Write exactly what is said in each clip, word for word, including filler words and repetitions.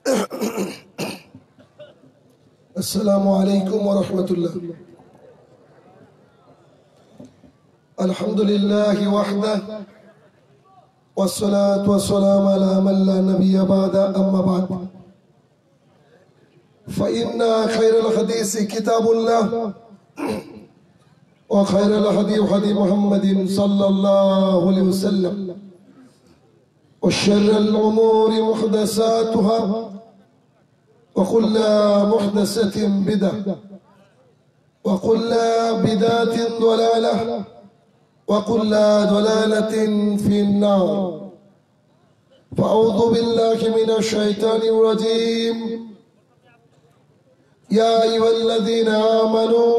السلام عليكم ورحمة الله. الحمد لله وحده والصلاة والسلام على من لا نبي بعد أما بعد فإن خير الحديث كتاب الله وخير الهدي هدي محمد صلى الله عليه وسلم وشر الأمور محدثاتها وكل محدثة بدعة وكل بدعة ضلالة وكل ضلالة في النار. فأعوذ بالله من الشيطان الرجيم. يا أيها الذين آمنوا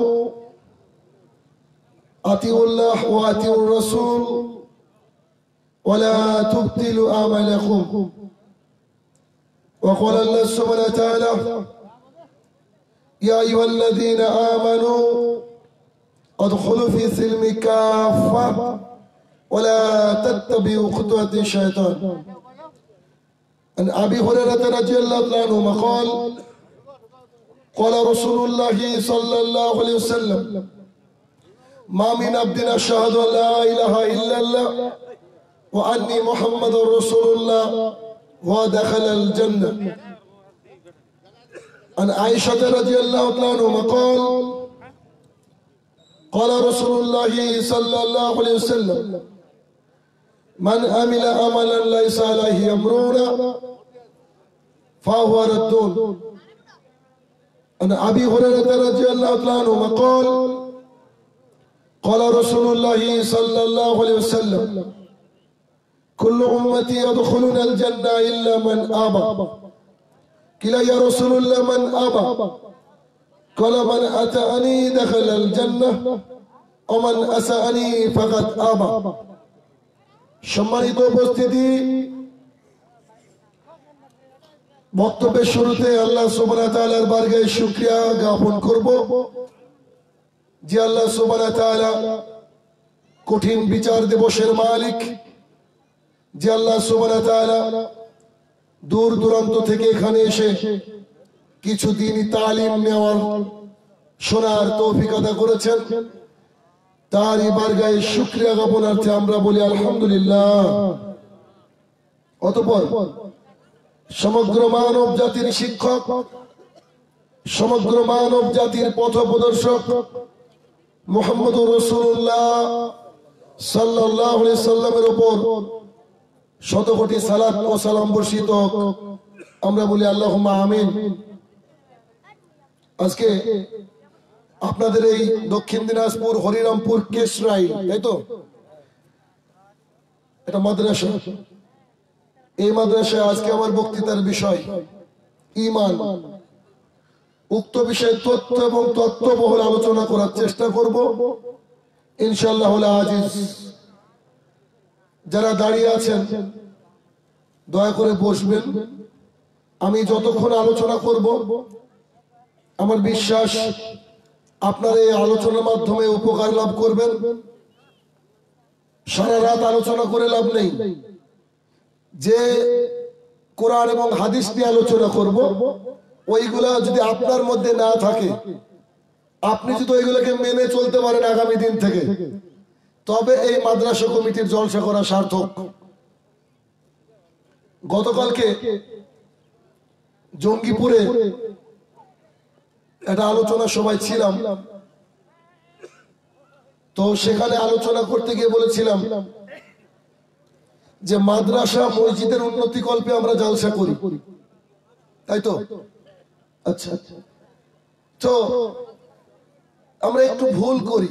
أطيعوا الله وأطيعوا الرسول ولا تبطلوا أعمالكم. وقال الله سبحانه وتعالى: يا أيها الذين آمنوا ادخلوا في السلم كافة ولا تتبعوا خطوات الشيطان. عن أبي هريرة رضي الله عنه قال: قال رسول الله صلى الله عليه وسلم: ما من عبد أشهد أن لا إله إلا الله وأني محمد رسول الله ودخل الجنة. عن عائشة رضي الله عنها قال: قال رسول الله صلى الله عليه وسلم: من عمل عملا ليس عليه أمرنا فهو رد. عن أبي هريرة رضي الله عنه قال: قال رسول الله صلى الله عليه وسلم: كل أمتي يدخلون الجنة إلا من أبى. قيل يا رسول الله من أبى؟ قال: من أتاني دخل الجنة ومن أساءني فقد أبى. সম্মানিত উপস্থিতি, বক্তব্যের শুরুতে আল্লাহ সুবহানাহু ওয়া তাআলার বারগাহে শুকরিয়া জ্ঞাপন করব যে আল্লাহ সুবহানাহু ওয়া তাআলা কঠিন বিচার দিবসের মালিক, যে আল্লাহ সুবহানাহু ওয়া তাআলা দূর দূরান্ত থেকে এখানে এসে কিছু দিনই তালিম নেওয়ার শোনার তৌফিক আদা করেছেন, তারই বারগাহে শুকরিয়া জ্ঞাপনার্থে আমরা বলি আলহামদুলিল্লাহ। অতঃপর সমগ্র মানব জাতির শিক্ষক, সমগ্র মানব জাতির পথপ্রদর্শক মুহাম্মদুর রাসূলুল্লাহ সাল্লাল্লাহু আলাইহি সাল্লামের উপর শত কোটি সালাত ও সালাম বর্ষিত আমরা বলি আল্লাহুম্মা আমিন। আজকে আপনাদের এই দক্ষিণ দিনাজপুর হরিরামপুর কেশরাই, তাই তো, এটা মাদ্রাসা। এই মাদ্রাসায় আজকে আমার বক্তৃতার বিষয় ঈমান। উক্ত বিষয়ে তথ্য এবং তত্ত্ববহুল আলোচনা করার চেষ্টা করব ইনশাআল্লাহুল আজিজ। যারা দাঁড়িয়ে আছেন দয়া করে বসবেন। আমি যতক্ষণ আলোচনা করব আমার বিশ্বাস আপনারা এই আলোচনার মাধ্যমে উপকার লাভ করবেন। সারা রাত আলোচনা করে লাভ নেই। যে কোরআন এবং হাদিস নিয়ে আলোচনা করব ওইগুলা যদি আপনার মধ্যে না থাকে, আপনি যদি ওইগুলোকে মেনে চলতে পারেন আগামী দিন থেকে, তবে এই মাদ্রাসা কমিটির জলসা করা সার্থক। গতকালকে জঙ্গিপুরে একটা আলোচনা সবাই ছিলাম, তো সেখানে আলোচনা করতে গিয়ে বলেছিলাম যে মাদ্রাসা মসজিদের উন্নতি কল্পে আমরা জলসা করি, তাই তো? আচ্ছা, তো আমরা একটু ভুল করি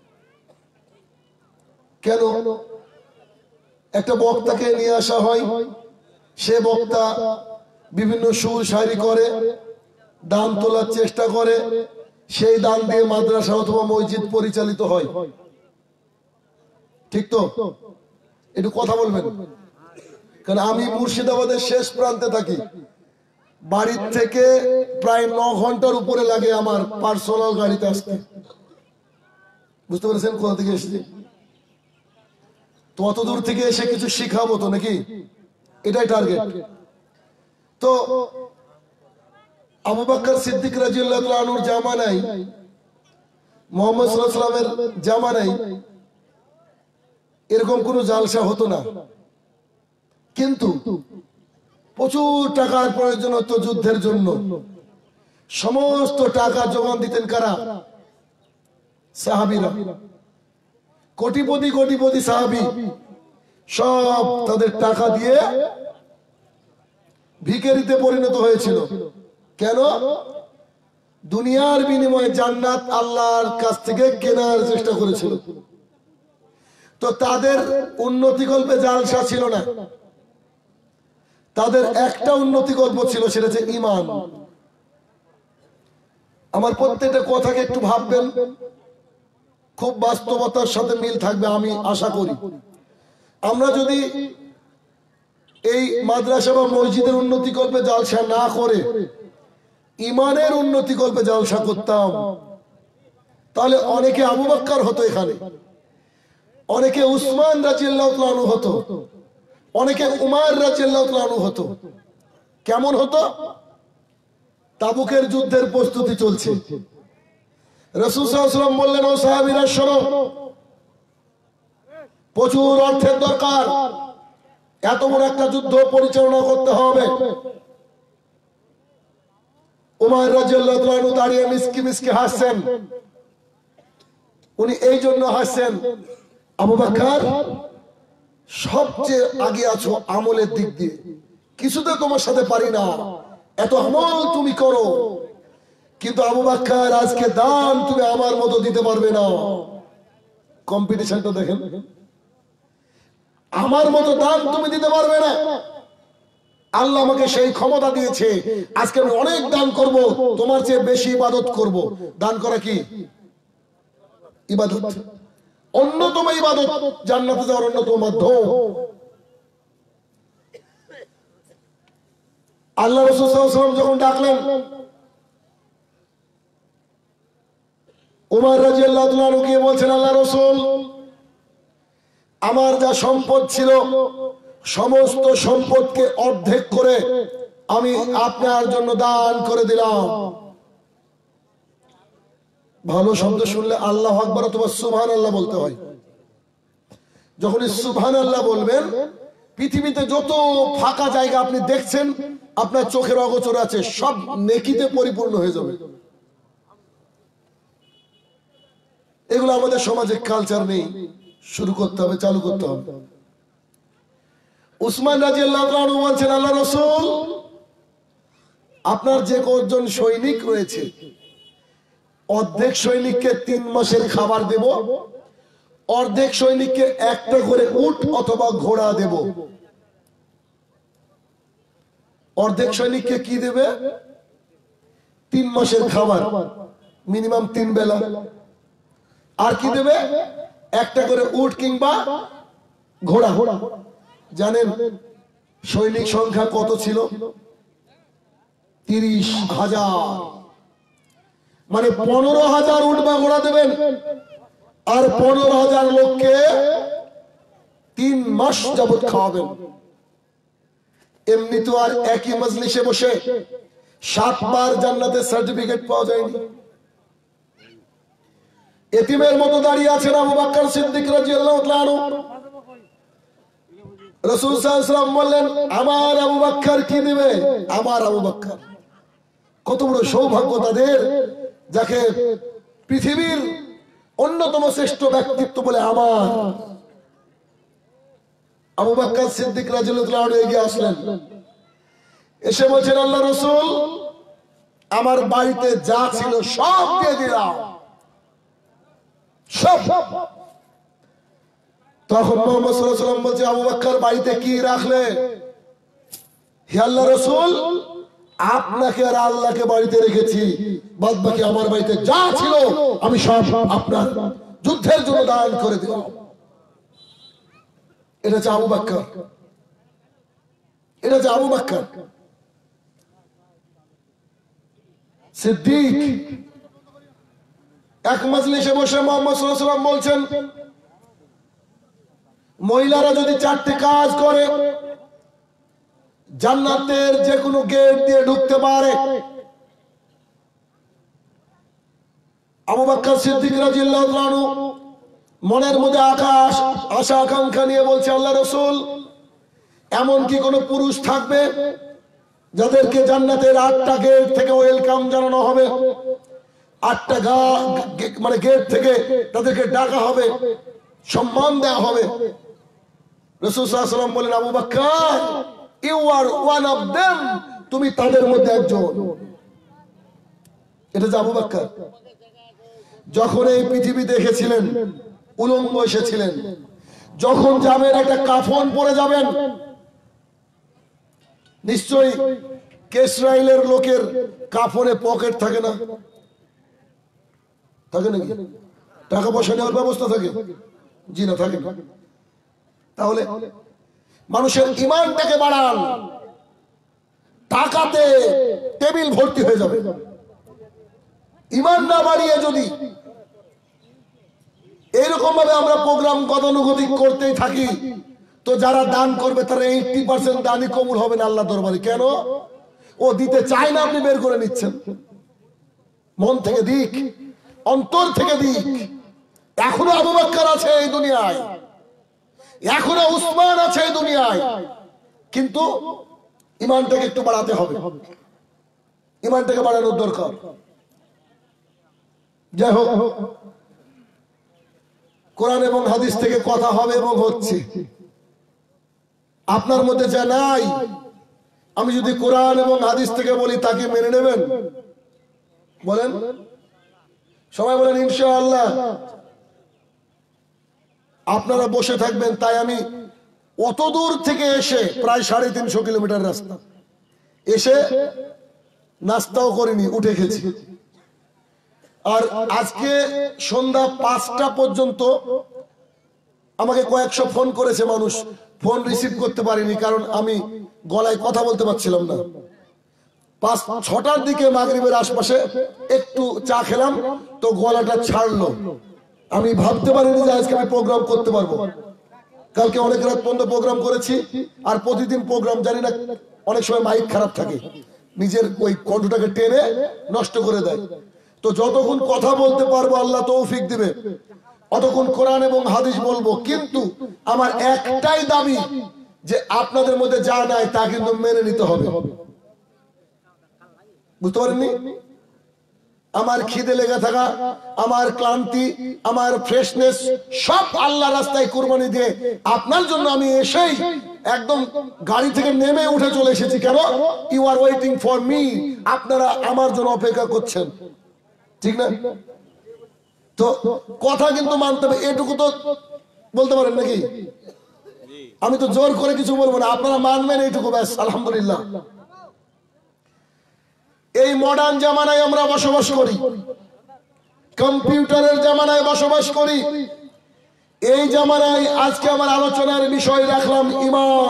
কেন? একটা বক্তাকে নিয়ে আসা হয়, সে বক্তা বিভিন্ন সুর শায়রি করে, দান তোলার চেষ্টা করে, সেই দান দিয়ে মাদ্রাসা অথবা মসজিদ পরিচালিত হয়, ঠিক তো? একটু কথা বলবেন, কারণ আমি মুর্শিদাবাদের শেষ প্রান্তে থাকি। বাড়ির থেকে প্রায় ন ঘন্টার উপরে লাগে আমার পার্সোনাল গাড়িতে আসতে। বুঝতে পেরেছেন কোথা থেকে এসেছি? তো অত দূর থেকে এসে কিছু শিখাবো তো নাকি, এটাই টার্গেট। তো আবু বকর সিদ্দিক রাদিয়াল্লাহু তাআলা আনহুর জামানায়, মুহাম্মদ সাল্লাল্লাহু আলাইহি ওয়াসাল্লামের জামানায় এরকম কোনো জালসা হতো না, কিন্তু প্রচুর টাকার প্রয়োজন হতো যুদ্ধের জন্য। সমস্ত টাকা যোগান দিতেন কারা? সাহাবীরা। কোটিপতি কোটিপতি সাহাবী সব তাদের টাকা দিয়ে ভিখারিতে পরিণত হয়েছিল। কেন? দুনিয়ার বিনিময়ে জান্নাত আল্লাহর কাছ থেকে কেনার চেষ্টা করেছিল। তো তাদের উন্নতি কল্পে জালসা ছিল না, তাদের একটা উন্নতি গল্প ছিল, সেটা হচ্ছে ঈমান। আমার প্রত্যেকটা কথাকে একটু ভাববেন, খুব বাস্তবতার সাথে মিল থাকবে আমি আশা করি। আমরা যদি এই মাদ্রাসা বা মসজিদের উন্নতি কল্পে জালসা না করে ঈমানের উন্নতি কল্পে জালসা করতাম, তাহলে অনেকে আবু বকর হতো এখানে, অনেকে উসমান রাদিয়াল্লাহু তাআলা আনহু হতো, অনেকে উমর রাদিয়াল্লাহু তাআলা আনহু হতো। কেমন হতো? তাবুকের যুদ্ধের প্রস্তুতি চলছে, রাসূল সাল্লাল্লাহু আলাইহি ওয়াসাল্লাম বললেন, ও সাহাবীরা শোনো, প্রচুর অর্থের দরকার, এত বড় একটা যুদ্ধ পরিচালনা করতে হবে। উমর রাদিয়াল্লাহু তাআলা আনহু দাঁড়িয়ে মিসকি মিসকি হাসছেন। উনি এই জন্য হাসছেন, আবু বকর সবচেয়ে আগে আছো আমলের দিক দিয়ে, কিছুতে তোমার সাথে পারি না, এত আমল তুমি করো, কিন্তু আবু বকর আজকে দান তুমি আমার মতো দিতে পারবে না। কম্পিটিশনটা দেখেন, আমার মতো দান তুমি দিতে পারবে না। আল্লাহ আমাকে সেই ক্ষমতা দিয়েছে, আজকে আমি অনেক দান করব, তোমার চেয়ে বেশি ইবাদত করব। দান করা কি ইবাদত? অন্যতম ইবাদত, জান্নাতে যাওয়ার অন্যতম মাধ্যম। আল্লাহ রাসূল সাল্লাল্লাহু আলাইহি ওয়াসাল্লাম যখন ডাকলেন, উমর রাদিয়াল্লাহু তাআলা আনহু গিয়ে বলছেন, আল্লাহ রাসূল, আমার যা সম্পদ ছিল সমস্ত সম্পদকে অর্ধেক করে আমি আপনার জন্য দান করে দিলাম। ভালো শব্দ শুনলে আল্লাহু আকবার অথবা সুবহানাল্লাহ বলতে হয়। যখন সুবহানাল্লাহ বলবেন, পৃথিবীতে যত ফাঁকা জায়গা আপনি দেখছেন আপনার চোখের অগোচর আছে, সব নেকিতে পরিপূর্ণ হয়ে যাবে। এগুলো আমাদের সমাজে কালচার নেই, শুরু করতে হবে, চালু করতে হবে। উসমান রাদিয়াল্লাহু তাআলা আনহু বলছেন, আল্লাহ রাসূল, আপনার যে কজন সৈনিক রয়েছে অর্ধেক সৈনিককে তিন মাসের খাবার দেব, অর্ধেক সৈনিককে একটা করে উট অথবা ঘোড়া দেব। অর্ধেক সৈনিককে কি দেবে? তিন মাসের খাবার, মিনিমাম তিন বেলা। আর কি দেবে? একটা করে উট কিংবা ঘোড়া। জানেন সৈনিক সংখ্যা কত ছিল? তিরিশ হাজার। মানে পনেরো হাজার উট বা ঘোড়া দেবেন, আর পনেরো হাজার লোককে তিন মাস যাবত খাওয়াবেন। এমনি তো আর একই মজলিসে বসে সাতবার জান্নাতের সার্টিফিকেট পাওয়া যায়নি। এতিমের মতো দাঁড়িয়ে আছেন আবু বকর সিদ্দিক রাদিয়াল্লাহু তাআলা আনহু। রাসূল সাল্লাল্লাহু আলাইহি ওয়াসাল্লাম বললেন, আমার আবু বকর কি দিবে? আমার আবু বকর। কত বড় সৌভাগ্য তাদের, যাকে পৃথিবীর অন্যতম শ্রেষ্ঠ ব্যক্তিত্ব বলে আমার। আবু বকর সিদ্দিক রাদিয়াল্লাহু তাআলা আনহু এগিয়ে আসলেন, এসে বলছেন, আল্লাহ রাসূল, আমার বাড়িতে যা ছিল সব দিয়ে দিলাম, সব। তখন মুহাম্মদ সাল্লাল্লাহু আলাইহি ওয়াসাল্লাম বলছে, আবু বকর বাড়িতে কি রাখলে? হে আল্লাহ রাসূল, আপনাকে আর আল্লাহকে বাড়িতে রেখেছি, বাদ বাকি আমার বাড়িতে যা ছিল আমি সব আপনার যুদ্ধের জন্য দান করে দিলাম। এটা হচ্ছে আবু বকর, এটা হচ্ছে আবু বকর সিদ্দিক। এক মজলিসে বসে মুহাম্মদ সাল্লাল্লাহু আলাইহি ওয়াসাল্লাম বলছেন, মহিলারা যদি চারটি কাজ করে জান্নাতের যে কোনো গেট দিয়ে ঢুকতে পারে, আবু বকর সিদ্দিক রাদিয়াল্লাহু আনহু মনের মধ্যে আকাশ আশা আকাঙ্ক্ষা নিয়ে বলছে, আল্লাহ রাসূল, এমন কি কোনো পুরুষ থাকবে যাদেরকে জান্নাতের আটটা গেট থেকে ওয়েলকাম জানানো হবে, আটটা গা মানে গেট থেকে তাদেরকে ডাকা হবে, সম্মান দেওয়া হবে? রাসূল সাল্লাল্লাহু আলাইহি ওয়াসাল্লাম বলেন, Abu Bakr, you are one of them, তুমি তাদের মধ্যে একজন। এটা যে আবু বকর যখন এই পৃথিবী দেখেছিলেন, উলঙ্গ এসেছিলেন, যখন যাবেন একটা কাফন পরে যাবেন, নিশ্চয়ই ইসরায়েলের লোকের কাফনে পকেট থাকে না? থাকে নাকি? টাকা পয়সা নেওয়ার ব্যবস্থা থাকে? জি না, থাকে না। তাহলে মানুষের ঈমানটাকে বাড়ান, টাকাতে টেবিল ভর্তি হয়ে যাবে। ঈমান না বাড়িয়ে যদি এইরকম ভাবে আমরা প্রোগ্রাম গতানুগতিক করতেই থাকি, তো যারা দান করবে তারা এইটি পার্সেন্ট দানই কবুল হবে না আল্লাহ দরবারে। কেন? ও দিতে চায় না, আপনি বের করে নিচ্ছেন। মন থেকে দিক, অন্তর থেকে দিক। এখনো আবু বকর আছে এই দুনিয়ায়, এখনো উসমান আছে এই দুনিয়ায়, কিন্তু ঈমানটাকে একটু বাড়াতে হবে, ঈমানটাকে বাড়ানোর দরকার। যাই হোক, কোরআন এবং হাদিস থেকে কথা হবে এবং হচ্ছে। আপনার মধ্যে যা নাই, আমি যদি কোরআন এবং হাদিস থেকে বলি, তাকে মেনে নেবেন? বলেন, সবাই বলেন ইনশাআল্লাহ। আপনারা বসে থাকবেন, তাই আমি অত দূর থেকে এসে, প্রায় সাড়ে তিনশো কিলোমিটার রাস্তা এসে নাস্তাও করিনি, উঠে গেছি। আর আজকে সন্ধ্যা পাঁচটা পর্যন্ত আমাকে কয়েকশো ফোন করেছে মানুষ, ফোন রিসিভ করতে পারিনি, কারণ আমি গলায় কথা বলতে পারছিলাম না। পাঁচ ছটার দিকে মাগরিবের আশপাশে একটু চা খেলাম, তো গলাটা ছাড়লো। আমি ভাবতে পারিনি যে আজকে আমি প্রোগ্রাম করতে পারবো। কালকে অনেক রাত পর্যন্ত প্রোগ্রাম করেছি, আর প্রতিদিন প্রোগ্রাম জানি না, অনেক সময় মাইক খারাপ থাকে, নিজের ওই কণ্ঠটাকে টেনে নষ্ট করে দেয়। তো যতক্ষণ কথা বলতে পারবো, আল্লাহ তৌফিক দিবে, অতক্ষণ কোরআন এবং হাদিস বলবো। কিন্তু আমার একটাই দাবি, যে আপনাদের মধ্যে যা নাই তা কিন্তু মেনে নিতে হবে। বুঝতে পারেননি? আমার খিদে লেগে থাকা, আমার ক্লান্তি, আমার ফ্রেশনেস সব আল্লাহ রাস্তায় কুরবানি দিয়ে আপনার জন্য আমি এসেই একদম গাড়ি থেকে নেমে উঠে চলে এসেছি। কেন? You are waiting for me, আপনারা আমার জন্য অপেক্ষা করছেন, ঠিক না? তো কথা কিন্তু মানতে হবে, এটুকু তো বলতে পারেন নাকি? আমি তো জোর করে কিছু বলবো না, আপনারা মানবেন এইটুকু, ব্যাস আলহামদুলিল্লাহ। এই মডার্ন জামানায় আমরা বসবাস করি, কম্পিউটারের জামানায় বসবাস করি। এই জামানায় আজকে আমার আলোচনার বিষয় রাখলাম ঈমান।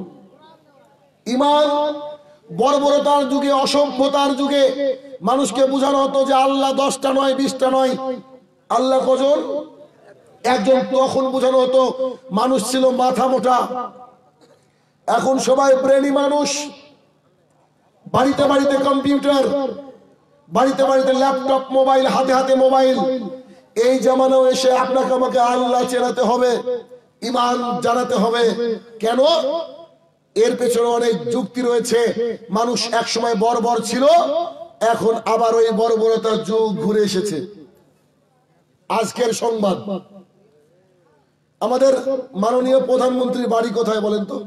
ঈমান বর্বরতার যুগে, অসভ্যতার যুগে মানুষকে বোঝানো হতো যে আল্লাহ দশটা নয়, বিশটা নয়, আল্লাহ কজন? একজন। তখন বোঝানো হতো মানুষ ছিল মাথা মোটা। এখন সবাই ব্রেনি মানুষ, বাড়িতে বাড়িতে কম্পিউটার, বাড়িতে বাড়িতে ল্যাপটপ, মোবাইল, হাতে হাতে মোবাইল। এই জামানাও এসে আপনাকে আমাকে আল্লাহ চেনাতে হবে, ঈমান জানাতে হবে। কেন? এর পেছনে অনেক যুক্তি রয়েছে। মানুষ এক সময় বর্বর ছিল, এখন আবার ওই বর্বরতার যুগ ঘুরে এসেছে। আজকের সংবাদ, আমাদের মাননীয় প্রধানমন্ত্রীর বাড়ি কোথায় বলেন তো?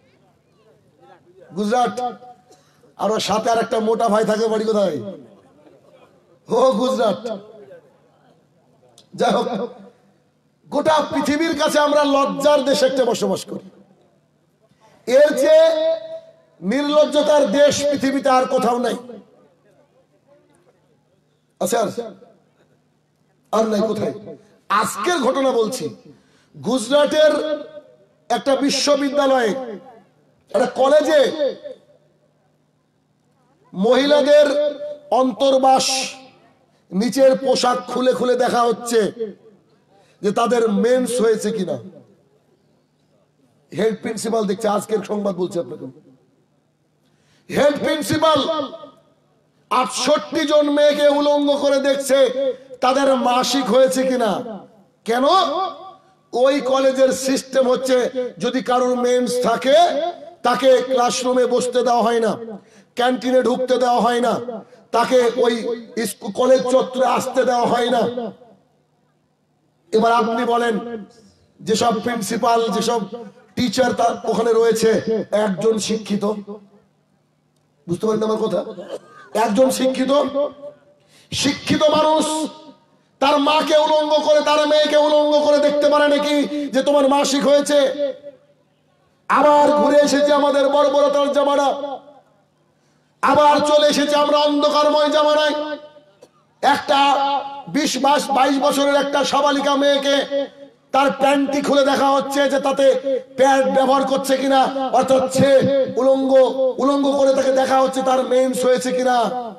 গুজরাট। আর ওর সাথে আর একটা মোটা ভাই থাকে, বাড়ি কোথায়? ও গুজরাট। যাই হোক, গোটা পৃথিবীর কাছে আমরা লজ্জার দেশে একটা বসবাস করি। এর চেয়ে নির্লজ্জতার দেশ পৃথিবীতে আর কোথাও নাই। আচ্ছা, আর নাই কোথায়? আজকের ঘটনা বলছি। গুজরাটের একটা বিশ্ববিদ্যালয়ে, একটা কলেজে মহিলাদের অন্তর্বাস, নিচের পোশাক খুলে খুলে দেখা হচ্ছে যে তাদের মেন্স হয়েছে কিনা। হেড প্রিন্সিপাল দেখছে, আজকের সংবাদ বলছে আপনাকে। হেড প্রিন্সিপাল আটষট্টি জন মেয়েকে উলঙ্গ করে দেখছে, তাদের মাসিক হয়েছে কিনা। কেন? ওই কলেজের সিস্টেম হচ্ছে যদি কারোর মেন্স থাকে তাকে ক্লাসরুমে বসতে দেওয়া হয় না, ক্যান্টিনে ঢুকতে দেওয়া হয় না, তাকে ওই কলেজ চত্বরে আসতে দেওয়া হয় না। এবার আপনি বলেন যেসব প্রিন্সিপাল যেসব টিচার তার ওখানে রয়েছে একজন শিক্ষিত, বুঝতে পারেন আমার কথা? একজন শিক্ষিত শিক্ষিত মানুষ তার মাকে উলঙ্গ করে তার মেয়েকে উলঙ্গ করে দেখতে পারে নাকি যে তোমার মাসিক হয়েছে? আবার ঘুরে এসেছে আমাদের বর্বরতার জামানা, আবার চলে এসেছে আমরা অন্ধকারময় জামানায়। একটা বিশ মাস বাইশ বছরের একটা সাবালিকা মেয়েকে তার প্যান্টটি খুলে দেখা হচ্ছে যে তাতে প্যাড ব্যবহার করছে কিনা, অর্থাৎ সে উলঙ্গ উলঙ্গ করে তাকে দেখা হচ্ছে তার মেন্স হয়েছে কিনা।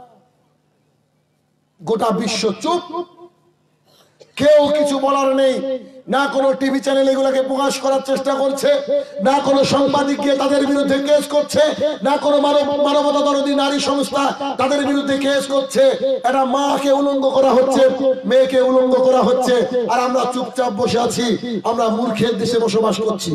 গোটা বিশ্ব চুপ, কেউ কিছু বলার নেই। না কোনো টিভি চ্যানেল এগুলোকে প্রকাশ করার চেষ্টা করছে, না কোনো সাংবাদিক গিয়ে তাদের বিরুদ্ধে কেস করছে, না কোনো মানব মানবতা দরদী নারী সংস্থা তাদের বিরুদ্ধে কেস করছে। একটা মাকে উলঙ্গ করা হচ্ছে, মেয়েকে উলঙ্গ করা হচ্ছে, আর আমরা চুপচাপ বসে আছি। আমরা মূর্খের দেশে বসবাস করছি।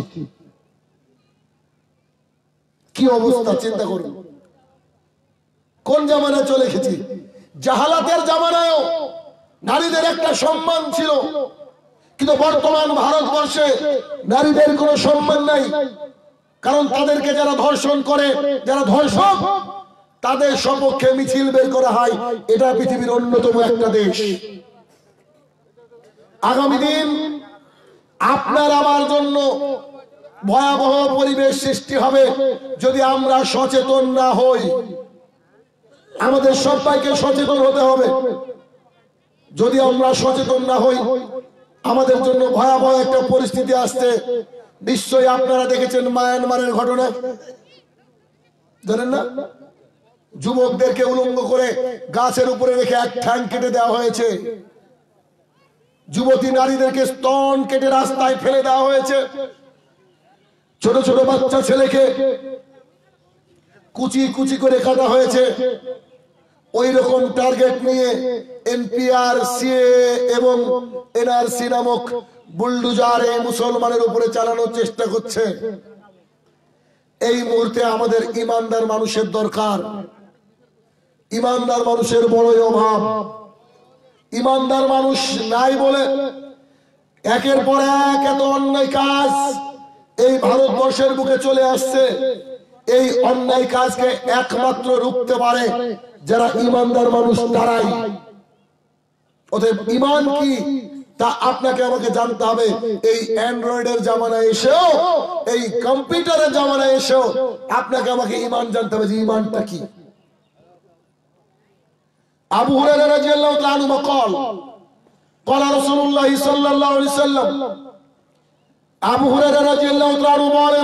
কি অবস্থা চিন্তা করুন। কোন জামানায় চলে এসেছি? জাহালাতের জামানায়ও নারীদের একটা সম্মান ছিল, কিন্তু বর্তমান ভারতবর্ষে নারীদের কোনো সম্মান নাই। কারণ তাদেরকে যারা ধর্ষণ করে, যারা ধর্ষক, তাদের সপক্ষে মিছিল বের করা হয়। এটা পৃথিবীর অন্যতম একটা দেশ। আগামী দিন আপনার আমার জন্য ভয়াবহ পরিবেশ সৃষ্টি হবে যদি আমরা সচেতন না হই। আমাদের সবাইকে সচেতন হতে হবে। যদি আমরা সচেতন না হই আমাদের জন্য ভয়াবহ একটা পরিস্থিতি আসছে। নিশ্চয়ই আপনারা দেখেছেন মায়ানমারের ঘটনা, জানেন না? যুবকদেরকে উলঙ্গ করে গাছের উপরে রেখে এক ঠ্যাং কেটে দেওয়া হয়েছে। যুবতী নারীদেরকে স্তন কেটে রাস্তায় ফেলে দেওয়া হয়েছে। ছোট ছোট বাচ্চা ছেলেকে কুচি কুচি করে কাটা হয়েছে। ওই রকম টার্গেট নিয়ে এনপিআর, সিএ এবং এনআরসি নামক বুলডোজার এই মুসলমানের উপরে চালানোর চেষ্টা করছে। এই মুহূর্তে আমাদের ইমানদার মানুষের দরকার। ইমানদার মানুষের বড়ই অভাব। ইমানদার মানুষ নাই বলে একের পর এক এত অন্যায় কাজ এই ভারতবর্ষের বুকে চলে আসছে। এই অন্যায় কাজকে একমাত্র রুখতে পারে যারা ইমানদার মানুষ, তারাই। অতএব ইমান কি তা আপনাকে আমাকে জানতে হবে। এই অ্যান্ড্রয়েডের জামানায় এসেও, এই কম্পিউটারের জামানায় এসেও আপনাকে আমাকে ইমান জানতে হবে যে ইমানটা কি। আবু হুরায়রা রাদিয়াল্লাহু তাআলা আনহু বলেন, قال رسول الله صلى الله عليه وسلم, আবু হুরায়রা রাদিয়াল্লাহু তাআলা আনহু বলেন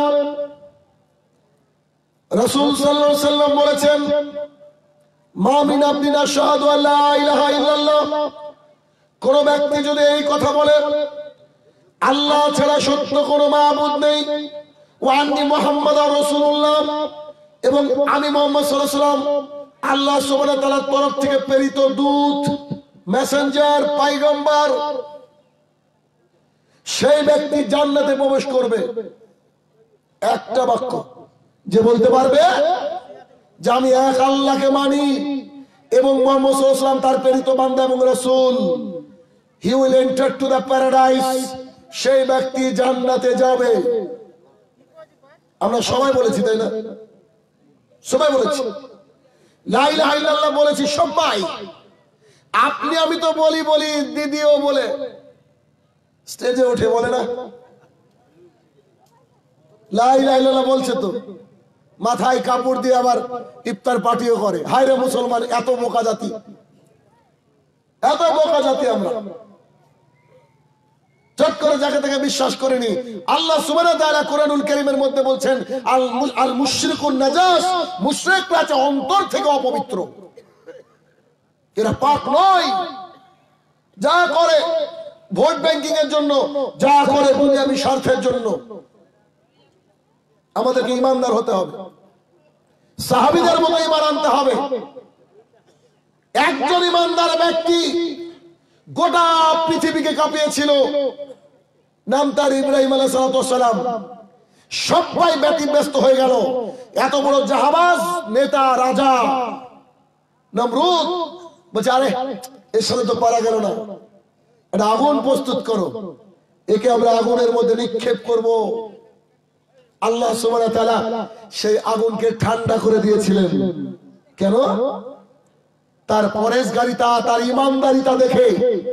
রাসূল সাল্লাল্লাহু আলাইহি ওয়াসাল্লাম বলেছেন, মা মিন আবদিন আশহাদু আল্লা ইলাহা ইল্লাল্লাহ, কোন ব্যক্তি যদি এই কথা বলে আল্লাহ ছাড়া সত্য কোনো মাবুদ নেই, ওয়া আন্নী মুহাম্মাদুর রাসূলুল্লাহ, এবং আমি মুহাম্মদ সাল্লাল্লাহু আলাইহি ওয়াসাল্লাম আল্লাহ সুবহানাহু ওয়া তাআলার তরফ থেকে প্রেরিত দূত, মেসেঞ্জার, পয়গম্বর, সেই ব্যক্তি জান্নাতে প্রবেশ করবে। একটা বাক্য যে বলতে পারবে যে আমি এক আল্লাহকে মানি এবং মুহাম্মদ সাল্লাল্লাহু আলাইহি ওয়াসাল্লাম তার প্রেরিত বান্দা এবং রাসূল, he will enter to the paradise, সেই ব্যক্তি জান্নাতে যাবে। আমরা সবাই বলেছি, তাই না? সবাই বলেছি লা ইলাহা ইল্লাল্লাহ, বলেছি সবাই। আপনি আমি তো বলি বলি দিদিও বলে স্টেজে উঠে বলে না লা ইলাহা ইল্লাল্লাহ, বলছে তো মাথায় কাপড় দিয়ে আবার ইফতার পার্টিও করে। হায় রে মুসলমান, এত বোকা জাতি, এত বোকা জাতি আমরা। চট করে যাকে তাকে বিশ্বাস করেনি। আল্লাহ সুবহানাহু ওয়া তাআলা কোরআনুল কারীমের মধ্যে বলছেন, আল মুশরিকুন নাজাস, মুশরিকরা হচ্ছে অন্তর থেকে অপবিত্র, এরা পাক নয়। যা করে ভোট ব্যাংকিং এর জন্য, যা করে দুনিয়াবি স্বার্থের জন্য। আমাদেরকে ইমানদার হতে হবে, সাহাবীদের মতো ইমান আনতে হবে। একজন ইমানদার ব্যক্তি গোটা পৃথিবীকে কাঁপিয়েছিল, নাম তার ইব্রাহিম আলাইহিস সালাম। সবাই ব্যতিব্যস্ত হয়ে গেল। এত বড় জাহাবাজ নেতা রাজা নমরুদ বলছে, আরে এর সাথে তো পারা গেল না, একটা আগুন প্রস্তুত করো, একে আমরা আগুনের মধ্যে নিক্ষেপ করব। আল্লাহ সুবহানাহু ওয়া তাআলা সেই আগুনকে ঠান্ডা করে দিয়েছিলেন। কেন? তার পরেশগারিতা, তার ইমানদারিতা দেখে।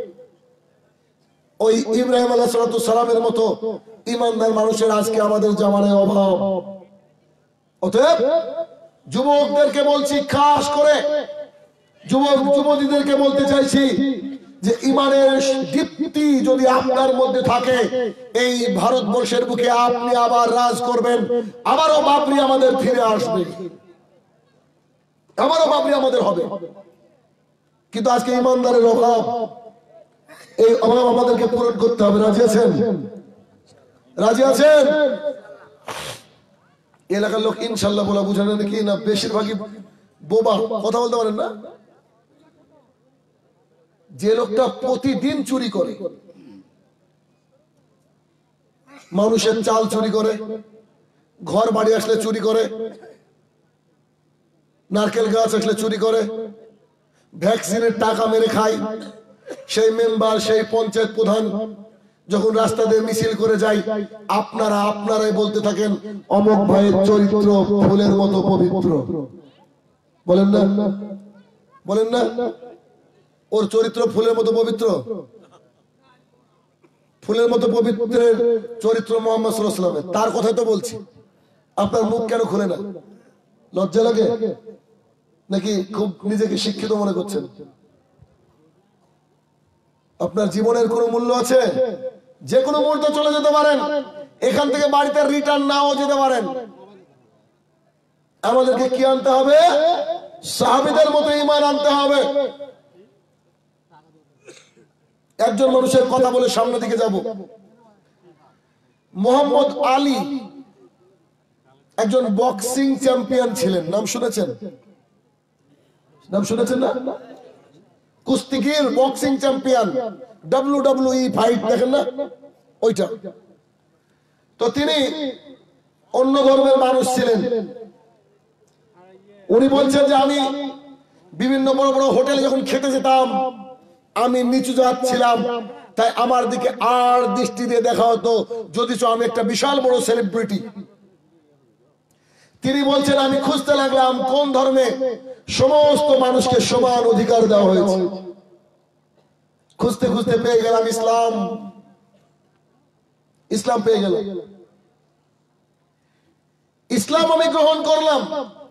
ওই ইব্রাহিম আলাইহিস সালামের মতো ইমানদার মানুষের আজকে আমাদের জামানায় অভাব। অতএব যুবকদেরকে বলছি, খাস করে যুবক যুবতীদেরকে বলতে চাইছি যে ইমানের দীপ্তি যদি আপনার মধ্যে থাকে, এই ভারতবর্ষের বুকে আপনি আবার রাজ করবেন, আবারও বাবরি আমাদের ফিরে আসবে, আবারও বাবরি আমাদের হবে। কিন্তু আজকে ইমানদারের অভাব, এই অভাব আমাদেরকে পূরণ করতে হবে। রাজি আছেন? রাজি আছেন? এলাকার লোক ইনশাল্লাহ বলা বুঝান নাকি না বেশিরভাগই বোবা, কথা বলতে পারেন না। যে লোকটা প্রতিদিন চুরি করে, মানুষের চাল চুরি করে, ঘর বাড়ি আসলে চুরি করে, নারকেল গাছ আসলে চুরি করে, ভ্যাকসিনের টাকা মেরে খায়, সেই মেম্বার সেই পঞ্চায়েত প্রধান যখন রাস্তা দিয়ে মিছিল করে যায়, আপনারা আপনারাই বলতে থাকেন অমুক ভাইয়ের চরিত্র ফুলের মতো পবিত্র। বলেন না? বলেন না? ওর চরিত্র ফুলের মতো পবিত্র। ফুলের মতো পবিত্রের চরিত্র মুহাম্মদ সাল্লাল্লাহু আলাইহি ওয়াসাল্লামের, তার কথাই তো বলছি। আপনার মুখ কেন খুলে না? লজ্জা লাগে নাকি খুব নিজেকে শিক্ষিত মনে করছেন? আপনার জীবনের কোনো মূল্য আছে? যে কোনো মুহূর্তে চলে যেতে পারেন, এখান থেকে বাড়িতে রিটার্ন নাও যেতে পারেন। আমাদেরকে কি আনতে হবে? সাহাবীদের মতো ঈমান আনতে হবে। একজন মানুষের কথা বলে সামনে দিকে যাব। মোহাম্মদ আলী একজন বক্সিং চ্যাম্পিয়ন ছিলেন, নাম শুনেছেন? নাম শুনেছেন না? কুস্তিগির, boxing champion, W W E fight দেখেন না, ওইটা। তো তিনি অন্য ধর্মের মানুষ ছিলেন। উনি বলছেন যে আমি বিভিন্ন বড় বড় হোটেলে যখন খেতে যেতাম, আমি নিচু জাত ছিলাম, তাই আমার দিকে আর দৃষ্টি দিয়ে দেখা হতো, যদিচ আমি একটা বিশাল বড় সেলিব্রিটি। তিনি বলছেন আমি খুঁজতে লাগলাম কোন ধর্মে সমস্ত মানুষকে সমান অধিকার দেওয়া হয়েছে। খুঁজতে খুঁজতে পেয়ে গেলাম ইসলাম। ইসলাম পেয়ে গেল। ইসলাম আমি গ্রহণ করলাম।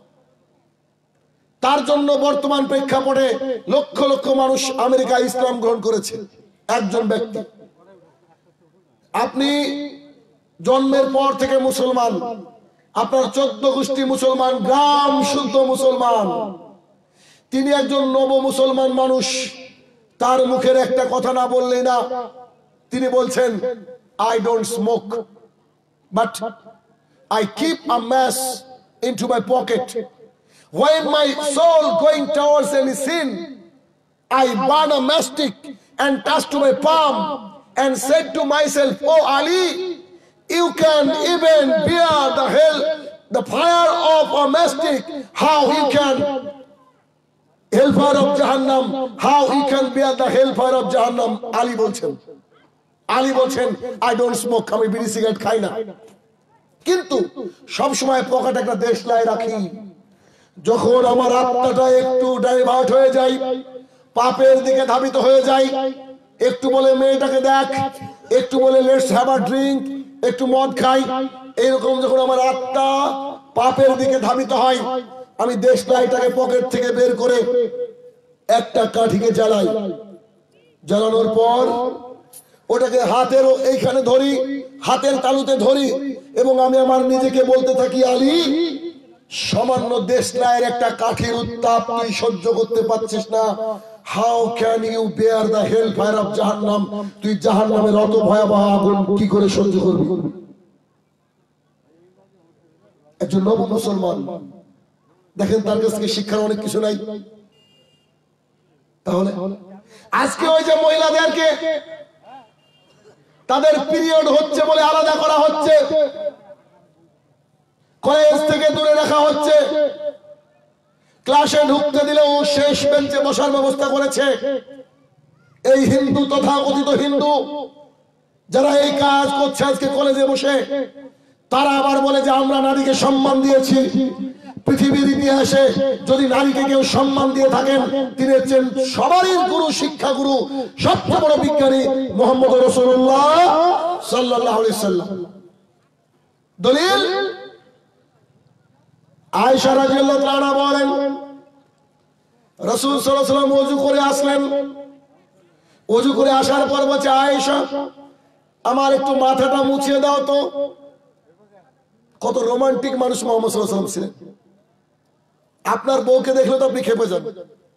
তার জন্য বর্তমান প্রেক্ষাপটে লক্ষ লক্ষ মানুষ আমেরিকায় ইসলাম গ্রহণ করেছে। একজন ব্যক্তি, আপনি জন্মের পর থেকে মুসলমান, আপনার চোদ্দ গোষ্ঠী মুসলমান, গ্রাম শুদ্ধ মুসলমান, তিনি একজন নব মুসলমান মানুষ। তার মুখের একটা কথা না বললেই না। তিনি বলছেন I don't smoke, but I keep a mass into my pocket. When my soul going towards any sin, I burn a mastic and touch to my palm and said to myself, oh Ali, you can even bear the hell, the fire of a mastic. How you can hellfire of Jahannam? How you can bear the hellfire of Jahannam? Ali bolchen. Ali bolchen, I don't smoke, আমি বিড়ি cigarette খাই না, কিন্তু সব সময় পকেটে একটা দেশলাই রাখি। যখন আমার আত্মাটা একটু ডাইভার্ট হয়ে যায়, পাপের দিকে ধাবিত হয়ে যায়, একটু বলে মেয়েটাকে দেখ, একটু বলে লেটস হ্যাভ আ ড্রিঙ্ক, একটু মদ খাই, এরকম যখন আমার আত্মা পাপের দিকে ধাবিত হয়, আমি দেশলাইটাকে পকেট থেকে বের করে একটা কাঠিকে জ্বালাই। জ্বালানোর পর ওটাকে হাতের এইখানে ধরি, হাতের তালুতে ধরি, এবং আমি আমার নিজেকে বলতে থাকি, আলী, সামান্য দেশলাইয়ের একটা কাঠির উত্তাপ তুই সহ্য করতে পারছিস না। How can you bear the hell fire of জাহান্নাম? তুই জাহান্নামের অত ভয়াবহ আগুন কি করে সহ্য করবি? একজন নব মুসলমান, দেখেন তার কাছ থেকে শিক্ষার অনেক কিছু নাই। তাহলে আজকে ওই যে মহিলাদেরকে তাদের পিরিয়ড হচ্ছে বলে আলাদা করা হচ্ছে, কলেজ থেকে দূরে রাখা হচ্ছে, ক্লাসে ঢুকতে দিলেও শেষ বেঞ্চে বসার ব্যবস্থা করেছে। এই হিন্দু তথাকথিত হিন্দু যারা এই কাজ করছে আজকে কলেজে বসে, তারা আবার বলে যে আমরা নারীকে সম্মান দিয়েছি। পৃথিবীর ইতিহাসে যদি নারীকে কেউ সম্মান দিয়ে থাকেন, তিনি হচ্ছেন সবারই গুরু, শিক্ষা গুরু, সবচেয়ে বড় বিজ্ঞানী মুহাম্মদ রাসূলুল্লাহ সাল্লাল্লাহু আলাইহি সাল্লাম। দলিল আয়েশা রাদিয়াল্লাহু তাআলা বলেন, রাসূল সাল্লাল্লাহু আলাইহি ওয়াসাল্লাম ওযু করে আসলেন। ওযু করে আসার পর বলছে, আয়েশা আমার একটু মাথাটা মুছিয়ে দাও তো। কত রোমান্টিক মানুষ মুহাম্মদ সাল্লাল্লাহু আলাইহি ওয়াসাল্লাম ছিলেন। আপনার বউকে দেখলে তো আপনি খেপে যাবেন,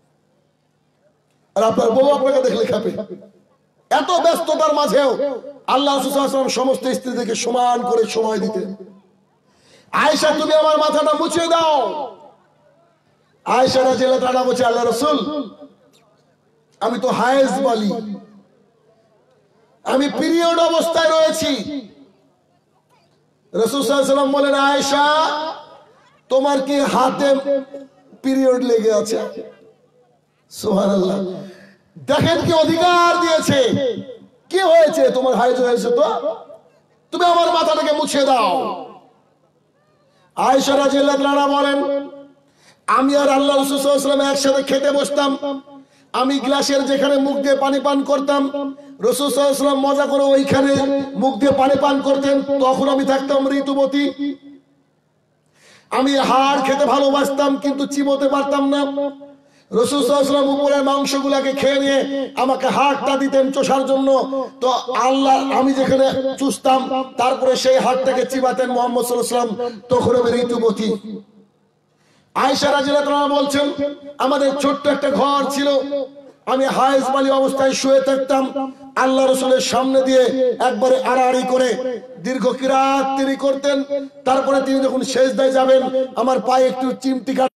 আর আপনার বউ আপনাকে দেখলে খেপে। এত ব্যস্ততার মাঝেও আল্লাহ রাসূল সাল্লাল্লাহু আলাইহি ওয়াসাল্লাম সমস্ত স্ত্রীদেরকে সমান করে সময় দিতেন। আয়েশা তুমি আমার মাথাটা মুছিয়ে দাও। আয়েশা রাদিয়াল্লাহু তাআলা বলছে, আল্লাহ রাসূল আমি তো হায়েজ বলি, আমি পিরিয়ড অবস্থায় রয়েছি। রাসূল সাল্লাল্লাহু আলাইহি ওয়াসাল্লাম বলেন, আয়েশা তোমার কি হাতে পিরিয়ড লেগে আছে? সুবহানাল্লাহ। দেখেন কি অধিকার দিয়েছে। কি হয়েছে? তোমার হায়েজ হয়েছে তো তুমি আমার মাথাটাকে মুছিয়ে দাও। আয়েশা রাদিয়াল্লাহু তাআলা বলেন, আমি আর আল্লাহ রাসূল সাল্লাল্লাহু আলাইহি ওয়াসাল্লাম একসাথে খেতে বসতাম। আমি গ্লাসের যেখানে মুখ দিয়ে পানি পান করতাম, রাসূল সাল্লাল্লাহু আলাইহি ওয়াসাল্লাম মজা করে ওইখানে মুখ দিয়ে পানি পান করতেন। তখন আমি থাকতাম ঋতুবতী। আমি হাড় খেতে ভালোবাসতাম, কিন্তু চিবোতে পারতাম না। রাসূল সাল্লাল্লাহু আলাইহি ওয়াসাল্লাম উপরের মাংসগুলোকে খেয়ে নিয়ে আমাকে হাড়টা দিতেন চষার জন্য। তো আল্লাহ আমি যেখানে চুষতাম, তারপরে সেই হাড়টাকে চিবাতেন মুহাম্মদ সাল্লাল্লাহু আলাইহি ওয়াসাল্লাম। তখন আমি ঋতুবতী। আয়েশা রাদিয়াল্লাহু তাআলা বলছেন, আমাদের ছোট্ট একটা ঘর ছিল, আমি হায়েজ বালি অবস্থায় শুয়ে থাকতাম। আল্লাহ রাসূলের সামনে দিয়ে একবারে আড়াআড়ি করে দীর্ঘ কিরাত তিনি করতেন। তারপরে তিনি যখন সেজদায় যাবেন, আমার পায়ে একটু চিমটি কাট,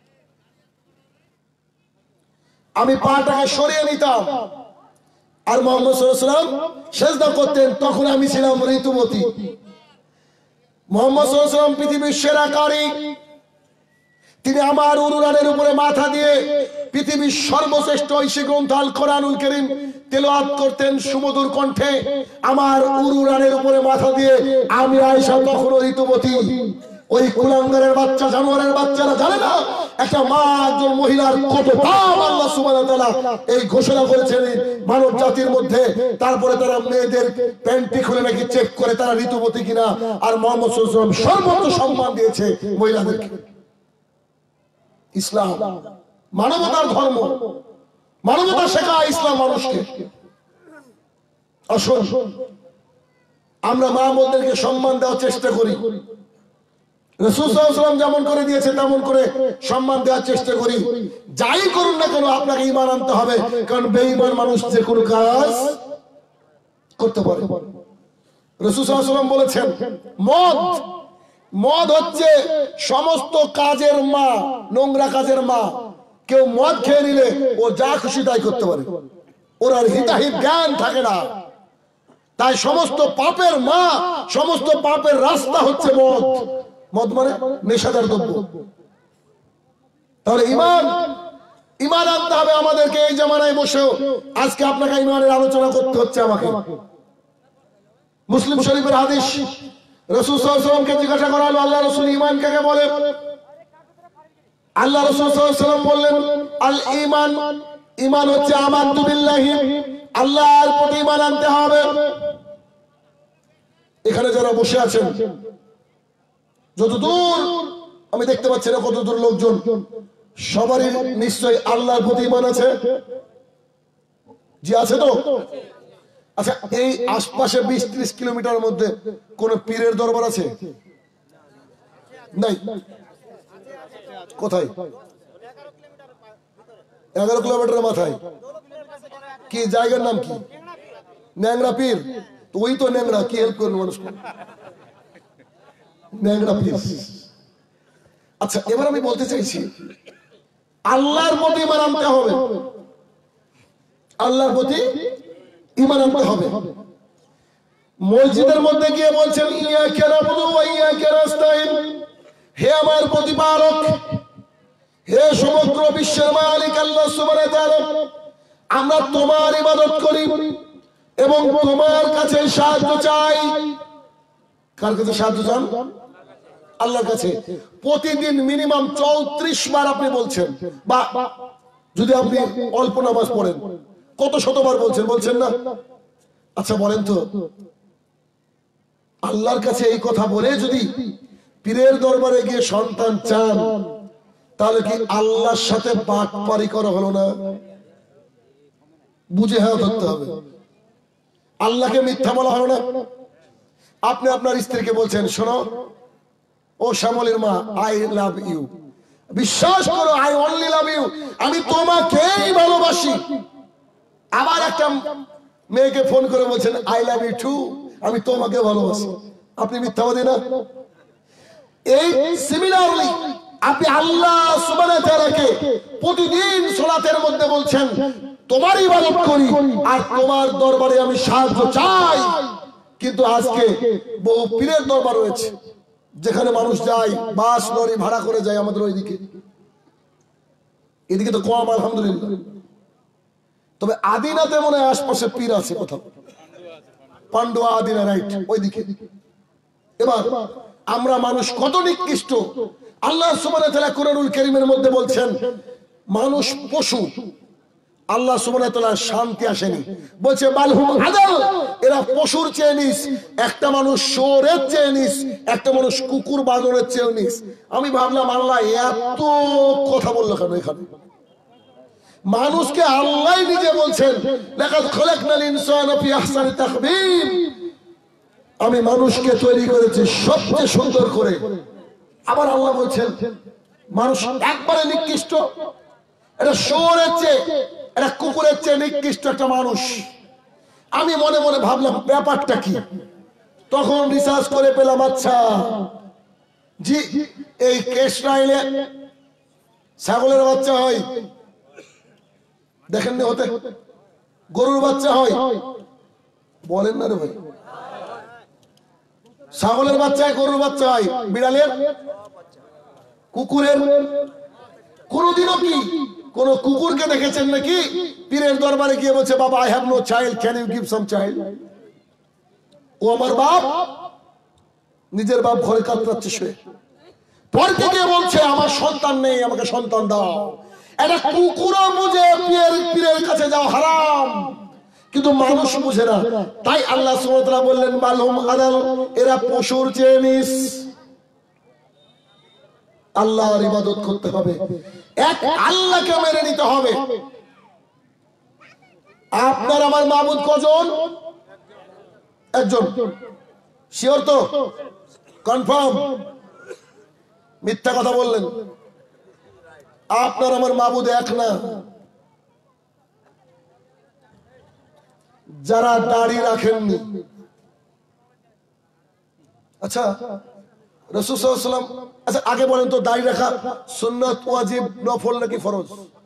আমি পাটাকে সরিয়ে নিতাম, আর মুহাম্মদ সাল্লাল্লাহু আলাইহি ওয়াসাল্লাম সেজদা করতেন। তখন আমি ছিলাম ঋতুবতী। মুহাম্মদ সাল্লাল্লাহু আলাইহি ওয়াসাল্লাম পৃথিবীর সেরা কারি। তিনি আমার উরুরানের উপরে মাথা দিয়ে পৃথিবীর সর্বশ্রেষ্ঠ ঐশী গ্রন্থ আল কোরআনুল কারীম তেলাওয়াত করতেন সুমধুর কণ্ঠে। আমার উরুরানের উপরে মাথা দিয়ে আমি আয়েশা তখন ঋতুবতী। ওই কুলাঙ্গারের বাচ্চা, জানোয়ারের বাচ্চারা জানে না একটা মা একজন মহিলার কত দাম। আল্লাহ সুবহানাহু ওয়া তাআলা এই ঘোষণা করেছেন মানব জাতির মধ্যে। তারপরে তারা মেয়েদের প্যান্টি খুলে নাকি চেক করে তারা ঋতুবতী কিনা। আর মুহাম্মদ সাল্লাল্লাহু আলাইহি ওয়াসাল্লাম সর্বোচ্চ সম্মান দিয়েছে মহিলাদেরকে। ইসলাম মানবতার ধর্ম, মানবতা শেখায় ইসলাম মানুষকে। আসুন আমরা মা বোনদেরকে সম্মান দেওয়ার চেষ্টা করি। রাসূল সাল্লাল্লাহু আলাইহি ওয়াসাল্লাম যেমন করে দিয়েছে তেমন করে সম্মান দেওয়ার চেষ্টা করি। যাই করুন না কেন আপনাকে ঈমান আনতে হবে, কারণ বেঈমান মানুষ যে কোনো কাজ করতে পারে। রাসূল সাল্লাল্লাহু আলাইহি ওয়াসাল্লাম বলেছেন, মদ মদ হচ্ছে সমস্ত কাজের মা, নোংরা কাজের মা। কেউ মদ খেয়ে নিলে ও যা খুশি তাই করতে পারে, ওর আর হিতাহিত জ্ঞান থাকে না। তাই সমস্ত পাপের মা, সমস্ত পাপের রাস্তা হচ্ছে মদ। মদ মানে নেশাদার দ্রব্য। তাহলে ঈমান ঈমান আনতে হবে আমাদেরকে। এই জামানায় বসেও আজকে আপনাকে ঈমানের আলোচনা করতে হচ্ছে আমাকে। মুসলিম শরীফের হাদিস, রাসূল সাল্লাল্লাহু আলাইহি ওয়াসাল্লামকে জিজ্ঞাসা করা হলো, আল্লাহ রাসূল ঈমান কাকে বলে? আল্লাহ রাসূল সাল্লাল্লাহু আলাইহি ওয়াসাল্লাম বললেন, আল ঈমান, ঈমান হচ্ছে আমানতু বিল্লাহি, আল্লাহর প্রতি ঈমান আনতে হবে। এখানে যারা বসে আছেন, যতদূর আমি দেখতে পাচ্ছি না কতদূর লোকজন, সবারই নিশ্চয়ই আল্লাহর প্রতি ঈমান আছে। জি আছে তো? আচ্ছা, এই আশপাশে বিশ ত্রিশ কিলোমিটার মধ্যে কোন পীরের দরবার আছে? নাই। কোথায়? এগারো কিলোমিটার মাথায়। কি জায়গার নাম কি? ন্যাংরা পীর। তো ওই তো ন্যাংরা, কি হেল্প করবে মানুষ? ন্যাংরা পীর। আচ্ছা, এবার আমি বলতে চাইছি আল্লাহর প্রতি ঈমান আনতে হবে। আল্লাহর প্রতি ঈমান আনতে হবে। মসজিদের মধ্যে গিয়ে বলছেন ইয়াকা নাবুদু ওয়া ইয়াকা নাস্তাইন, হে আমার প্রতিপালক, হে সমগ্র বিশ্বের মালিক আল্লাহ সুবহানাহু ওয়া তাআলা, আমরা তোমার ইবাদত করি এবং তোমার কাছে সাহায্য চাই। কার কাছে সাহায্য চান? আল্লাহর কাছে। প্রতিদিন মিনিমাম চৌত্রিশ বার আপনি বলছেন, বা যদি আপনি অল্প নামাজ পড়েন কত শতবার বলছেন, বলছেন না? আচ্ছা বলেন তো, আল্লাহর কাছে এই কথা বলে যদি পীরের দরবারে গিয়ে সন্তান চান, তাহলে কি আল্লাহর সাথে বাটপারি করা হলো না? বুঝে হ্যাঁ ধরতে হবে। আল্লাহকে মিথ্যা বলা হলো না? আপনি আপনার স্ত্রীকে বলছেন, শোনো ও শ্যামলীর মা, আই লাভ ইউ, বিশ্বাস করো, আই অনলি লাভ ইউ, আমি তোমাকেই ভালোবাসি। আবার একটা মেয়েকে ফোন করে বলছেন, আই লাভ ইউ টু, আমি তোমাকে ভালোবাসি। আপনি মিথ্যাবাদী না? এই সিমিলারলি আপনি আল্লাহ সুবহানাহু ওয়া তাআলাকে প্রতিদিন সালাতের মধ্যে বলছেন, তোমার ইবাদত করি আর তোমার দরবারে আমি সাহায্য চাই। কিন্তু আজকে বহু পীরের দরবার রয়েছে যেখানে মানুষ যায়, বাস লরি ভাড়া করে যায় আমাদের ওইদিকে, এদিকে তো কম আলহামদুলিল্লাহ। তবে আদিনাতে মনে হয় আশপাশে পীর আছে কোথাও, পান্ডুয়া আদিনা, রাইট, ওইদিকে। এবার আমরা মানুষ কত নিকৃষ্ট! আল্লাহ সুবহানাহু ওয়া তাআলা কুরআনুল কারীমের মধ্যে বলছেন মানুষ পশু। আল্লাহ সুবহানাহু ওয়া তাআলা শান্তি আসেনি, বলছে বালহুম আদাল, এরা পশুর চেয়ে নিস, একটা মানুষ শুয়োরের চেয়ে নিস, একটা মানুষ কুকুর বাদরের চেয়ে নিস। আমি ভাবলাম আল্লাহ এত কথা বললো কেন এখানে? মানুষকে আল্লাহ নিজে বলছেন লাকাদ খালাকনাল ইনসানা ফি আহসানি তাকবীম, আমি মানুষকে তৈরি করেছি সবচেয়ে সুন্দর করে। আবার আল্লাহ বলছেন মানুষ একবারে নিকৃষ্ট, এটা শুয়োরের চেয়ে, এটা কুকুরের চেয়ে নিকৃষ্ট একটা মানুষ। আমি মনে মনে ভাবলাম ব্যাপারটা কি? তখন রিসার্চ করে পেলাম, আচ্ছা জি, এই কেশরাইলে ছাগলের বাচ্চা হয়, দেখেননি হতে? গরুর বাচ্চা হয়, বলেন না রে ভাই? ছাগলের বাচ্চা হয়, গরুর বাচ্চা হয়, বিড়ালের, কুকুরের। কোনদিনও কি কোন কুকুরকে দেখেছেন নাকি পীরের দরবারে গিয়ে বলছে, বাবা I have no child, can you give some child? ও আমার বাপ, নিজের বাপ ঘরে কাতরাচ্ছে শুয়ে, পরকে গিয়ে বলছে আমার সন্তান নেই, আমাকে সন্তান দাও। এটা কুকুরও বুঝে পীরের পীরের কাছে যাও হারাম, কিন্তু মানুষ বুঝে না। তাই আল্লাহ সুবহানাহু ওয়া তাআলা বললেন বালহুম আদাল, এরা পশুর চেয়ে নিস। আল্লাহর ইবাদত করতে হবে, এক আল্লাহকে মেনে নিতে হবে। আপনার আমার মাবুদ কজন? একজন। শিওর তো? কনফার্ম? মিথ্যা কথা বললেন। আপনার আমার মাবুদ এক না। যারা দাড়ি রাখেননি, আচ্ছা রাসূল সাল্লাল্লাহু আলাইহি ওয়াসাল্লাম, আচ্ছা আগে বলেন তো দাড়ি রাখা সুন্নাত, ওয়াজিব, নফল নাকি ফরজ?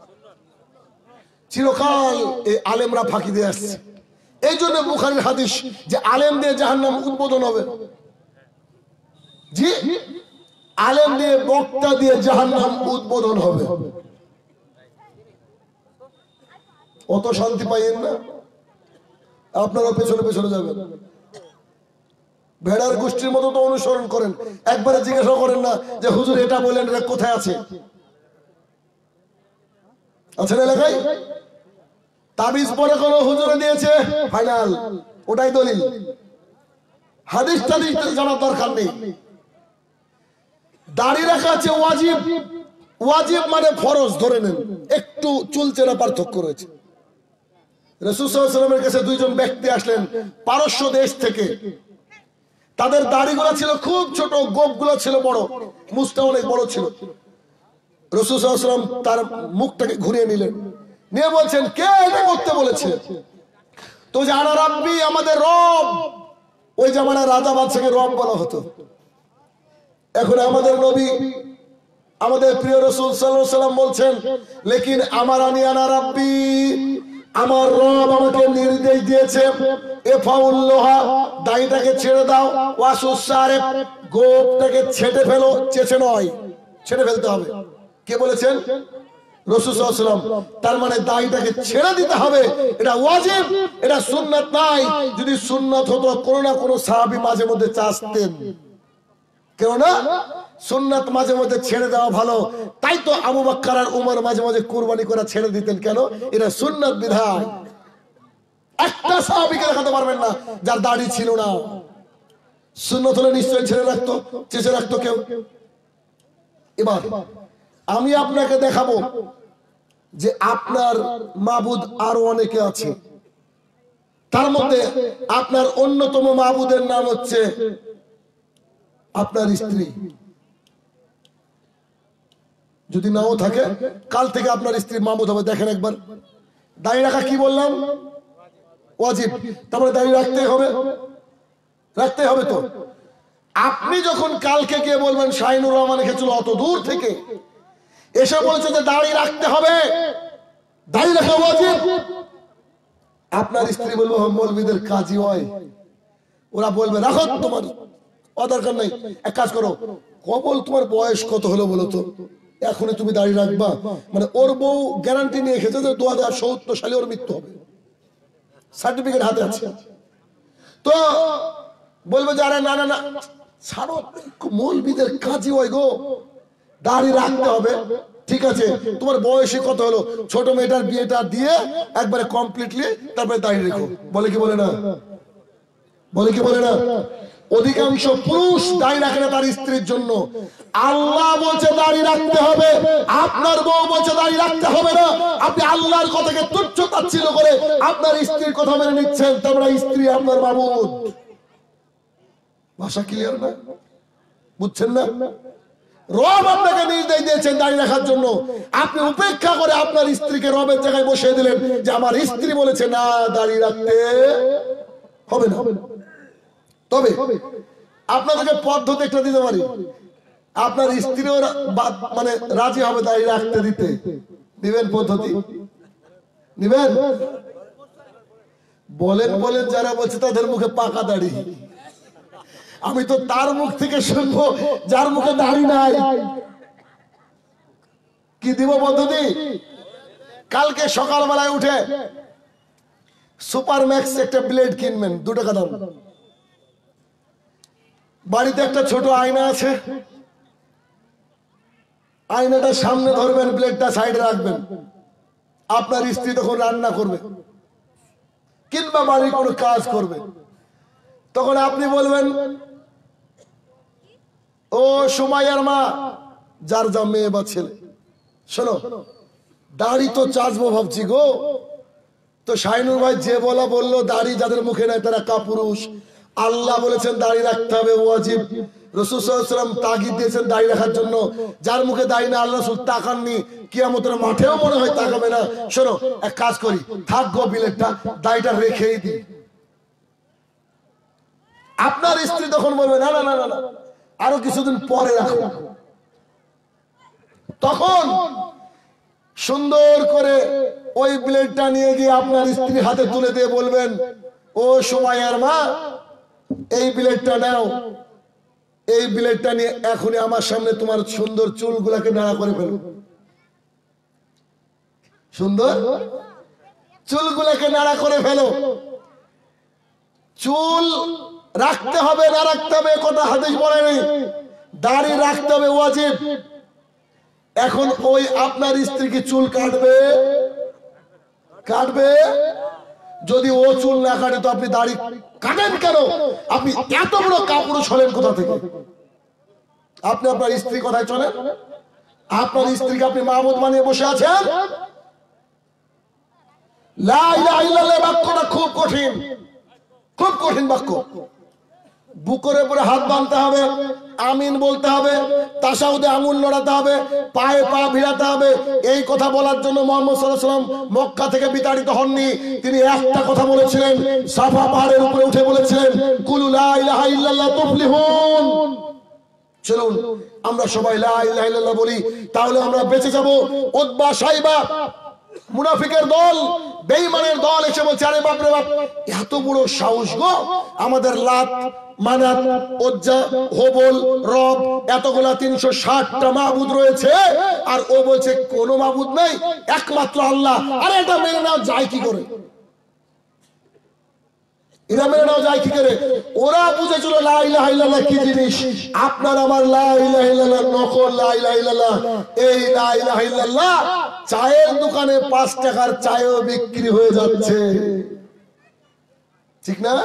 চিরকাল এই আলেমরা ফাঁকি দিয়ে আসছে। এই জন্য বুখারীর হাদিস যে আলেম দিয়ে জাহান্নাম উদ্বোধন হবে। জি, আলেম দিয়ে, বক্তা দিয়ে জাহান্নাম উদ্বোধন হবে। অত শান্তি পাইয়েন না, আপনারা পেছনে পেছনে যাবেন। ভেড়ার গোষ্ঠীর মতো তো অনুসরণ করেন, একবারে জিজ্ঞাসা করেন না যে হুজুর এটা বলেন, এটা কোথায় আছে? আছেন এলাকায়? তাবিজ পরে কোন হুজুরে দিয়েছে, ফাইনাল, ওটাই দলিল। হাদিস টাদিস জানার দরকার নেই। দাড়ি রাখা আছে ওয়াজিব, ওয়াজিব মানে ফরজ ধরে নেন, একটু চুলচেরা পার্থক্য রয়েছে। রাসূল সাল্লাল্লাহু আলাইহি ওয়াসাল্লামের কাছে দুইজন ব্যক্তি আসলেন পারস্য দেশ থেকে। তাদের দাড়িগুলো ছিল খুব ছোট, গোঁফগুলো ছিল বড়, মুছটা অনেক বড় ছিল। রাসূল সাল্লাল্লাহু আলাইহি ওয়াসাল্লাম তার মুখটাকে ঘুরিয়ে নিলেন, নিয়ে বলছেন কে এটা করতে বলেছে? তো যে আনা রাব্বি, আমাদের রব। ওই জামানায় রাজা বাদশাকে রব বলা হতো। এখন আমাদের নবী, আমাদের প্রিয় রাসূল সাল্লাল্লাহু আলাইহি ওয়াসাল্লাম বলছেন লেকিন আমার আনি আনা রাব্বি, আমার রব আমাকে নির্দেশ দিয়েছে এফাউল্লাহা দাড়িটাকে ছেড়ে দাও, ওয়াসুসারে গোপটাকে ছেটে ফেলো, চেঁচে নয় ছেড়ে ফেলতে হবে। কে বলেছেন? রাসূল সাল্লাল্লাহু আলাইহি ওয়াসাল্লাম। তার মানে দাড়িটাকে ছেড়ে দিতে হবে, এটা ওয়াজিব, এটা সুন্নাত নাই। যদি সুন্নাত হতো কোন না কোন সাহাবী মাঝে মধ্যে চাচ্তেন, কেন না সুন্নাত মাঝে মধ্যে ছেড়ে দেওয়া ভালো। তাই তো আবু বকর আর উমর মাঝে মাঝে কুরবানি করা ছেড়ে দিতেন, কেন? এটা সুন্নাত বিধান। একটা সাহাবীকে দেখাতে পারবেন না যার দাড়ি ছিল না। সুন্নাত হলে নিশ্চয়ই ছেড়ে রাখতো, চেঁচে রাখতো কেউ। এবার আমি আপনাকে দেখাবো যে আপনার মাবুদ আরো অনেকে আছে, তার মধ্যে আপনার অন্যতম মাবুদের নাম হচ্ছে আপনার স্ত্রী। যদি নাও থাকে, কাল থেকে আপনার স্ত্রী মাবুদ হবে। দেখেন একবার, দাড়ি রাখা কি বললাম? ওয়াজিব। তারপরে দাড়ি রাখতে হবে, রাখতে হবে। তো আপনি যখন কালকে গিয়ে বলবেন শাহিনুর রহমান এসেছিল অত দূর থেকে, এসে বলছে যে দাড়ি রাখতে হবে, দাড়ি রাখা ওয়াজিব, আপনার স্ত্রী বলবো মৌলবীদের কাজই হয়, ওরা বলবে রাখো, তোমার দরকার নাই। এক কাজ করো, কবল তোমার বয়স কত হলো বলো তো, এখনই তুমি দাড়ি রাখবা? মানে ওর বউ গ্যারান্টি নিয়ে এসেছে যে দু হাজার সত্তর সালে ওর মৃত্যু হবে, সার্টিফিকেট হাতে আছে। তো বলবে যে আরে না না না ছাড়ো, মৌলবীদের কাজই হয় গো, দাড়ি রাখতে হবে। ঠিক আছে, তোমার বয়সে কত হলো? ছোট মেয়েটার বিয়েটা দিয়ে একবারে কমপ্লিটলি তারপরে দাড়ি রেখো। বলে কি বলে না? বলে কি বলে না? অধিকাংশ পুরুষ দাড়ি রাখে না তার স্ত্রীর জন্য। আল্লাহ বলছে দাড়ি রাখতে হবে, আপনার বউ বলছে দাড়ি রাখতে হবে না। আপনি আল্লাহর কথাকে তুচ্ছ তাচ্ছিল্য করে আপনার স্ত্রীর কথা মেনে নিচ্ছেন, তারপরে স্ত্রী আপনার মাবুদ। ভাষা ক্লিয়ার না? বুঝছেন না? রব আপনাকে নির্দেশ দিয়েছেন দাড়ি রাখার জন্য, আপনি উপেক্ষা করে আপনার স্ত্রীকে রবের জায়গায় বসিয়ে দিলেন যে আমার স্ত্রী বলেছে না দাড়ি রাখতে হবে না। তবে আপনাদেরকে পদ্ধতি একটা দিতে পারি, আপনার স্ত্রীও মানে রাজি হবে দাড়ি রাখতে দিতে। দিবেন পদ্ধতি? নিবেন? বলেন বলেন যারা বলছে তাদের মুখে পাকা দাড়ি। আমি তো তার মুখ থেকে শুনবো যার মুখে দাড়ি নাই। কি দিব পদ্ধতি? কালকে সকালবেলায় উঠে সুপার ম্যাক্স একটা ব্লেড কিনবেন, দু টাকা দাম। বাড়িতে একটা ছোট আয়না আছে, আয়নাটা সামনে ধরবেন, ব্লেডটা সাইডে রাখবেন। আপনার স্ত্রী তখন রান্না করবে কিংবা বাড়ির কোনো কাজ করবে, তখন আপনি বলবেন ও সুমাইয়ার মা, যার যা মেয়ে বা ছেলে, শোনো দাড়ি তো চাচবো ভাবছি গো। তো শাহিনুর ভাই যে বলা বললো দাড়ি যাদের মুখে নাই তারা কাপুরুষ। আল্লাহ বলেছেন দাড়ি রাখতে হবে ওয়াজিব, রাসূল সাল্লাল্লাহু আলাইহি ওয়াসাল্লাম তাগিদ দিয়েছেন দাড়ি রাখার জন্য। যার মুখে দাড়ি না আল্লাহ রাসূল তাকাননি, কিয়ামতের মাঠেও মনে হয় তাকাবে না। শোনো এক কাজ করি, থাকবো বিলেটটা, দাড়িটা রেখেই দিই। আপনার স্ত্রী তখন বলবে না না না না আরো কিছুদিন পরে রাখো। তখন সুন্দর করে ওই ব্লেডটা নিয়ে গিয়ে আপনার স্ত্রী হাতে তুলে দিয়ে বলবেন ও সুমাইয়ার মা, এই ব্লেডটা নাও, এই ব্লেডটা নিয়ে এখনই আমার সামনে তোমার সুন্দর চুলগুলাকে নাড়া করে ফেলো। সুন্দর চুলগুলাকে নাড়া করে ফেলো। চুল রাখতে হবে না রাখতে হবে কথা হাদিস বলেনি, দাড়ি রাখতে হবে ওয়াজিব। এখন ওই আপনার স্ত্রীকে চুল কাটবে কাটবে যদি ও চুল না কাটে তো আপনি দাড়ি কাটেন কেন? আপনি এত বড় কাপুরুষ হলেন কোথা থেকে? আপনি আপনার স্ত্রী কথায় চলেন? আপনার স্ত্রীকে আপনি মাহবুদ বানিয়ে বসে আছেন? লা ইলাহা ইল্লাল্লাহ বাক্যটা খুব কঠিন, খুব কঠিন বাক্য। বুকের উপরে হাত বাঁধতে হবে, আমিন বলতে হবে, তাশাহুদে আঙুল নড়াতে হবে, পায়ে পা ভিড়াতে হবে। এই কথা বলার জন্য মুহাম্মদ সাল্লাল্লাহু আলাইহি ওয়াসাল্লাম মক্কা থেকে বিতাড়িত হননি। তিনি একটা কথা বলেছিলেন, সাফা পাহাড়ের উপরে উঠে বলেছিলেন কুলু লা ইলাহা ইল্লাল্লাহ তুফলিহুন। চলুন আমরা সবাই লা ইলাহা ইল্লাল্লাহ বলি, তাহলে আমরা বেঁচে যাব। উতবা সাইবা মুনাফিকের দল, বেঈমানের দল এসে বলছে, আরে বাপ রে বাপ, এত বড় সাহস গো, আমাদের লাত, মানাত, উজ্জা, হবল, রব, এতগুলা তিনশো ষাটটা মাবুদ রয়েছে, আর ও বলছে কোনো মাবুদ নাই, একমাত্র আল্লাহ। আরে এটা মেনে নাও যায় কি করে? এরা মেনে নাও যায় কি করে? ওরা বুঝেছিল লা ইলাহা ইল্লাল্লাহ কি জিনিস। আপনার আমার লা ইলাহা ইল্লাল্লাহ নকল লা ইলাহা ইল্লাল্লাহ। এই লা ইলাহা ইল্লাল্লাহ চায়ের দোকানে পাঁচ টাকার চায়ও বিক্রি হয়ে যাচ্ছে, ঠিক না?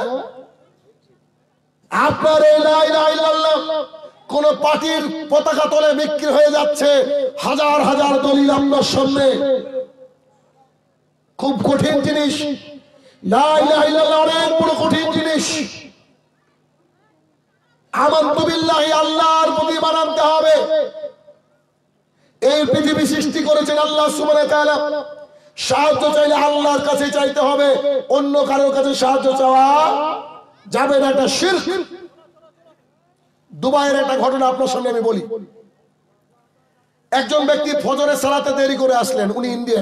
আপনার এই লা ইলাহা ইল্লাল্লাহ কোন পার্টির পতাকা তলে বিক্রি হয়ে যাচ্ছে, হাজার হাজার দলিল আপনার সামনে। খুব কঠিন জিনিস লা ইলাহা ইল্লাল্লাহ, অনেক বড় কঠিন জিনিস। আমানতু বিল্লাহি, আল্লাহর প্রতি মানতে হবে। এই পৃথিবী সৃষ্টি করেছেন আল্লাহ সুবহানাহু ওয়া তাআলা। সাহায্য চাইলে আল্লাহর কাছে চাইতে হবে, অন্য কারোর কাছে সাহায্য চাওয়া যাবে না, এটা শিরক। দুবাইয়ের একটা ঘটনা আপনার সামনে আমি বলি। একজন ব্যক্তি ফজরের সালাতে দেরি করে আসলেন, উনি ইন্ডিয়ান।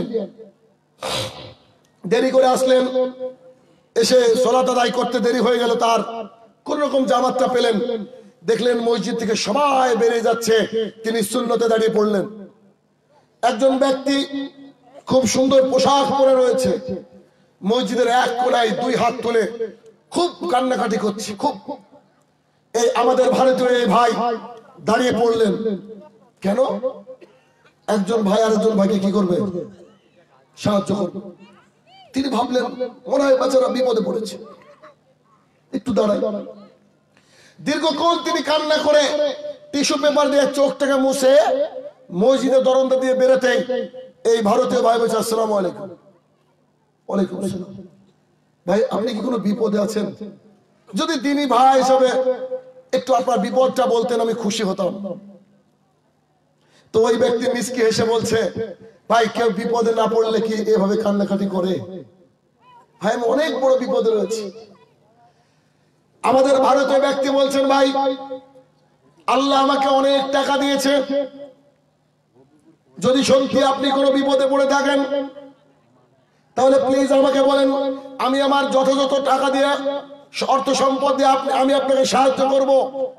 দেরি করে আসলেন, এসে সালাত আদায় করতে দেরি হয়ে গেল তার। কোন রকম জামাতটা পেলেন, দেখলেন মসজিদ থেকে সবাই বেরিয়ে যাচ্ছে, তিনি সুন্নতে দাঁড়িয়ে পড়লেন। একজন ব্যক্তি খুব সুন্দর পোশাক পরে রয়েছে, মসজিদের এক কোণায় দুই হাত তুলে খুব কান্নাকাটি করছে। খুব এই আমাদের ভারতীয় এই ভাই দাঁড়িয়ে পড়লেন কেন? একজন ভাই আরেকজন ভাইকে কি করবে? সাহায্য করবে। তিনি ভাবলেন মনে হয় বাচ্চারা বিপদে পড়েছে, একটু দাঁড়াই। দীর্ঘক্ষণ তিনি কান্না করে টিস্যু পেপার দিয়ে চোখটাকে মুছে মসজিদে দরজা দিয়ে বেরোতে এই ভারতীয় ভাই বলছে, আসসালামু আলাইকুম। ওয়ালাইকুম আসসালাম। ভাই আপনি কি কোনো বিপদে আছেন? যদি দিনী ভাই হিসাবে একটু আপনার বিপদটা বলতেন আমি খুশি হতাম। তো ওই ব্যক্তি মিসকে হেসে বলছে, ভাই কেউ বিপদে না পড়লে কি এভাবে কান্নাকাটি করে? ভাই আমি অনেক বড় বিপদে রয়েছে। আমাদের ভারতীয় ব্যক্তি বলছেন, ভাই আল্লাহ আমাকে অনেক টাকা দিয়েছে, যদি সত্যি আপনি কোনো বিপদে পড়ে থাকেন তাহলে প্লিজ আমাকে বলেন, আমি আমার যথাযথ টাকা দিয়ে, অর্থ সম্পদ দিয়ে আমি আপনাকে সাহায্য করব।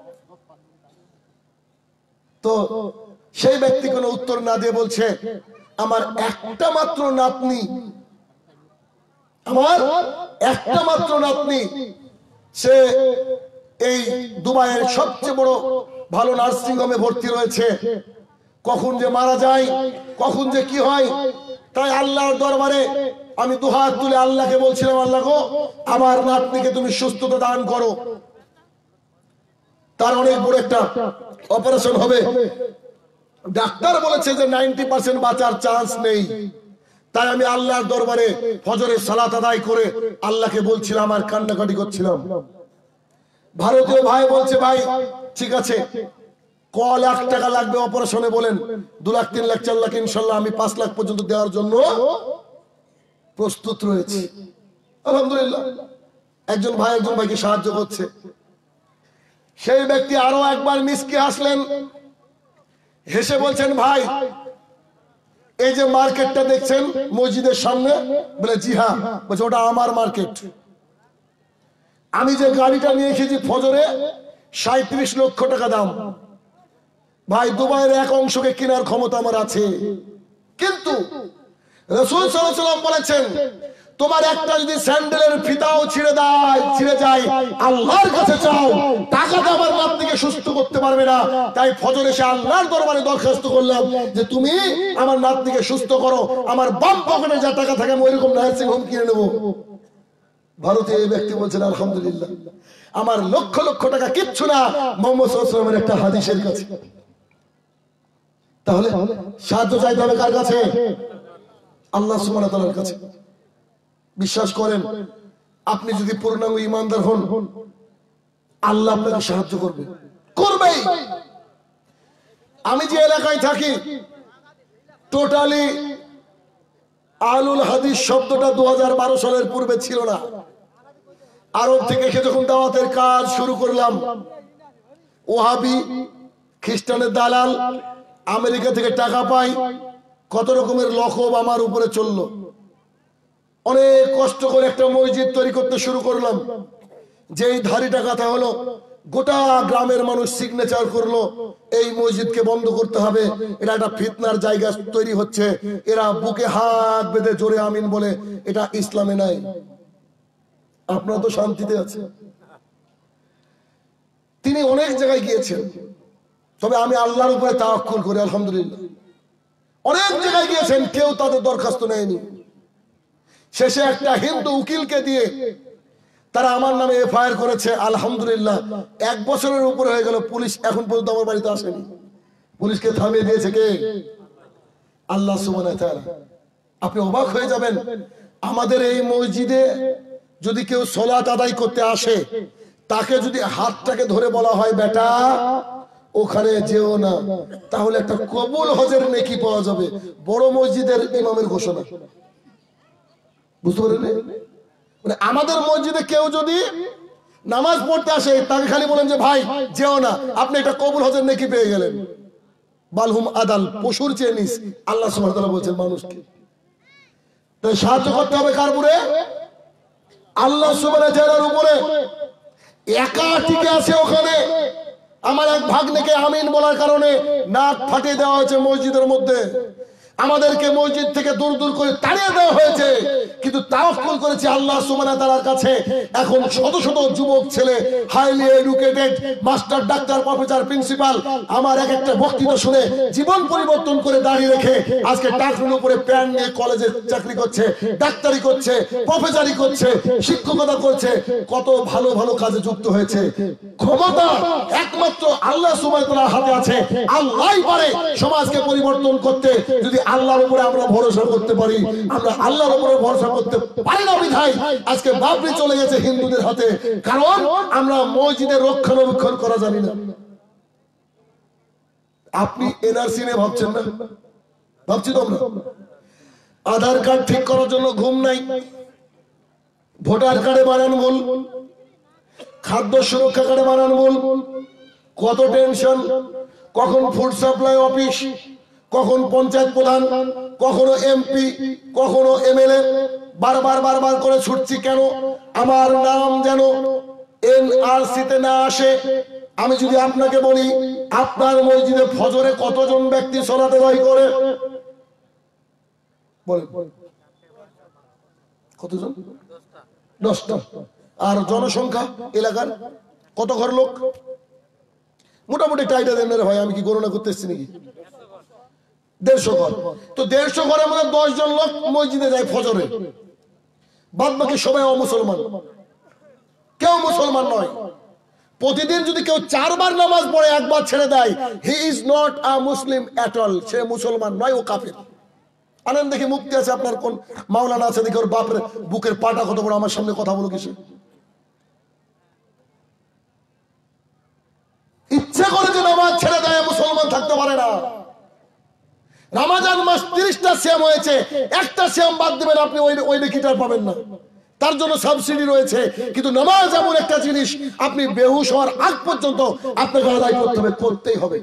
তো সেই ব্যক্তি কোনো উত্তর না দিয়ে বলছে, আমার একটা মাত্র নাতনি, আমার একটা মাত্র নাতনি, সে এই দুবাইয়ের সবচেয়ে বড় ভালো নার্সিং হোমে ভর্তি রয়েছে, কখন যে মারা যায়, কখন যে কি হয়, তাই আল্লাহর দরবারে আমি দুহাত তুলে আল্লাহকে বলছিলাম, আল্লাহ গো আমার নাতনিকে তুমি সুস্থতা দান করো, তার অনেক বড় একটা অপারেশন হবে, ডাক্তার বলেছে যে নাইনটি পার্সেন্ট বাঁচার চান্স নেই। তাই আমি আল্লাহর দরবারে ফজরের সালাত আদায় করে আল্লাহকে বলছিলাম আর কান্নাকাটি করছিলাম। ভারতীয় ভাই বলছে, ভাই ঠিক আছে, ক লাখ টাকা লাগবে অপারেশনে বলেন? দু লাখ, তিন লাখ, চার লাখ, ইনশাল্লাহ আমি পাঁচ লাখ পর্যন্ত দেওয়ার জন্য প্রস্তুত রয়েছে। আলহামদুলিল্লাহ একজন ভাই একজন ভাইকে সাহায্য করছে। সেই ব্যক্তি আরো একবার মিসকে আসলেন, হেসে বলছেন, ভাই এই যে মার্কেটটা দেখছেন মসজিদের সামনে? বলে জি হ্যাঁ। বলছে ওটা আমার মার্কেট, আমি যে গাড়িটা নিয়ে এসেছি ফজরে সাঁত্রিশ লক্ষ টাকা দাম। ভাই দুবাইয়ের এক অংশকে কেনার ক্ষমতা আমার আছে, কিন্তু রাসূল সাল্লাল্লাহু আলাইহি ওয়াসাল্লাম বলেছেন তোমার একটা যদি স্যান্ডেলের ফিতাও ছিঁড়ে দেয় ছিঁড়ে যায় আল্লাহর কাছে চাও, টাকাটা আমার নাতনিকে সুস্থ করতে পারবে না। তাই ফজর এসে আল্লাহর দরবারে দরখাস্ত করলাম যে তুমি আমার নাতনিকে সুস্থ করো, আমার বাম পকেটে যা টাকা থাকে আমি ওইরকম নার্সিং হোম কিনে নেবো। ভারতীয় এই ব্যক্তি বলছেন, আলহামদুলিল্লাহ আমার লক্ষ লক্ষ টাকা কিচ্ছু না মুহাম্মদ সাল্লাল্লাহু আলাইহি ওয়াসাল্লামের একটা হাদিসের কাছে। তাহলে সাহায্য চাইতে হবে কার কাছে? আল্লাহ সুবহানাহু ওয়া তাআলার কাছে। বিশ্বাস করেন, আপনি যদি পূর্ণাঙ্গ ঈমানদার হন আল্লাহ আপনাকে সাহায্য করবে, করবেই। আমি যে এলাকায় থাকি টোটালি আলুল হাদিস শব্দটা দু হাজার বারো সালের পূর্বে ছিল না। আরব থেকে এসে যখন দাওয়াতের কাজ শুরু করলাম, ওহাবি খ্রিস্টানের দালাল আমেরিকা থেকে টাকা পায়, কত রকমের লকব আমার উপরে চললো। অনেক কষ্ট করে একটা মসজিদ তৈরি করতে শুরু করলাম, যেই ধারিটা কথা হলো গোটা গ্রামের মানুষ সিগনেচার করলো এই মসজিদকে বন্ধ করতে হবে, এটা একটা ফিতনার জায়গা তৈরি হচ্ছে। এরা বুকে হাত বেঁধে জোরে আমিন বলে, এটা ইসলামে নাই। আপনারা তো শান্তিতে আছে। তিনি অনেক জায়গায় গিয়েছেন, তবে আমি আল্লাহর উপরে তাওয়াক্কুল করি আলহামদুলিল্লাহ। অনেক জায়গায় গিয়েছেন, কেউ তাদের দরখাস্ত নেয়নি। শেষে একটা হিন্দু উকিলকে দিয়ে তারা আমার নামে এফআইআর করেছে। আলহামদুলিল্লাহ এক বছরের উপরে হয়ে গেল, পুলিশ এখন পর্যন্ত আমার বাড়িতে আসেনি। পুলিশকে থামিয়ে দিয়েছে কে? আল্লাহ সুবহানাহু ওয়া তাআলা। আপনি অবাক হয়ে যাবেন, আমাদের এই মসজিদে যদি কেউ সালাত আদায় করতে আসে, তাকে যদি হাতটাকে ধরে বলা হয় বেটা ওখানে যেও না, তাহলে একটা কবুল হজের নেকি পাওয়া যাবে। বড় মসজিদের ইমামের ঘোষণা, বুঝতে পারলেন? মানে আমাদের মসজিদে কেউ যদি নামাজ পড়তে আসে, তাকে খালি বলেন যে ভাই যেও না, আপনি একটা কবুল হজের নেকি পেয়ে গেলেন। বালহুম আদাল, পশুর চেয়ে নিস। আল্লাহ সুবহানাহু ওয়া তাআলা বলছেন মানুষকে। তাই সাহায্য করতে হবে কার উপরে? আল্লাহ সুবহানাহু ওয়া তাআলার উপরে। একা টিকে আছে ওখানে। আমার এক ভাগ্নেকে আমিন বলার কারণে নাক ফাটিয়ে দেওয়া হয়েছে মসজিদের মধ্যে। আমাদেরকে মসজিদ থেকে দূর দূর করে তাড়িয়ে দেওয়া হয়েছে, কিন্তু তাওয়াক্কুল করেছি আল্লাহ সুবহানাহু ওয়া তাআলার কাছে। এখন শত শত যুবক ছেলে, highly educated, master, doctor, professor, principal, আমার এক একটা বক্তৃতা শুনে জীবন পরিবর্তন করে দাঁড়িয়ে রেখে আজকে টাকনুর উপরে প্যান্ট নিয়ে কলেজে চাকরি করছে, ডাক্তারি করছে, প্রফেসরি করছে, শিক্ষকতা করছে, কত ভালো ভালো কাজে যুক্ত হয়েছে। ক্ষমতা একমাত্র আল্লাহ সুবহানাহু ওয়া তাআলার হাতে আছে। আল্লাহই পারে সমাজকে পরিবর্তন করতে। যদি আল্লাহর উপরে আমরা ভরসা করতে পারি, আমরা আল্লাহর উপরে ভরসা করতে পারি না বিধায় আজকে বাবরি চলে গেছে হিন্দুদের হাতে, কারণ আমরা মসজিদের রক্ষণাবেক্ষণ করা জানি না। আপনি এনআরসি নিয়ে ভাবছেন না? ভাবছি তো আমরা। আধার কার্ড ঠিক করার জন্য ঘুম নাই, ভোটার কার্ডে বানান ভুল, খাদ্য সুরক্ষা কার্ডে বানান ভুল, কত টেনশন। কখন ফুড সাপ্লাই অফিস, কখন পঞ্চায়েত প্রধান, কখনো এমপি, কখনো এমএলএ, বারবার বারবার করে ছুটছি কেন আমার নাম যেন এনআরসিতে না আসে। আমি যদি আপনাকে বলি, আপনার মসজিদে ফজরে কতজন ব্যক্তি সালাত আদায় করে? বলেন কতজন? দশটা। আর জনসংখ্যা এলাকার কত ঘর লোক? মোটামুটি টাইটা দেন রে ভাই, আমি কি গণনা করতে এসেছি নাকি? দেড়শো ঘর। তো দেড়শো ঘরের মধ্যে দশ জন লোক মসজিদে যায় ফজরে, বাদ বাকি সবাই অমুসলমান, কেউ মুসলমান নয়। প্রতিদিন যদি কেউ চারবার নামাজ পড়ে একবার ছেড়ে দেয়, he is not a Muslim at all, সে মুসলমান নয়, ও কাফের। আনেন দেখি মুক্তি আছে আপনার, কোন মাওলানা আছে দেখি, ওর বাপের বুকের পাটা কত বড়, আমার সামনে কথা বলো কিসে? ইচ্ছে করে যে নামাজ ছেড়ে দেয় মুসলমান থাকতে পারে না। রমজান মাস তিরিশটা সিয়াম হয়েছে, একটা সিয়াম বাদ দিবেন আপনি ওই ওই নেকিটা পাবেন না, তার জন্য সাবসিডি রয়েছে। কিন্তু নামাজ এমন একটা জিনিস, আপনি বেহুশ হওয়ার আগ পর্যন্ত আপনাকে আদায় করতে হবে, করতেই হবে।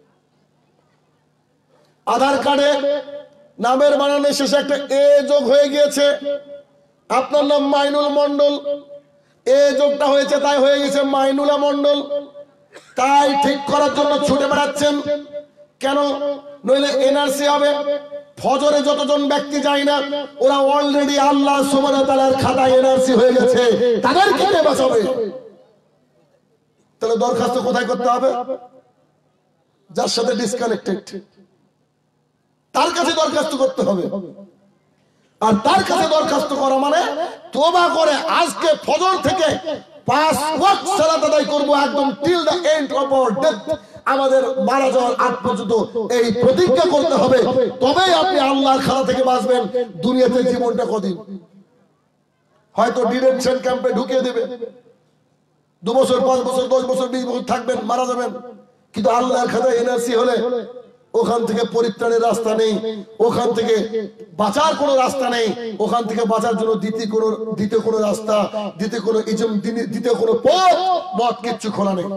আধার কার্ডে নামের বানানের শেষে একটা এ যোগ হয়ে গিয়েছে, আপনার নাম মাইনুল মন্ডল, এ যোগটা হয়েছে তাই হয়ে গেছে মাইনুলা মন্ডল। তাই ঠিক করার জন্য ছুটে বেড়াচ্ছেন কেন? নইলে এনআরসি হবে। ফজরে যতজন ব্যক্তি যায় না, ওরা অলরেডি আল্লাহ সুবহানাহু ওয়া তাআলার খাতায় এনআরসি হয়ে গেছে, তাদেরকে কে বাঁচাবে? তাহলে দরখাস্ত কোথায় করতে হবে? যার সাথে ডিসকানেক্টেড, তার কাছে দরখাস্ত করতে হবে। আর তার কাছে দরখাস্ত করা মানে তওবা করে আজকে ফজর থেকে পাঁচ ওয়াক্ত সালাত আদায় করব একদম till the end of our death. আমাদের মারা যাওয়ার আগ পর্যন্ত এই প্রতিজ্ঞা করতে হবে, তবেই আপনি আল্লাহর খাতা থেকে বাঁচবেন। দুনিয়াতে জীবনটা কদিন, হয়তো ডিটেনশন ক্যাম্পে ঢুকিয়ে দেবে, দু বছর, পাঁচ বছর, দশ বছর, বিশ বছর থাকবেন, মারা যাবেন। কিন্তু আল্লাহর খাতায় এনআরসি হলে ওখান থেকে পরিত্রাণের রাস্তা নেই, ওখান থেকে বাঁচার কোনো রাস্তা নেই, ওখান থেকে বাঁচার জন্য দ্বিতীয় কোনো দ্বিতীয় কোনো রাস্তা, দ্বিতীয় কোনো ইজম, দ্বিতীয় কোনো পথ মত কিচ্ছু খোলা নেই।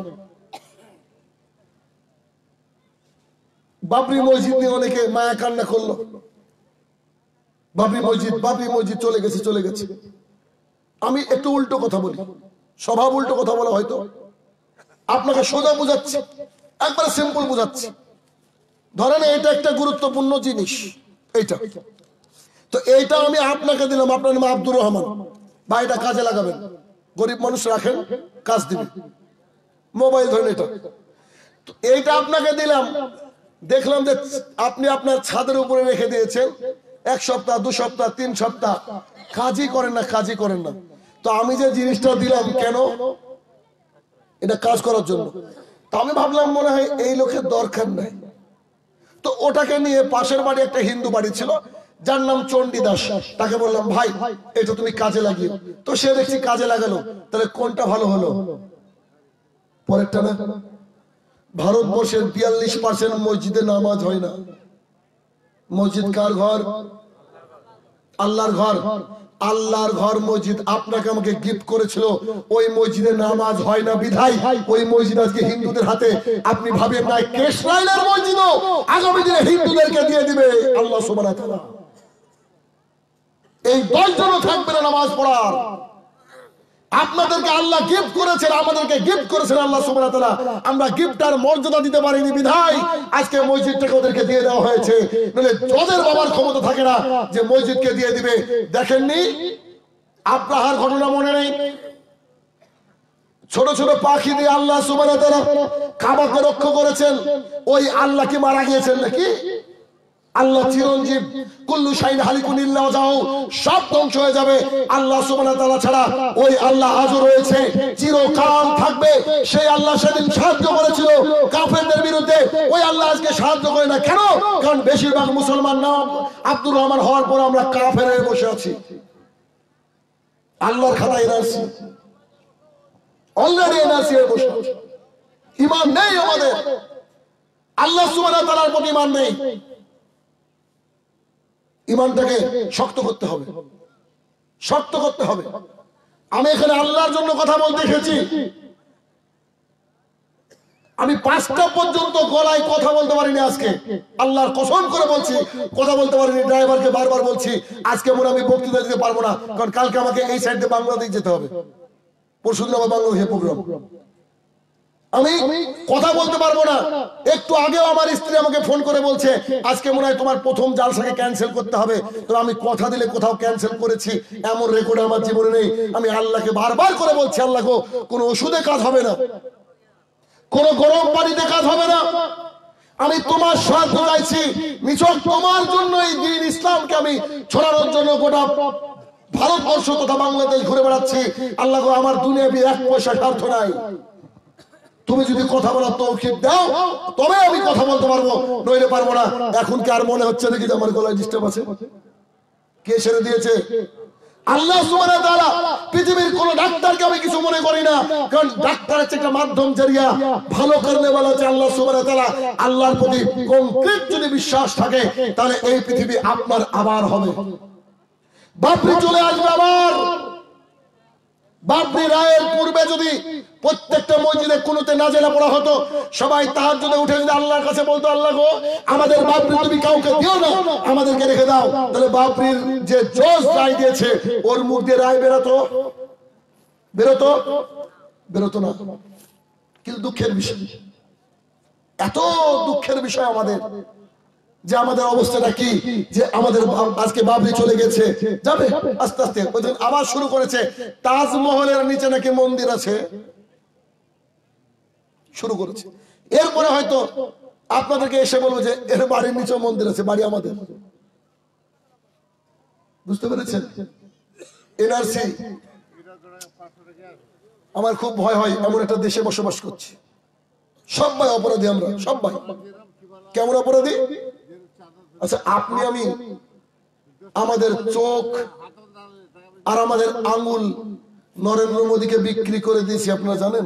বাবরি মসজিদ নিয়ে অনেকে মায়া কান্না করলো, বাবরি মসজিদ বাবরি মসজিদ চলে গেছে চলে গেছে আমি একটু উল্টো কথা বলি, স্বভাব উল্টো কথা বলা হয়তো, আপনাকে সোজা বুঝাচ্ছি, একবারে সিম্পল বুঝাচ্ছি। ধরেন এটা একটা গুরুত্বপূর্ণ জিনিস, এইটা তো এইটা আমি আপনাকে দিলাম, আপনার নাম আব্দুর রহমান, বা এটা কাজে লাগাবেন, গরিব মানুষ রাখেন কাজ দিবেন, মোবাইল ধরেন এটা, তো এইটা আপনাকে দিলাম, দেখলাম যে আপনি আপনার ছাদের উপরে রেখে দিয়েছেন, এক সপ্তাহ দু সপ্তাহ তিন সপ্তাহ কাজই করেন না কাজই করেন না। তো আমি যে জিনিসটা দিলাম কেন, এটা কাজ করার জন্য। তো আমি ভাবলাম মনে হয় এই লোকের দরকার নাই, তো ওটাকে নিয়ে পাশের বাড়ি একটা হিন্দু বাড়ি ছিল যার নাম চণ্ডীদাস, তাকে বললাম ভাই এটা তুমি কাজে লাগিও, তো সে দেখছি কাজে লাগালো। তাহলে কোনটা ভালো হলো? পরেরটা না? ভারতবর্ষের বিয়াল্লিশ পার্সেন্ট মসজিদে নামাজ হয় না। মসজিদ কার ঘর? আল্লাহর ঘর। আল্লাহর ঘর মসজিদ আপনাকে আমাকে গিফট করেছিল, ওই মসজিদে নামাজ হয় না বিধায় ওই মসজিদ আজকে হিন্দুদের হাতে। আপনি ভাবেন না কেশলাইনের মসজিদও আগামী দিনে হিন্দুদেরকে দিয়ে দিবে আল্লাহ সুবহানাহু ওয়া তাআলা। এই দশ জনও থাকবে না নামাজ পড়ার। আপনাদেরকে আল্লাহ গিফট করেছেন, আমাদেরকে গিফট করেছেন আল্লাহ সুবহানাহু ওয়া তাআলা। আমরা গিফটার মর্যাদা দিতে পারিনি বিধায় আজকে মসজিদটাকে ওদেরকে দিয়ে দেওয়া হয়েছে। নইলে ওদের বাবার ক্ষমতা থাকে না যে মসজিদকে দিয়ে দিবে। দেখেননি আব্রাহার ঘটনা মনে নেই? ছোট ছোট পাখি দিয়ে আল্লাহ সুবহানাহু ওয়া তাআলা কাবাকে রক্ষা করেছেন। ওই আল্লাহ কি মারা গিয়েছেন নাকি? আল্লাহ চিরঞ্জীব, কুল্লু শাইন হালিকুন ইল্লা ওয়াজাহু, সব ধ্বংস হয়ে যাবে, আল্লাহ সুবহানাহু ওয়া তাআলা ছাড়া ওই আল্লাহ আজও রয়েছে, চিরকাল থাকবে। সেই আল্লাহ সেদিন সাহায্য করেছিল কাফেরদের বিরুদ্ধে, ওই আল্লাহ আজকে সাহায্য করে না কেন? কারণ বেশিরভাগ মুসলমান নাম আব্দুর রহমান হওয়ার পর আমরা কাফের হয়ে বসে আছি। আল্লাহর খাতায় এনআরসি অলরেডি এনআরসি হয়ে বসে আছি। ঈমান নেই আমাদের, আল্লাহ সুবহানাহু ওয়া তাআলার প্রতি ঈমান নেই। ঈমানটাকে শক্ত করতে হবে, শক্ত করতে হবে। আমি এখানে আল্লাহর জন্য কথা বলতে এসেছি। আমি পাঁচটা পর্যন্ত গলায় কথা বলতে পারিনি আজকে, আল্লাহর কসম করে বলছি কথা বলতে পারিনি। ড্রাইভারকে বারবার বলছি আজকে মনে আমি বক্তৃতা দিতে পারবো না, কারণ কালকে আমাকে এই সাইড দিয়ে বাংলাদেশ যেতে হবে, পরশুদিন আমার বাংলাদেশে প্রোগ্রাম। আমি কথা বলতে পারবো না। একটু আগেও আমার স্ত্রী আমাকে ফোন করে বলছে আজকে মনে হয় তোমার প্রথম জালসাকে ক্যান্সেল করতে হবে। তো আমি কথা দিলে কোথাও ক্যান্সেল করেছি এমন রেকর্ড আমার জীবনে নেই। আমি আল্লাহকে বারবার করে বলছি আল্লাহ গো, কোনো ওষুধে কাজ হবে না, কোনো গরম পানিতে কাজ হবে না, আমি তোমার সাথ চাইছি, নিছক তোমার জন্য এই দ্বীন ইসলামকে আমি ছড়ানোর জন্য গোটা ভারতবর্ষ তথা বাংলাদেশ ঘুরে বেড়াচ্ছি। আল্লাহ গো, আমার দুনিয়াবি এক পয়সা স্বার্থ নাই, তুমি যদি কথা বলার তৌফিক দাও তবে আমি কথা বলতে পারবো, নইলে পারবো না। এখন কি আর মনে হচ্ছে নাকি যে আমার গলায় ডিস্টার্ব আছে? কে ছেড়ে দিয়েছে? আল্লাহ সুবহানাহু ওয়া তাআলা। পৃথিবীর কোন ডাক্তারকে আমি কিছু মনে করি না, কারণ ডাক্তার হচ্ছে একটা মাধ্যম জরিয়া, ভালো করনে वाला হচ্ছে আল্লাহ সুবহানাহু ওয়া তাআলা। আল্লাহর প্রতি কংক্রিট যদি বিশ্বাস থাকে তাহলে এই পৃথিবী আপনার আবার হবে। বাবরি চলে আসবে আবার। বাবরি রায়ের পূর্বে যদি প্রত্যেকটা মসজিদে কোনোতে নাজেলা পড়া হতো, সবাই তাহাজ্জুদে উঠে যদি আল্লাহর কাছে বলতো আল্লাহ গো, আমাদের বাবরি তুমি কাউকে দিও না, আমাদেরকে রেখে দাও, তাহলে বাবরির যে জজ রায় দিয়েছে ওর মুখ দিয়ে রায় বেরোতো? বেরোতো? বেরোতো না। কিন্তু দুঃখের বিষয়, এত দুঃখের বিষয় আমাদের যে আমাদের অবস্থাটা কি, যে আমাদের আজকে বাবরি চলে গেছে, যাবে আস্তে আস্তে। আবার শুরু করেছে তাজমহলের নিচে নাকি মন্দির আছে, শুরু করেছে। এরপরে হয়তো আপনাদেরকে এসে বলবো যে এর বাড়ির নিচে মন্দির আছে, বাড়ি আমাদের। বুঝতে পেরেছেন? এনআরসি আমার খুব ভয় হয়, এমন একটা দেশে বসবাস করছি, সবাই অপরাধী, আমরা সবাই। কেমন অপরাধী? আচ্ছা, আপনি আমি আমাদের চোখ আর আমাদের আঙ্গুল নরেন্দ্র মোদীকে বিক্রি করে দিয়েছি, আপনারা জানেন?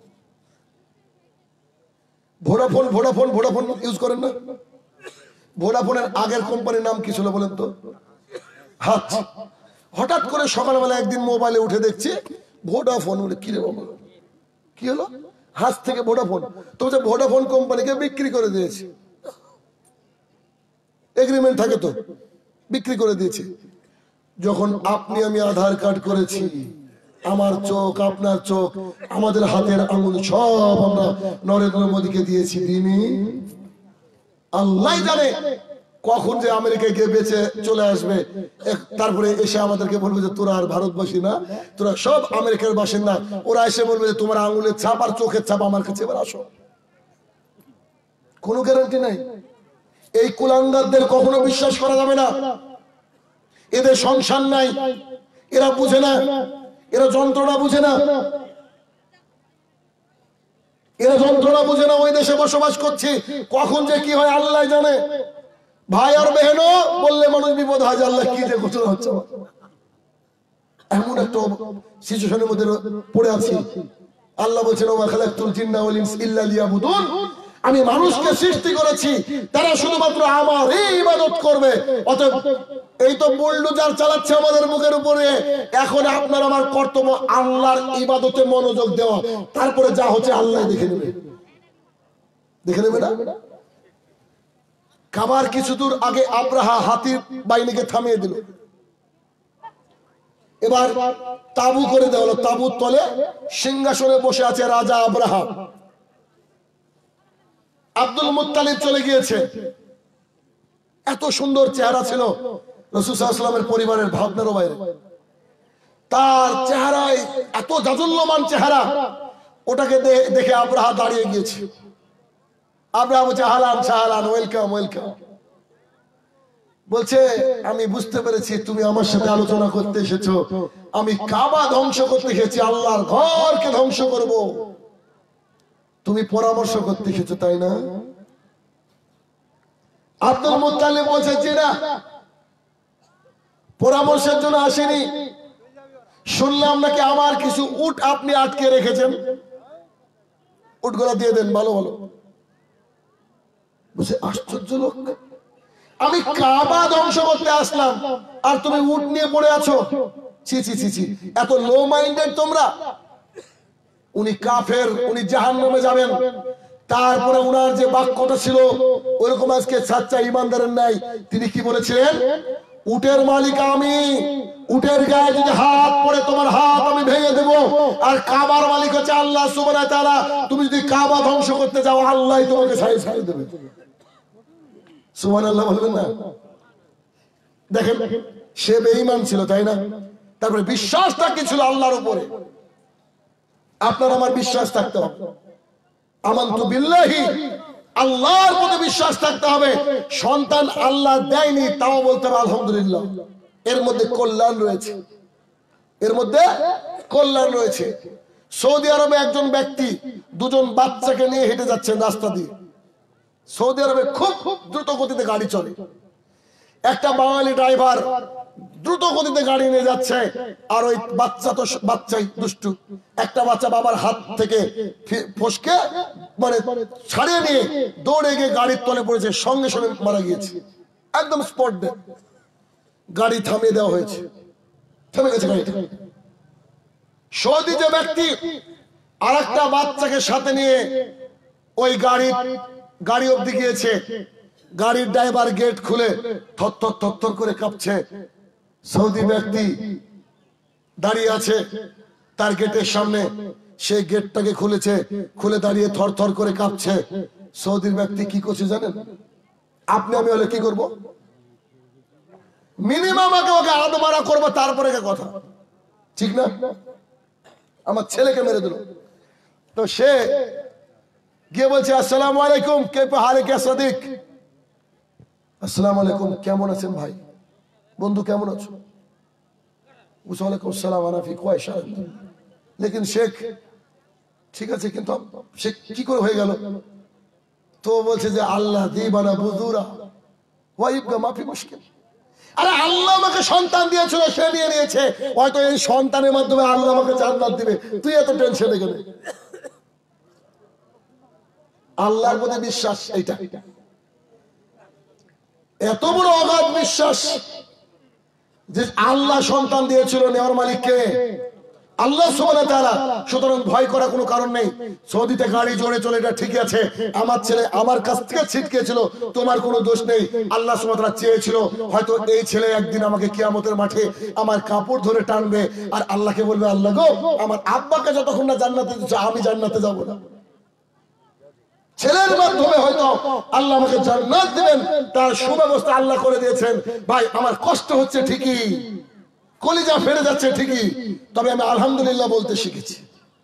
ভোডাফোন ভোডাফোন ভোডাফোন ইউজ করেন না? ভোডাফোনের আগের কোম্পানির নাম কি ছিল বলেন তো? হাত। হঠাৎ করে সকালবেলা একদিন মোবাইলে উঠে দেখছি ভোডাফোন। বলে কি রে বাবা, কি হলো? হাত থেকে ভোডাফোন। তো যে ভোডাফোন কোম্পানিকে বিক্রি করে দিয়েছে, এগ্রিমেন্ট থাকে তো, বিক্রি করে দিয়েছে। যখন আপনি আমি আধার কার্ড করেছি, আমার চোখ আপনার চোখ আমাদের হাতের আঙুল সব আমরা নরেন্দ্র মোদীকে দিয়েছি, দিনই আল্লাহ জানে কখন যে আমেরিকায় গিয়ে বেঁচে চলে আসবে, তারপরে এসে আমাদেরকে বলবে যে তোরা আর ভারতবাসী না, তোরা সব আমেরিকার বাসিন্দা। ওরা এসে বলবে যে তোমার আঙুলের ছাপ আর চোখের ছাপ আমার কাছে, এবার আসো। কোনো গ্যারান্টি নাই। এই কুলাঙ্গারদের কখনো বিশ্বাস করা যাবে না। এদের সংসার নাই, এরা বুঝে না, এরা যন্ত্রণা বুঝে না, এরা যন্ত্রণা বুঝে না। ওই দেশে বসবাস করছি, কখন যে কি হয় আল্লাহ জানে। ভাই আর বেহেনো বললে মানুষ বিপদ হয়, আল্লাহ কি যে ঘটনা হচ্ছে। এমন একটা সিচুয়েশনের মধ্যে পড়ে আছি। আল্লাহ বলছেন ওয়া খালাকতুল জিন্না ওয়াল ইনসা ইল্লা লিয়াবুদুন, আমি মানুষকে সৃষ্টি করেছি তারা শুধুমাত্র আমারই ইবাদত করবে। অতএব এই তো বুলডোজার চালাচ্ছে আমাদের মুখের উপরে, এখন আপনার আমার কর্তব্য আল্লাহর ইবাদতে মনোযোগ দেওয়া, তারপরে যা হচ্ছে আল্লাহ দেখে নেবে, দেখে নেবে না। খাবার কিছু দূর আগে আব্রাহা হাতির বাহিনীকে থামিয়ে দিল, এবার তাবু করে দেওয়া হলো। তাবুর তলে সিংহাসনে বসে আছে রাজা আব্রাহা। আব্দুল মুত্তালিব চলে গিয়েছে। এত সুন্দর চেহারা ছিল রাসূল সাল্লাল্লাহু আলাইহি ওয়াসাল্লামের পরিবারের ভাবনারও বাইরে। তার চেহারায় এত জাজল্যমান চেহারা, ওটাকে দেখে আব্রাহা দাঁড়িয়ে গিয়েছে। আব্রাহা বলছে আহলান সাহলান, ওয়েলকাম ওয়েলকাম। বলছে আমি বুঝতে পেরেছি তুমি আমার সাথে আলোচনা করতে এসেছো, আমি কাবা ধ্বংস করতে এসেছি, আল্লাহর ঘরকে ধ্বংস করব, তুমি পরামর্শ করতে এসেছো তাই না? আব্দুল মুত্তালিব বলছে জি না, পরামর্শের জন্য আসেনি, শুনলাম নাকি আমার কিছু উট আপনি আটকে রেখেছেন, উটগুলো দিয়ে দেন ভালো ভালো। বলছে আশ্চর্য লোক, আমি কাবা ধ্বংস করতে আসলাম আর তুমি উট নিয়ে পড়ে আছো, ছি ছি ছি ছি, এত লো মাইন্ডেড তোমরা। উনি কাফের, উনি জাহান্নামে যাবেন। তারপরে উনার যে বাক্যটা ছিল ওরকম আজকে সাচ্চা ইমানদারের নাই। তিনি কি বলেছিলেন? উটের মালিক আমি, উটের গায়ে যদি হাত পড়ে তোমার হাত আমি ভেঙে দেব। আর কাবার মালিক হচ্ছে আল্লাহ সুবহানাহু ওয়া তাআলা, তুমি যদি কাবা ধ্বংস করতে যাও আল্লাহ তোমাকে ছাড়িয়ে ছাড়িয়ে দেবে। সুবহানাল্লাহ বলবেন না? দেখেন সে বেঈমান ছিল তাই না? তারপরে বিশ্বাসটা কি ছিল আল্লাহর উপরে। আপনার আমার বিশ্বাস থাকতে হবে, আমানতু বিল্লাহি, আল্লাহর প্রতি বিশ্বাস থাকতে হবে। সন্তান আল্লাহ দেয়নি তাও বলতে হবে আলহামদুলিল্লাহ, এর মধ্যে কল্যাণ রয়েছে, এর মধ্যে কল্যাণ রয়েছে। সৌদি আরবে একজন ব্যক্তি দুজন বাচ্চাকে নিয়ে হেঁটে যাচ্ছেন রাস্তা দিয়ে। সৌদি আরবে খুব খুব দ্রুত গতিতে গাড়ি চলে। একটা বাঙালি ড্রাইভার দ্রুত গতিতে গাড়ি নিয়ে যাচ্ছে, আর ওই বাচ্চা তো বাচ্চাই দুষ্টু, একটা বাচ্চা বাবার হাত থেকে ফসকে মানে ছাড়িয়ে নিয়ে দৌড়ে গিয়ে গাড়ির তলে পড়েছে, সঙ্গে সঙ্গে মারা গিয়েছে, একদম স্পট ডেথ। গাড়ি থামিয়ে দেওয়া হয়েছে, থেমে গেছে গাড়িটা। সৌদি যে ব্যক্তি আর একটা বাচ্চাকে সাথে নিয়ে ওই গাড়ি গাড়ি অব্দি গিয়েছে, গাড়ির ড্রাইভার গেট খুলে থরথর থরথর করে কাঁপছে। সৌদি ব্যক্তি দাঁড়িয়ে আছে তার গেটের সামনে, সেই গেটটাকে খুলেছে, খুলে দাঁড়িয়ে থরথর করে কাঁপছে। সৌদির ব্যক্তি কি করছে জানেন? আপনি আমি হলে কি করব? মিনিমাম আগে ওকে আদমারা করবো, তারপরে কথা, ঠিক না? আমার ছেলেকে মেরে দিল, তো সে গিয়ে বলছে আসসালামু আলাইকুম, কে হালে কে সাদিক, আসসালামু আলাইকুম, কেমন আছেন ভাই, বন্ধু কেমন আছো? ওয়ালাইকুম আসসালাম আনা ফি কুয়াইশ। লেকিন শেখ ঠিক আছে, কিন্তু শেখ কি করে হয়ে গেল? তো বলছে যে আল্লাহ দিবানা বুজুরা ওয়াইবগা মাফি মুশকিল। আরে আল্লাহ আমাকে সন্তান দিয়েছিল, সে নিয়ে নিয়েছে, হয়তো এই সন্তানের মাধ্যমে আল্লাহ আমাকে জান্নাত দিবে, তুই এত টেনশনে গেলে। আল্লাহর প্রতি বিশ্বাস এইটা, এত বড় অগাধ বিশ্বাস যে আল্লাহ সন্তান দিয়েছিল, নেওয়ার মালিককে। আল্লাহ সুবহানাহু ওয়া তাআলা। সুতরাং ভয় করার কোনো কারণ নেই। সৌদিতে গাড়ি জোরে চলে, এটা ঠিক আছে। আমার ছেলে আমার কাছ থেকে ছিটকেছিল, তোমার কোনো দোষ নেই। আল্লাহ সুবহানাহু ওয়া তাআলা চেয়েছিল হয়তো এই ছেলে একদিন আমাকে কিয়ামতের মাঠে আমার কাপড় ধরে টানবে আর আল্লাহকে বলবে, আল্লাহ গো, আমার আব্বাকে যতক্ষণ না জান্নাতে দিচ্ছ আমি জান্নাতে যাব না। ছেলের মাধ্যমে হয়তো আল্লাহ আমাকে জান্নাত দিবেন, তার সুব্যবস্থা আল্লাহ করে দিয়েছেন। ভাই আমার কষ্ট হচ্ছে ঠিকই, কলিজা ফেরে যাচ্ছে ঠিকই, তবে আমি আলহামদুলিল্লাহ বলতে শিখেছি।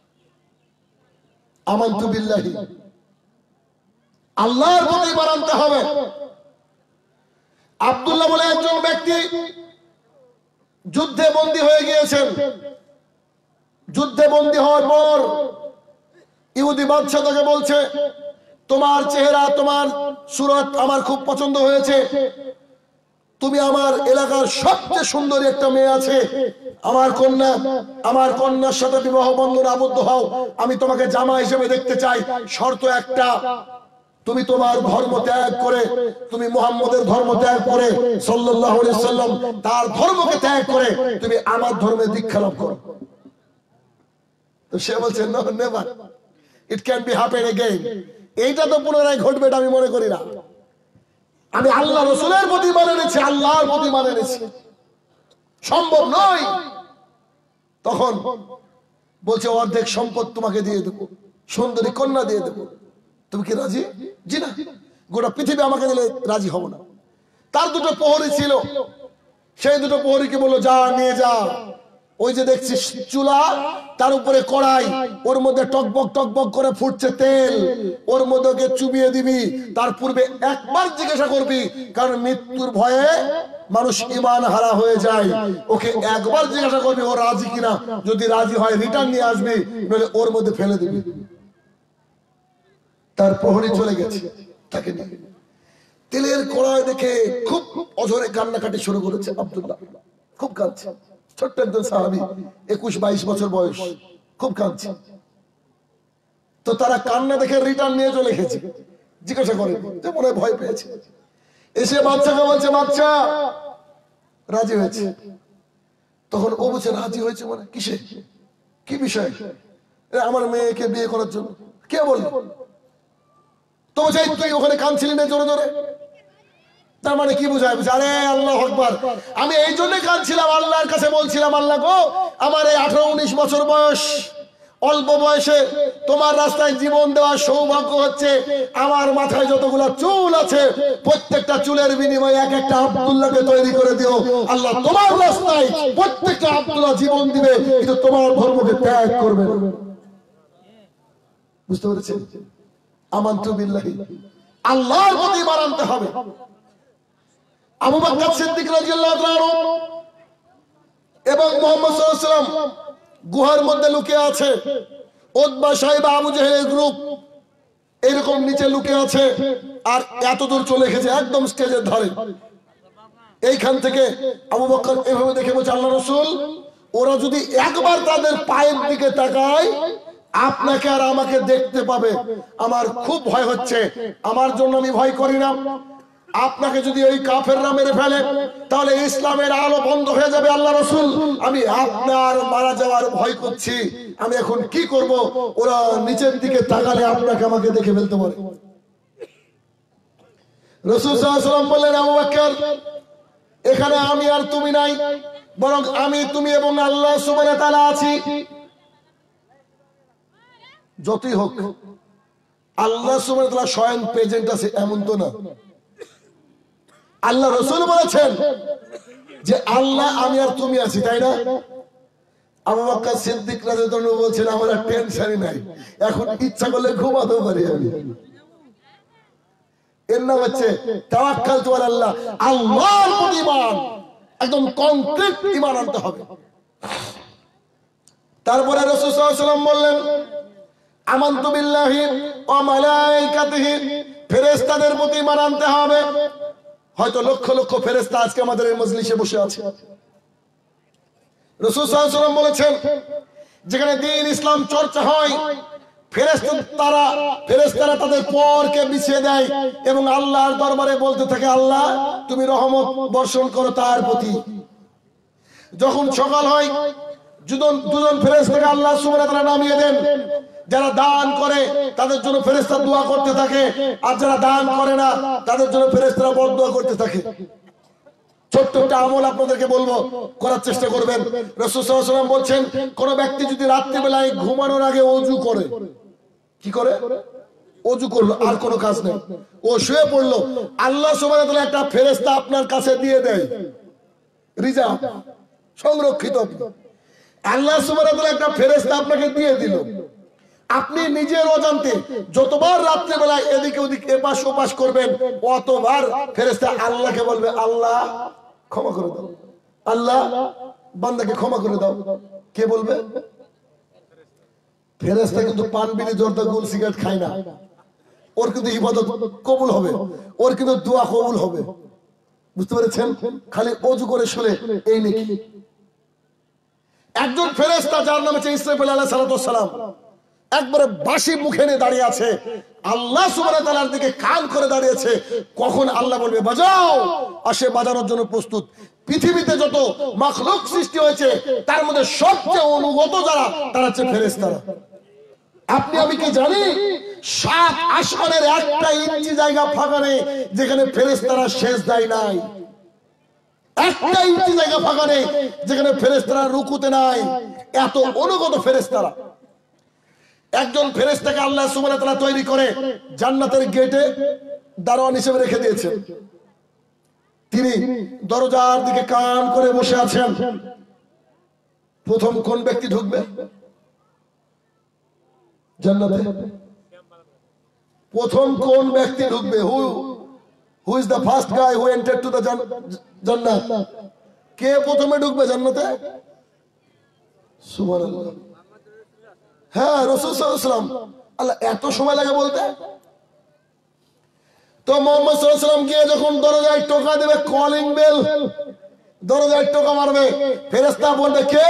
আমানতু বিল্লাহি, আল্লাহর প্রতি ঈমান আনতে হবে। আব্দুল্লাহ বলে একজন ব্যক্তি যুদ্ধে বন্দী হয়ে গিয়েছেন। যুদ্ধে বন্দী হওয়ার পর ইহুদি বাদশা তাকে বলছে, তোমার চেহারা, তোমার সুরত আমার খুব পছন্দ হয়েছে, তুমি আমার এলাকার সবচেয়ে সুন্দরী একটা মেয়ে আছে, আমার কন্যা, আমার কন্যার সাথে বিবাহ বন্ধনে আবদ্ধ হও, আমি তোমাকে জামা হিসেবে দেখতে চাই। শর্ত একটা, তুমি তোমার ধর্ম ত্যাগ করে, তুমি মুহাম্মদের ধর্ম ত্যাগ করে সাল্লাল্লাহু আলাইহি ওয়াসাল্লাম তার ধর্মকে ত্যাগ করে তুমি আমার ধর্মে দীক্ষা লাভ করো। তো সে বলছে, no never, it can be happen again. এইটা তো পুনরায় ঘটবে এটা আমি মনে করি না। আমি আল্লাহ রাসূলের প্রতি মানে এনেছি, আল্লাহর প্রতি মানে এনেছি, সম্ভব নয়। তখন বলছে, অর্ধেক সম্পদ তোমাকে দিয়ে দেবো, সুন্দরী কন্যা দিয়ে দেবো, তুমি কি রাজি? জি না, গোটা পৃথিবী আমাকে দিলে রাজি হব না। তার দুটো প্রহরী ছিল, সেই দুটো প্রহরীকে বললো, যা নিয়ে যা, ওই যে দেখছিস চুলা, তার উপরে কড়াই, ওর মধ্যে টকবক টকবক করে ফুটছে তেল, ওর মধ্যে ওকে চুবিয়ে দিবি। তার পূর্বে একবার জিজ্ঞাসা করবি, কারণ মৃত্যুর ভয়ে মানুষ ঈমান হারা হয়ে যায়। ওকে একবার জিজ্ঞাসা করবি ও রাজি কিনা, যদি রাজি হয় রিটার্ন নিয়ে আসবি, নইলে ওর মধ্যে ফেলে দিবি। তার প্রহরী চলে গেছে, তাকে নিয়ে তেলের কড়াই দেখে খুব অঝরে কান্নাকাটি শুরু করেছে আব্দুল্লাহ, খুব কাঁদছে। ছোট্ট একজন সাহাবী, একুশ বাইশ বছর বয়স, খুব কাঁদছে। তো তারা কান্না দেখে রিটার্ন নিয়ে চলে গেছে। জিজ্ঞাসা করে যে মনে হয় ভয় পেয়েছে, এসে বাচ্চাকে বলছে, বাচ্চা রাজি হয়েছে। তখন ও বলছে, রাজি হয়েছে মানে কিসে, কি বিষয়? আমার মেয়েকে বিয়ে করার জন্য। কে বলল? তো বলছে, তুই ওখানে কাঁদছিলি না জোরে জোরে? তার মানে কি বোঝায়? আরে আল্লাহু আকবার, আমি এই জন্য কাঁদছিলাম, আল্লাহর কাছে বলছিলাম, আল্লাহ গো, আমার এই আঠারো উনিশ বছর বয়স, অল্প বয়সে তোমার রাস্তায় জীবন দেওয়ার সৌভাগ্য হচ্ছে। আমার মাথায় যতগুলো চুল আছে, প্রত্যেকটা চুলের বিনিময়ে এক একটা আব্দুল্লাহকে তৈরি করে দিও। আল্লাহ তোমার রাস্তায় প্রত্যেকটা আব্দুল্লাহ জীবন দিবে, কিন্তু তোমার ধর্মকে ত্যাগ করবে। বুঝতে পেরেছেন? আমানতু বিল্লাহি, আল্লাহর প্রতি ঈমান আনতে হবে। আবু বকর সিদ্দিক রাদিয়াল্লাহু তাআলা এবং মুহাম্মদ সাল্লাল্লাহু আলাইহি ওয়াসাল্লাম গুহার মধ্যে লুকিয়ে আছে। উতবা সাইবা আবু জেহেলের গ্রুপ এরকম নিচে লুকিয়ে আছে, আর এত দূর চলে গেছে একদম স্টেজের ধারে। এইখান থেকে আবু বকর এভাবে দেখে বলছে, আল্লাহ রাসূল, ওরা যদি একবার তাদের পায়ের দিকে তাকায় আপনাকে আর আমাকে দেখতে পাবে। আমার খুব ভয় হচ্ছে, আমার জন্য আমি ভয় করি না, আপনাকে যদি ওই কাফেররা মেরে ফেলে তাহলে ইসলামের আলো বন্ধ হয়ে যাবে। আল্লাহ রাসূল, আমি আপনার মারা যাওয়ার ভয় করছি, আমি এখন কি করব? ওরা নিচের দিকে তাকালে আপনাকে আমাকে দেখে ফেলতে পারে। রাসূল সাল্লাল্লাহু আলাইহি ওয়াসাল্লাম বললেন, আবু বকর, এখানে আমি আর তুমি নাই, বরং আমি, তুমি এবং আল্লাহ সুবহানাহু ওয়া তাআলা আছি। যতই হোক আল্লাহ সুবহানাহু ওয়া তাআলা স্বয়ং প্রেজেন্ট আছে এমন তো না। আল্লাহ রাসূল বলেছেন যে আল্লাহ, আমি আর তুমি আছি, তাই না? আবু বকর সিদ্দিক রাদিয়াল্লাহু আনহু বলছেন, আমার আর টেনশনই নাই, এখন ইচ্ছা করলে ঘুমাতে পারি আমি। এর নাম হচ্ছে তাওয়াক্কালতু আলাল্লাহ, আল্লাহর প্রতি ঈমান, একদম কনক্রিট ঈমান আনতে হবে। তারপরে রাসূল সাল্লাল্লাহু আলাইহি ওয়াসাল্লাম বললেন, আমানতু বিল্লাহি ওয়া মালাইকাতিহি, ফেরেশতাদের প্রতি ঈমান আনতে হবে। হয়তো লক্ষ লক্ষ ফেরেশতা আজকে আমাদের এই মজলিসে বসে আছে। রাসূল সাল্লাল্লাহু আলাইহি ওয়াসাল্লাম বলেছেন, যেখানে দ্বীন ইসলাম চর্চা হয়, ফেরেশতা তারা ফেরেশতারা তাদের পরকে বিছিয়ে দেয় এবং আল্লাহর দরবারে বলতে থাকে, আল্লাহ তুমি রহমত বর্ষণ করো তার প্রতি। যখন সকাল হয় দুজন দুজন ফেরেশতাকে আল্লাহ সুবহানাহু ওয়া তাআলা নামিয়ে দেন, যারা দান করে তাদের জন্য ফেরেশতা দোয়া করতে থাকে, আর যারা দান করে না তাদের জন্য ফেরেশতারা বদদোয়া করতে থাকে। ছোট্ট একটা আমল আপনাদেরকে বলবো, করার চেষ্টা করবেন। রাসূল সাল্লাল্লাহু আলাইহি ওয়াসাল্লাম বলছেন, কোন ব্যক্তি যদি রাত্রিবেলায় ঘুমানোর আগে ওযু করে, কি করে? ওযু করলো, আর কোনো কাজ নেই, ও শুয়ে পড়লো, আল্লাহ সুবহানাহু ওয়া তাআলা একটা ফেরেশতা আপনার কাছে দিয়ে দেয়, রিজার্ভ, সংরক্ষিত। আল্লাহ সুবহানাহু ওয়া তাআলা একটা ফেরেশতা আপনাকে দিয়ে দিল, আপনি নিজের অজান্তে যতবার রাত্রে বেলায় এদিকে ওদিকে এপাশ ওপাশ করবেন, অতবার ফেরেশতা আল্লাহকে বলবে, আল্লাহ ক্ষমা করে দাও, আল্লাহ বান্দাকে ক্ষমা করে দাও। কে বলবে? ফেরেশতা কিন্তু পান বিড়ি জর্দা গুল সিগারেট খায় না, ওর কিন্তু ইবাদত কবুল হবে, ওর কিন্তু দোয়া কবুল হবে। বুঝতে পেরেছেন? খালি ওযু করে শুলে এই নেকি। একজন ফেরেশতা যার নাম হচ্ছে ইসরাফিল আলাইহিস সালাতু ওয়াস সালাম, একবারে বাঁশি মুখে নিয়ে দাঁড়িয়ে আছে, আল্লাহ সুবহানাহু ওয়া তাআলার দিকে কান করে দাঁড়িয়েছে। কখন আল্লাহ বলবে বাজাও, আর সে বাজানোর জন্য প্রস্তুত। পৃথিবীতে যত মাখলুক সৃষ্টি হয়েছে তার মধ্যে সবচেয়ে অনুগত যারা, তারা হচ্ছে ফেরেশতারা। আপনি আমি কি জানি সাত আসমানের একটা ইঞ্চি জায়গা ফাঁকা নেই যেখানে ফেরেশতারা সেজদায় নাই, একটা ইঞ্চি জায়গা ফাঁকা নেই যেখানে ফেরেশতারা রুকুতে নাই, এত অনুগত ফেরেশতারা। একজন ফেরেশতাকে আল্লাহ সুবহানাহু ওয়া তাআলা তৈরি করে জান্নাতের গেটে দারোয়ান হিসেবে রেখে দিয়েছেন। তিনি দরজার দিকে কান করে বসে আছেন। প্রথম কোন ব্যক্তি ঢুকবে জান্নাতে? প্রথম কোন ব্যক্তি ঢুকবে? Who who is the first guy who entered to the জান্নাত? কে প্রথমে ঢুকবে জান্নাতে? সুবহানাল্লাহ। হ্যাঁ, রাসূল সাল্লাল্লাহু আলাইহি ওয়াসাল্লাম। আল্লাহ এত সময় লাগে বলতে? তো মুহাম্মদ সাল্লাল্লাহু আলাইহি ওয়াসাল্লাম গিয়ে যখন দরজায় টোকা দেবে, কলিং বেল, দরজায় টোকা মারবে, ফেরেশতা বলবে কে?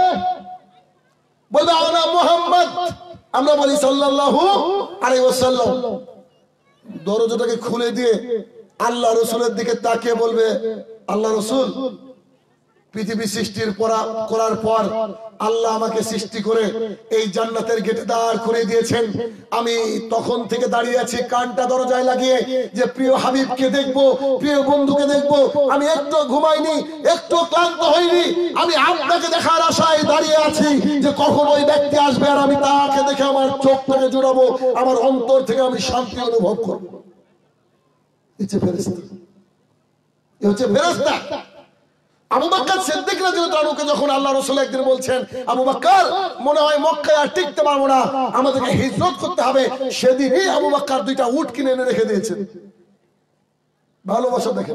বলবে আনা মুহাম্মদ। আমরা বলি সাল্লাল্লাহু আলাইহি ওয়াসাল্লাম। দরজাটাকে খুলে দিয়ে আল্লাহ রাসূলের দিকে তাকিয়ে বলবে, আল্লাহ রাসূল, পৃথিবী সৃষ্টির করার পর আল্লাহ আমাকে সৃষ্টি করে এই জান্নাতের গেটে দাঁড় করে দিয়েছেন। আমি তখন থেকে দাঁড়িয়ে আছি কানটা দরজায় লাগিয়ে, যে প্রিয় হাবিবকে দেখবো, প্রিয় বন্ধুকে দেখবো। আমি একটু ঘুমাইনি, একটু ক্লান্ত হইনি, আমি আপনাকে দেখার আশায় দাঁড়িয়ে আছি যে কখন ওই ব্যক্তি আসবে আর আমি তাকে দেখে আমার চোখটাকে জুড়াবো, আমার অন্তর থেকে আমি শান্তি অনুভব করবো। এই হচ্ছে ফেরেশতা, এই হচ্ছে ফেরেশতা। আবু বকর সিদ্দিক রাদিয়াল্লাহু আনহুকে যখন আল্লাহ রাসূল একদিন বলছেন, আবু বকর মনে হয় মক্কায় আর টিকতে পারবো না, আমাদেরকে হিজরত করতে হবে, সেদিনই আবু বকর দুইটা উট কিনে এনে রেখে দিয়েছেন। ভালোবাসা দেখেন,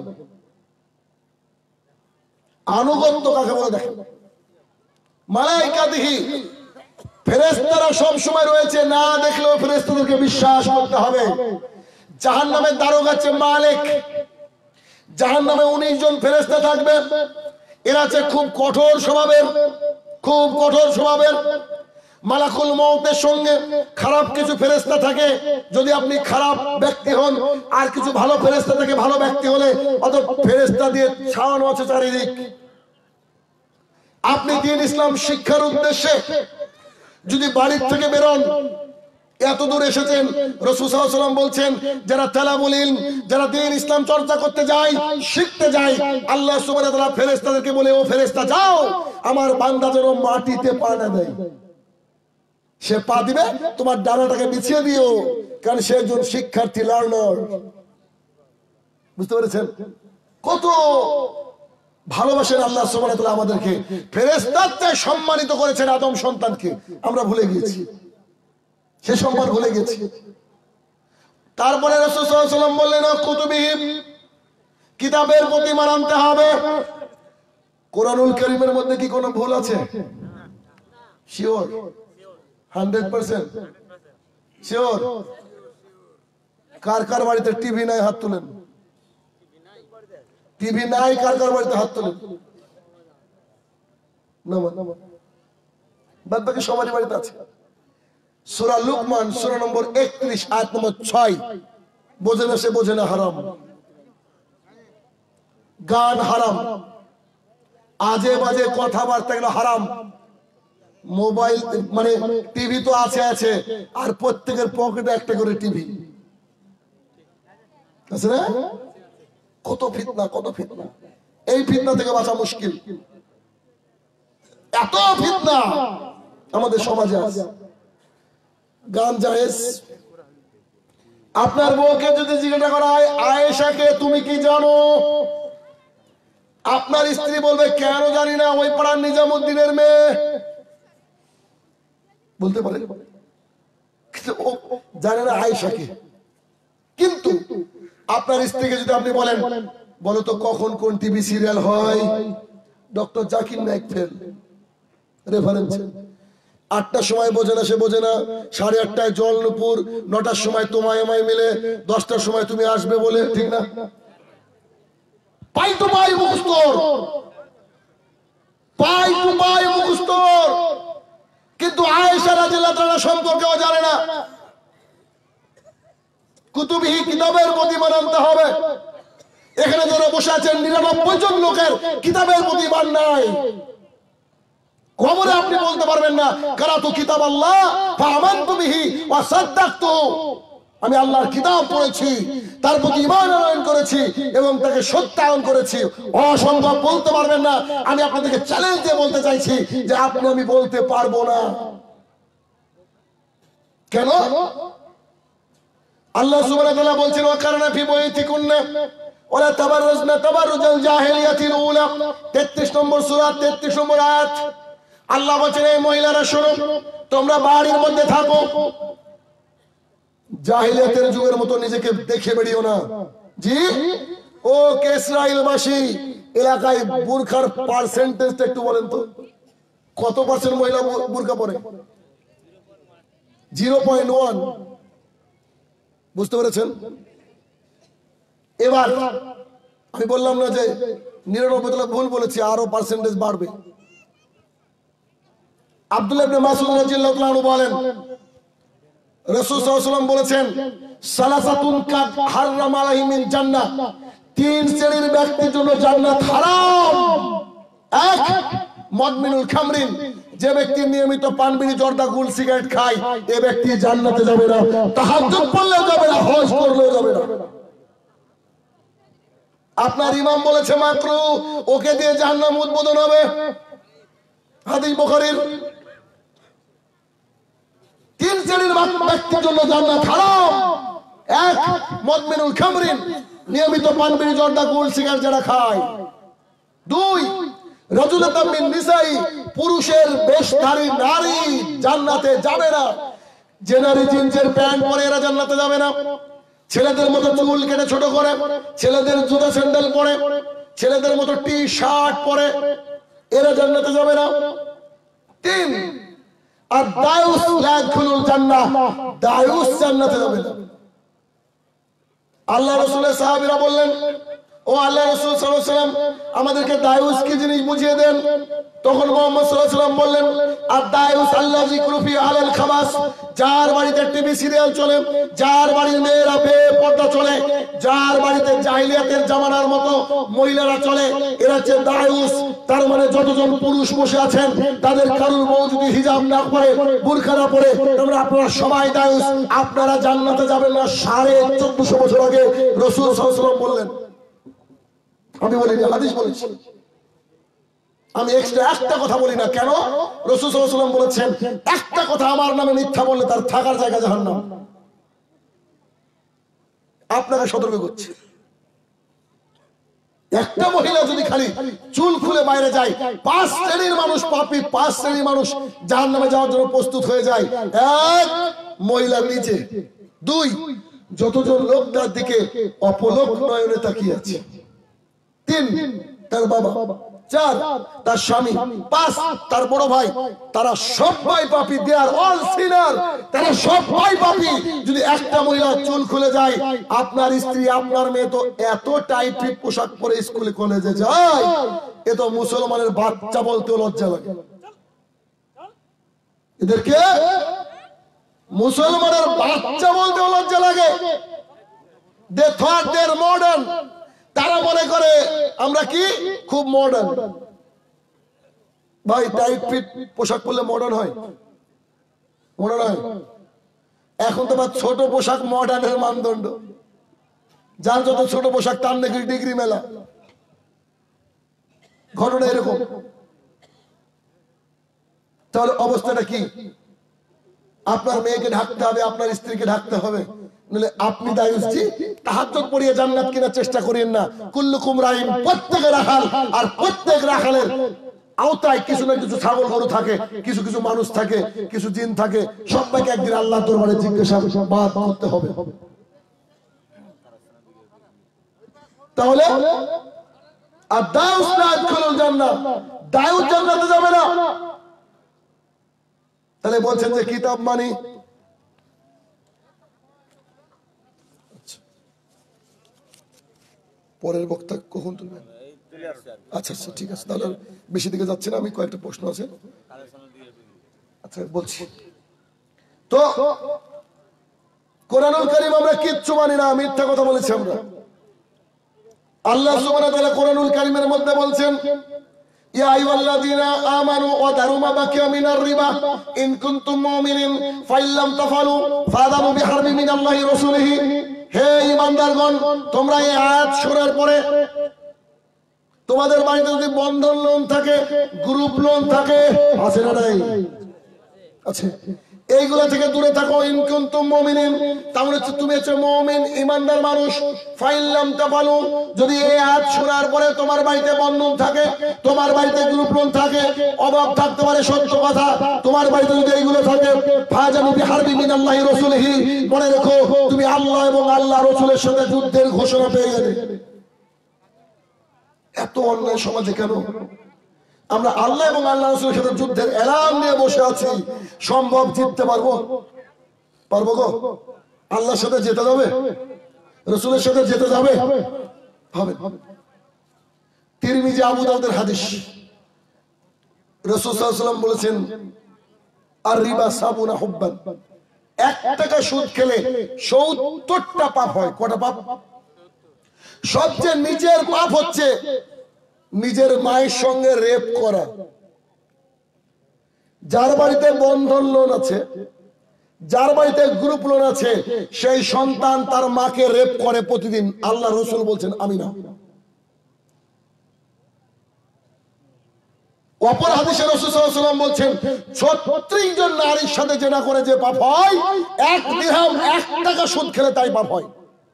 আনুগত্য কাকে বলে দেখেন। মালায়েকাতিহি, ফেরেশতারা সব সময় রয়েছে, না দেখলেও ফেরেশতাদেরকে বিশ্বাস করতে হবে। জাহান্নামের দারোগা হচ্ছে মালিক, জাহান্নামে উনিশ জন ফেরেশতা থাকবে। এরা হচ্ছে খুব কঠোর স্বভাবের, খুব কঠোর স্বভাবের। মালাকুল মউতের সঙ্গে খারাপ কিছু ফেরেশতা থাকে, যদি আপনি খারাপ ব্যক্তি হন, আর কিছু ভালো ফেরেশতা থাকে ভালো ব্যক্তি হলে, অত ফেরেশতা দিয়ে ছাওয়ানো আছে চারিদিক। আপনি দ্বীন ইসলাম শিক্ষার উদ্দেশ্যে যদি বাড়ির থেকে বেরোন, এত দূর এসেছেন, রাসূল সাল্লাল্লাহু আলাইহি ওয়াসাল্লাম বলছেন যারা তালাবুল ইলম, যারা দ্বীন ইসলাম চর্চা করতে যায়, শিখতে যায়, আল্লাহ সুবহানাহু ওয়া তাআলা ফেরেশতাদেরকে বলে, ও ফেরেশতা যাও, আমার বান্দা যেন মাটিতে পা না দেয়। সে পা দিবে, তোমার ডানাটাকে বিছিয়ে দিও, কারণ সে একজন শিক্ষার্থী, লার্নার। বুঝতে পেরেছেন কত ভালোবাসেন আল্লাহ সুবহানাহু ওয়া তাআলা আমাদেরকে। ফেরেশতার চেয়ে সম্মানিত করেছেন আদম সন্তানকে, আমরা ভুলে গিয়েছি, সে সম্মান ভুলে গেছি। তারপরে রাসূল সাল্লাল্লাহু আলাইহি ওয়াসাল্লাম বললেন, কুতুবিহিম, কিতাবের প্রতি মান আনতে হবে। কোরআনুল কারীমের মধ্যে কি কোনো ভুল আছে? Sure, hundred percent sure. কার কার বাড়িতে টিভি নাই হাত তুলেন? টিভি নাই কার কার বাড়িতে হাত তুলেন? না, বাদ বাকি সবারই বাড়িতে আছে। সূরা লুকমান সূরা নম্বর একত্রিশ আয়াত নম্বর ছয়। বোঝে না সে বোঝে না হারাম, গান হারাম, আজে বাজে কথাবার্তা এগুলো হারাম। মোবাইল মানে টিভি তো আছে আছে, আর প্রত্যেকের পকেটে একটা করে টিভি আছে না? কত ফিতনা, কত ফিতনা। এই ফিতনা থেকে বাঁচা মুশকিল। এত ফিতনা আমাদের সমাজে আছে। গান জায়েজ। আপনার বউকে যদি জিজ্ঞাসা করা হয় আয়েশাকে তুমি কি জানো, আপনার স্ত্রী বলবে কেন জানি না, ওই পাড়ার নিজামুদ্দিনের মেয়ে। বলতে পারে ও জানে না আয়েশাকে। কিন্তু আপনার স্ত্রীকে যদি আপনি বলেন বলো তো কখন কোন টিভি সিরিয়াল হয়, doctor Zakir Naik fail reference, আটটার সময় বোঝে না, সে বোঝে না, সাড়ে আটটায় জল নুপুর, নটার সময় তোমায় আমায় মিলে, দশটার সময় তুমি আসবে বলে, ঠিক না? পাই টু পাই মুখস্থ, পাই টু পাই মুখস্থ। কিন্তু আয়েশা রাদিয়াল্লাহু তাআলা সম্পর্কেও জানে না। কুতুবিহি কিতাবের প্রতি মান আনতে হবে। এখানে যারা বসে আছেন নিরানব্বই জন লোকের কিতাবের প্রতি মান নাই। খবরে আপনি বলতে পারবেন না কারাতু কিতাব আল্লাহ ফাআমানতু বিহি ওয়া সাদ্দাকতু, আমি আল্লাহর কিতাব পড়েছি, তার প্রতি ঈমান আনয়ন করেছি এবং তাকে সত্যায়ন করেছি। অসম্ভব বলতে পারবেন না। আমি আপনাদেরকে চ্যালেঞ্জ দিয়ে বলতে চাইছি যে আপনি আমি বলতে পারবো না। কেন? আল্লাহ সুবহানাহু ওয়া তাআলা বলছেন ওয়াকারনা ফি বুয়ুতিকুন্না ওয়ালা তাবাররাজনা তাবাররুজাল জাহিলিয়াতিল উলা, তেত্রিশ নম্বর সূরা তেত্রিশ নম্বর আয়াত। আল্লাহ বলেন এই মহিলারা শোনো, তোমরা বাড়ির মধ্যে থাকো, জাহিলিয়াতের যুগের মতো নিজেকে দেখে বেরিও না। জি ও ইসরায়েলবাসী এলাকায় বুরখার পার্সেন্টেজটা একটু বলেন তো, কত পার্সেন্ট মহিলা বুরকা পরে? Zero point one. বুঝতে পেরেছেন? এবার আমি বললাম না যে নিরানব্বই ভুল বলেছি, আরো পার্সেন্টেজ বাড়বে। আব্দুল্লাহ ইবনে মাসউদ রাদিয়াল্লাহু তাআলা বলেন রাসূল সাল্লাল্লাহু আলাইহি ওয়াসাল্লাম বলেছেন সালাসাতুন কাদ হারামা আলাইহিমিল জান্নাহ, তিন শ্রেণীর ব্যক্তির জন্য জান্নাত হারাম। এক, মুদমিনুল খামরিন, যে ব্যক্তি নিয়মিত পান বিড়ি জর্দা গুল সিগারেট খায়, এই ব্যক্তি জান্নাতে যাবে না, তাহাজ্জুদ পড়লেও যাবে না, হজ করলেও যাবে না। আপনার ইমাম বলেছে মাকরু, ওকে দিয়ে জাহান্নাম উদ্বোধন হবে। হাদিস বুখারীর। তিন শ্রেণীর ব্যক্তির জন্য জান্নাত হারাম। এক, মুদমিনুল খামরিন, নিয়মিত পান বিড়ি জর্দা গুল সিগারেট যারা খায়। দুই, রাজুলাতাম মিন নিসাই, পুরুষের বেশধারী নারী জান্নাতে যাবে না। যে নারী জিন্সের প্যান্ট পরে এরা জান্নাতে যাবে না। ছেলেদের মতো চুল কেটে ছোট করে, ছেলেদের জুতা স্যান্ডেল পরে, ছেলেদের মতো টি শার্ট পরে, এরা জান্নাতে যাবে না। তিন, আর দায়ুস লা ইয়াদখুলুল জান্নাহ, দায়ুস জান্নাতে যাবে না। আল্লাহ রাসূলের সাহাবীরা বললেন ও আল্লাহ রাসূল সাল্লাল্লাহু আলাইহি ওয়াসাল্লাম, আমাদেরকে দায়ুস কি জিনিস বুঝিয়ে দেন। তখন মুহাম্মদ সাল্লাল্লাহু আলাইহি ওয়াসাল্লাম বললেন আর দায়ুস আল্লাযী কুরফি আলাল খাবাস, যার বাড়িতে টিভি সিরিয়াল চলে, যার বাড়ির মেয়েরা বেপর্দা চলে, যার বাড়িতে জাহিলিয়াতের জামানার মতো মহিলারা চলে, এরা হচ্ছে দায়ুস। তার মানে যতজন পুরুষ বসে আছেন তাদের কারোর বউ যদি হিজাব না পরে, বুরকা না পরে, তোমরা আপনারা সবাই দায়ুস, আপনারা জান্নাতে যাবেন না। সাড়ে চোদ্দশো বছর আগে রাসূল সাল্লাল্লাহু আলাইহি ওয়াসাল্লাম বললেন। আমি বলিনি, হাদিস বলেছি। আমি এক্সট্রা একটা কথা বলি না। কেন? রাসূল সাল্লাল্লাহু আলাইহি ওয়াসাল্লাম বলেছেন একটা কথা আমার নামে মিথ্যা বললে তার থাকার জায়গা জাহান্নাম। আপনাকে সতর্ক করছি, একটা মহিলা যদি খালি চুল খুলে বাইরে যায়, পাঁচ শ্রেণীর মানুষ পাপী, পাঁচ শ্রেণীর মানুষ জাহান্নামে যাওয়ার জন্য প্রস্তুত হয়ে যায়। এক, মহিলার নিচে। দুই, যতজন লোক তার দিকে অপলক নয়নে তাকিয়ে আছে। তিন, তার বাবা। চার, তার স্বামী। পাঁচ, তার বড় ভাই। তারা সবাই পাপী, দে আর অল সিনার, তারা সবাই পাপী। যদি একটা মহিলা চুল খুলে যায়, আপনার স্ত্রী আপনার মেয়ে তো এত টাইট ফিট পোশাক পরে স্কুলে কলেজে যায়, এ তো মুসলমানের বাচ্চা বলতেও লজ্জা লাগে। এদেরকে মুসলমানের বাচ্চা বলতেও লজ্জা লাগে। দে থট দে আর মডার্ন, তারা মনে করে আমরা কি খুব মডার্ন। ভাই টাইট ফিট পোশাক পরলে মডার্ন হয়? মডার্ন হয়? এখন তো বা ছোট পোশাক মডার্নের মানদণ্ড। যার যত ছোট পোশাক তার নাকি ডিগ্রি মেলা। ঘটনা এরকম। তাহলে অবস্থাটা কি? আপনার মেয়েকে ঢাকতে হবে, আপনার স্ত্রীকে ঢাকতে হবে, নইলে আপনি দায়ুসজি তাহাজ্জুদ পড়িয়ে জান্নাত কেনার চেষ্টা করেন না। কুল্লুকুম রাইন, প্রত্যেক রাখাল, আর প্রত্যেক রাখালের আওতায় কিছু না কিছু ছাগল গরু থাকে, কিছু কিছু মানুষ থাকে, কিছু জিন থাকে। সবাইকে একদিন আল্লাহ দরবারে জিজ্ঞাসাবাদ করতে হবে। তাহলে আর দায়ুস না আদখুলুল জান্নাত, দায়ুস জান্নাতে যাবে না। তাহলে বলছেন যে কিতাব মানি। পরের বক্তা কখন তুলবেন? আচ্ছা আচ্ছা ঠিক আছে, তাহলে বেশি দিকে যাচ্ছে না, আমি কয়েকটা প্রশ্ন আছে। আচ্ছা বলছি তো, কোরআনুল কারীম আমরা কিচ্ছু মানি না, মিথ্যা কথা বলেছি আমরা। আল্লাহ সুবহানাহু ওয়া তাআলা কোরআনুল কারীমের মধ্যে বলছেন, ইয়া আইয়ুহাল্লাযীনা আমানু ওয়া দারু মা বাকিয়া মিনার রিবা ইন কুনতুম মুমিনিন ফাইল্লাম তাফআলু ফাযানু বিহারবি মিনাল্লাহি ওয়া রাসূলিহি। হে ঈমানদারগণ, তোমরা এই আয়াত শোনার পরে তোমাদের বাড়িতে যদি বন্ধন লোন থাকে, গ্রুপ লোন থাকে, আছে না নাই? আছে। এইগুলা থেকে দূরে থাকো। ইন কুনতুম মুমিনিন, তাহলে হচ্ছে তুমি হচ্ছে মুমিন, ঈমানদার মানুষ। ফাইল্লাম তাফআলু, যদি এই আয়াত শোনার পরে তোমার বাড়িতে বন্ধন থাকে, তোমার বাড়িতে গ্রুপ লোন থাকে, অভাব থাকতে পারে, সত্য কথা, তোমার বাড়িতে যদি এইগুলো থাকে, ফাযানু বিহারবি মিনাল্লাহি ওয়া রাসূলিহি, মনে রেখো তুমি আল্লাহ এবং আল্লাহ রাসূলের সাথে যুদ্ধের ঘোষণা পেয়ে গেলে। এত অন্যায় সমাজে কেন? আমরা আল্লাহ এবং আল্লাহ রাসূলের সাথে যুদ্ধের এলান নিয়ে বসে আছি। সম্ভব জিততে পারবো? পারবো গো? আল্লাহর সাথে যেতে যাবে, রাসূলের সাথে যেতে যাবে, হবে। তিরমিজি, আবু দাউদের হাদিস, রাসূল সাল্লাল্লাহু আলাইহি ওয়াসাল্লাম বলেছেন, আর রিবা সাবুনা হুব্বান, এক টাকা সুদ খেলে সত্তরটা পাপ হয়। কটা পাপ? সবচেয়ে নিচের পাপ হচ্ছে নিজের মায়ের সঙ্গে রেপ করা। যার বাড়িতে বন্ধন লোন আছে, যার বাড়িতে গ্রুপ লোন আছে, সেই সন্তান তার মাকে রেপ করে প্রতিদিন। আল্লাহ রাসূল বলছেন আমি না। অপর হাদিসে রাসূল সাল্লাল্লাহু আলাইহি ওয়াসাল্লাম বলছেন, ছত্রিশ জন নারীর সাথে জেনা করে যে পাপ হয়, এক দিরহাম এক টাকা সুদ খেলে তাই পাপ হয়।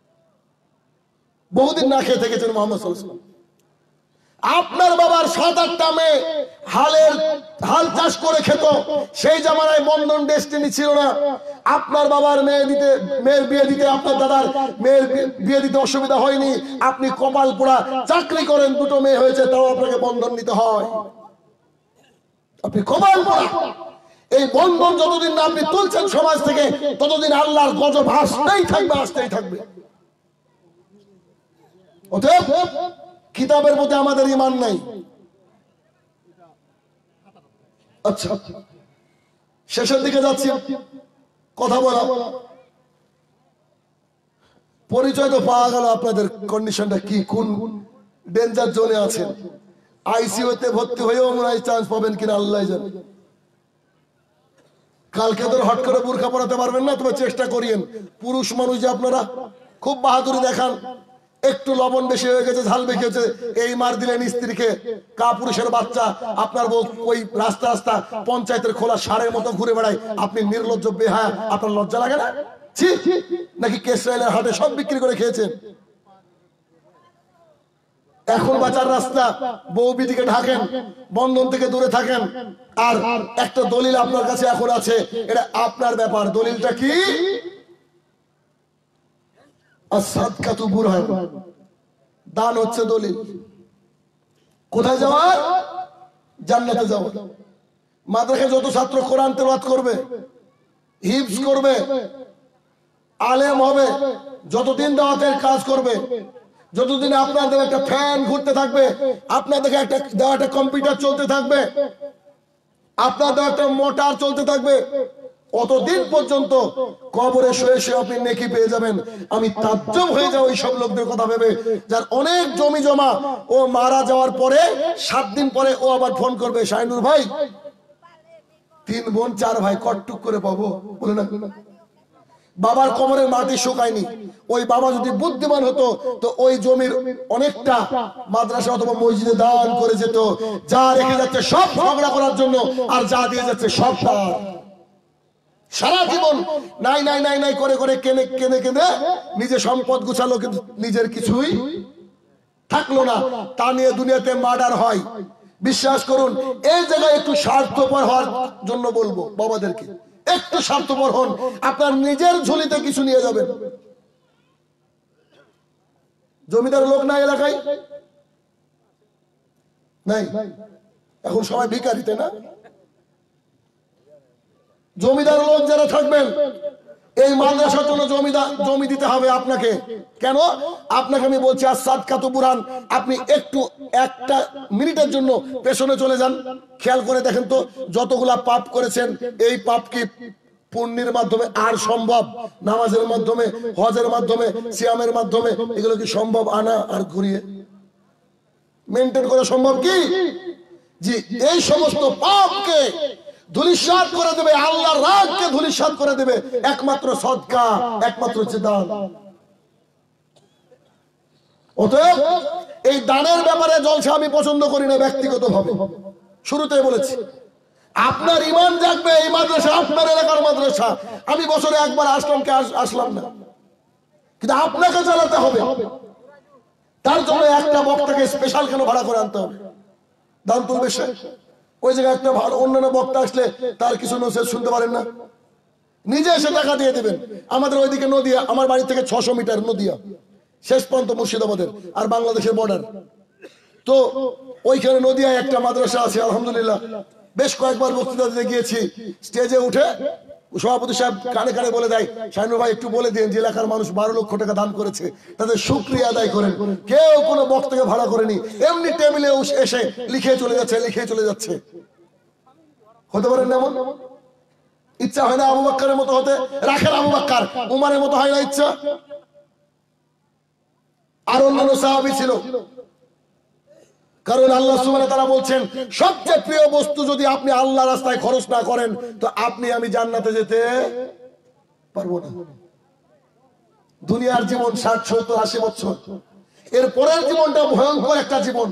বহুদিন না খেয়ে থেকেছেন মুহাম্মদ সাল্লাল্লাহু আলাইহি ওয়াসাল্লাম। আপনার বাবার সাত আটটা মেয়ে হালের হাল চাষ করে খেত, সেই জামানায় বন্ধন ডেস্টিনি ছিল না। আপনার বাবার মেয়ে দিতে মেয়ের বিয়ে দিতে, আপনার দাদার মেয়ের বিয়ে দিতে অসুবিধা হয়নি। আপনি কপাল পোড়া চাকরি করেন, দুটো মেয়ে হয়েছে, তাও আপনাকে বন্ধন নিতে হয়। আপনি কপাল পোড়া। এই বন্ধন যতদিন না আপনি তুলছেন সমাজ থেকে, ততদিন আল্লাহর গজব আসতেই থাকবে, আসতেই থাকবে। অতএব কিতাবের প্রতি আমাদের ঈমান নাই। আচ্ছা, শেষের দিকে যাচ্ছি, কথা বলা। পরিচয় তো পাওয়া গেল, আপনাদের কন্ডিশনটা কি, কোন ডেঞ্জার জোনে আছেন। আইসিইউতে ভর্তি হয়েও মনে হয় চান্স পাবেন কিনা আল্লাহ জানে। কালকে তো হট করে বোরকা পরাতে পারবেন না, তবে চেষ্টা করিয়েন। পুরুষ মানুষ যে আপনারা খুব বাহাদুরি দেখান, একটু লবণ বেশি হয়ে গেছে, ঝাল বেশি হয়েছে, এই মার দিলেন স্ত্রীকে। কা পুরুষের বাচ্চা আপনার বউ ওই রাস্তা রাস্তা পঞ্চায়েতের খোলা সারের মতো ঘুরে বেড়ায়, আপনি নির্লজ্জ বেহায়া, আপনার লজ্জা লাগে না? ছি, নাকি কেশরাইলের হাটে সব বিক্রি করে খেয়েছেন? এখন বাঁচার রাস্তা, বউ বিটিকে ঢাকেন, বন্ধন থেকে দূরে থাকেন। আর একটা দলিল আপনার কাছে এখন আছে, এটা আপনার ব্যাপার। দলিলটা কি? আস-সাদকাতু বুরহান, দান হচ্ছে দলিল। কোথায় যাওয়ার? জান্নাতে যাওয়ার। মাদ্রাসায় যত ছাত্র কোরআন তেলাওয়াত করবে, হিফজ করবে, আলেম হবে, যতদিন দাওয়াতের কাজ করবে, যতদিন আপনাদের একটা ফ্যান ঘুরতে থাকবে, আপনাদের একটা দেওয়া একটা কম্পিউটার চলতে থাকবে, আপনাদের একটা মোটর চলতে থাকবে, অতদিন পর্যন্ত কবরে শুয়ে শুয়ে আপনি নেকি পেয়ে যাবেন। আমি তাজ্জব হয়ে যাই ওই সব লোকদের কথা ভেবে, যার অনেক জমি জমা, ও মারা যাওয়ার পরে সাত দিন পরে ও আবার ফোন করবে, শাহিনুর ভাই তিন বোন চার ভাই কটটুক করে পাবো, বলে না বাবার কবরের মাটি শুকায়নি। ওই বাবা যদি বুদ্ধিমান হতো তো ওই জমির অনেকটা মাদ্রাসা অথবা মসজিদে দান করে যেত। যা রেখে যাচ্ছে সব ঝগড়া করার জন্য, আর যা দিয়ে যাচ্ছে সব তার। সারা জীবন নাই নাই নাই নাই করে করে কেনে কেনে কেনে নিজে সম্পদ গুছালো, কিন্তু নিজের কিছুই থাকলো না। তা নিয়ে দুনিয়াতে মার্ডার হয়। বিশ্বাস করুন, এই জায়গায় একটু স্বার্থপর হওয়ার জন্য বলবো বাবাদেরকে, একটু স্বার্থপর হন, আপনার নিজের ঝুলিতে কিছু নিয়ে যাবেন। জমিদার লোক না এলাকায় নাই, এখন সবাই ভিখারিতে না। জমিদার লোক যারা থাকবেন, এই মাদ্রাসার জন্য জমিদার জমি দিতে হবে আপনাকে। কেন? আপনাকে আমি বলছি আর সাদকাতু বুরহান, আপনি একটু একটা মিনিটের জন্য পেছনে চলে যান, খেয়াল করে দেখেন তো যতগুলা পাপ করেছেন, এই পাপ কি পুণ্যের মাধ্যমে আর সম্ভব? নামাজের মাধ্যমে, হজের মাধ্যমে, সিয়ামের মাধ্যমে এগুলো কি সম্ভব আনা আর ঘুরিয়ে মেনটেন করা সম্ভব কি? জি, এই সমস্ত পাপকে ধূলিসাৎ করে দেবে, আল্লাহর রাগকে ধূলিসাৎ করে দেবে একমাত্র সদকা, একমাত্র দান। অতএব এই দানের ব্যাপারে জলসা আমি পছন্দ করি না ব্যক্তিগতভাবে, শুরুতেই বলেছি। আপনার ঈমান জাগবে, এই মাদ্রাসা আপনার এলাকার মাদ্রাসা। আমি বছরে একবার আসলাম কে আসলাম না, কিন্তু আপনাকে চালাতে হবে। তার জন্য একটা বক্তাকে স্পেশাল কেন ভাড়া করে আনতে হবে? দান তুলবে সে, ওই জায়গায় একটা ভালো অন্যান্য বক্তা আসলে তার কিছু নসিহত শুনতে পারেন না, নিজে এসে টাকা দিয়ে দেবেন। আমাদের ওইদিকে নদিয়া, আমার বাড়ি থেকে ছশো মিটার নদিয়া, শেষ প্রান্ত মুর্শিদাবাদের আর বাংলাদেশের বর্ডার। তো ওইখানে নদিয়ায় একটা মাদ্রাসা আছে, আলহামদুলিল্লাহ বেশ কয়েকবার বক্তৃতা দিতে গিয়েছি। স্টেজে উঠে সভাপতি সাহেব কানে কানে বলে দেয়, শাহিনুর ভাই একটু বলে দিন যে এলাকার মানুষ বারো লক্ষ টাকা দান করেছে, তাদের শুকরিয়া আদায় করেন। কেউ কোনো বক্তাকে ভাড়া করেনি, এমনি টেবিলে এসে লিখে চলে যাচ্ছে, লিখে চলে যাচ্ছে। হতে পারেন না এমন? ইচ্ছা হয় না আবু বকরের মতো হতে? রাখেন আবু বকর, উমারের মতো হয় না ইচ্ছা? আর অন্যান্য সাহাবী ছিল। কারণ আল্লাহ সুবহানাহু ওয়া তাআলা বলছেন, সবচেয়ে প্রিয় বস্তু যদি আপনি আল্লাহর রাস্তায় খরচ না করেন তো আপনি আমি জান্নাতে যেতে পারবো না। দুনিয়ার জীবন ষাট সত্তর আশি বছর, এর পরের জীবনটা ভয়ঙ্কর একটা জীবন।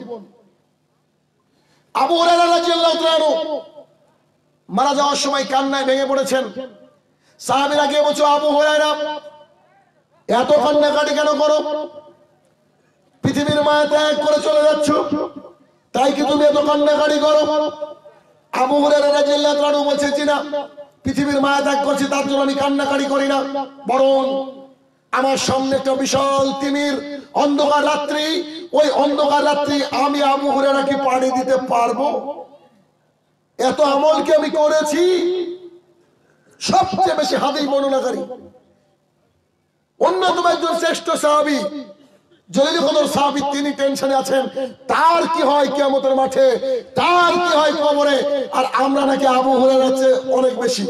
আবু হুরায়রা রাদিয়াল্লাহু তাআলা আনহু মারা যাওয়ার সময় কান্নায় ভেঙে পড়েছেন। সাহাবীরা গিয়ে বলছে, আবু হুরায়রা এত কান্নাকাটি কেন করো? পৃথিবীর মায়া ত্যাগ করে চলে যাচ্ছ, তাই কি তুমি এত কান্নাকাটি করো? আবু হুরায়রা রাদিয়াল্লাহু তাআলা আনহু বলছেন, জি না, পৃথিবীর মায়া ত্যাগ করছি তার জন্য আমি কান্নাকাটি করি না, বরং আমার সামনে একটা বিশাল তিমির অন্ধকার রাত্রি, ওই অন্ধকার রাত্রি আমি আবু হুরায়রা কি পাড়ি দিতে পারবো? এত আমল কি আমি করেছি? সবচেয়ে বেশি হাদিস বর্ণনাকারী, অন্যতম একজন শ্রেষ্ঠ সাহাবী জলিল কদর সাহাবী, তিনি টেনশনে আছেন তার কি হয় কিয়ামতের মাঠে, তার কি হয় কবরে, আর আমরা নাকি আবু হুরায়রার চেয়ে অনেক বেশি।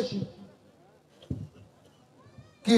কি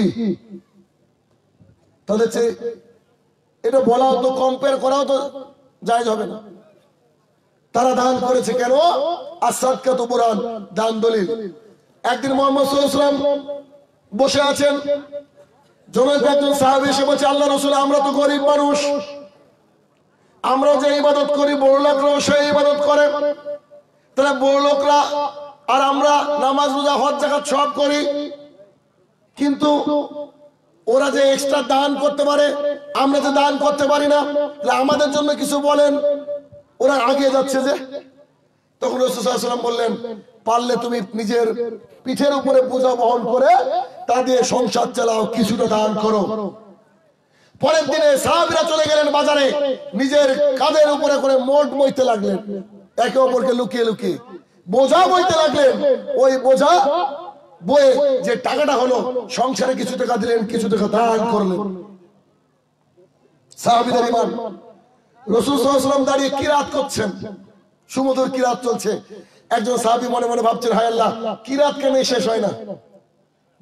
তাহলে এটা বলাও তো, কম্পেয়ার করাও তো জায়েজ হবে না। তারা দান করেছে কেন? আস-সাদকাতু বুরহান, দান দলিল। একদিন মুহাম্মদ সাল্লাল্লাহু আলাইহি ওয়াসাল্লাম বসে আছেন, জনৈক একজন সাহাবী এসে বলছে, আল্লাহ রাসূল আমরা তো গরিব মানুষ, আমরা যে ইবাদত করি বড় লোকরাও সেই ইবাদত করে, তাহলে বড় লোকরা আর আমরা নামাজ রোজা হজ যাকাত সব করি, কিন্তু ওরা যে এক্সট্রা দান করতে পারে আমরা যে দান করতে পারি না, তাহলে আমাদের জন্য কিছু বলেন, ওরা এগিয়ে যাচ্ছে যে। তখন রাসূল সাল্লাল্লাহু আলাইহি ওয়াসাল্লাম বললেন, পারলে তুমি নিজের পিঠের উপরে বোঝা বহন করে তা দিয়ে সংসার চালাও, কিছুটা দান করো। পরের দিনে সাহাবীরা চলে গেলেন বাজারে, নিজের কাঁধের উপরে করে মোট বইতে লাগলেন, একে অপরকে লুকিয়ে লুকিয়ে বোঝা বইতে লাগলেন। ওই বোঝা বয়ে যে টাকাটা হলো, সংসারে কিছু টাকা দিলেন, কিছু টাকা দান করলেন। সাহাবীদের ঈমান। রাসূল সাল্লাল্লাহু আলাইহি ওয়াসাল্লাম দাঁড়িয়ে কিরাত করছেন, সুমধুর কিরাত চলছে। একজন সাহাবী মনে মনে ভাবছেন, হায় আল্লাহ, কিরাত কেন শেষ হয় না?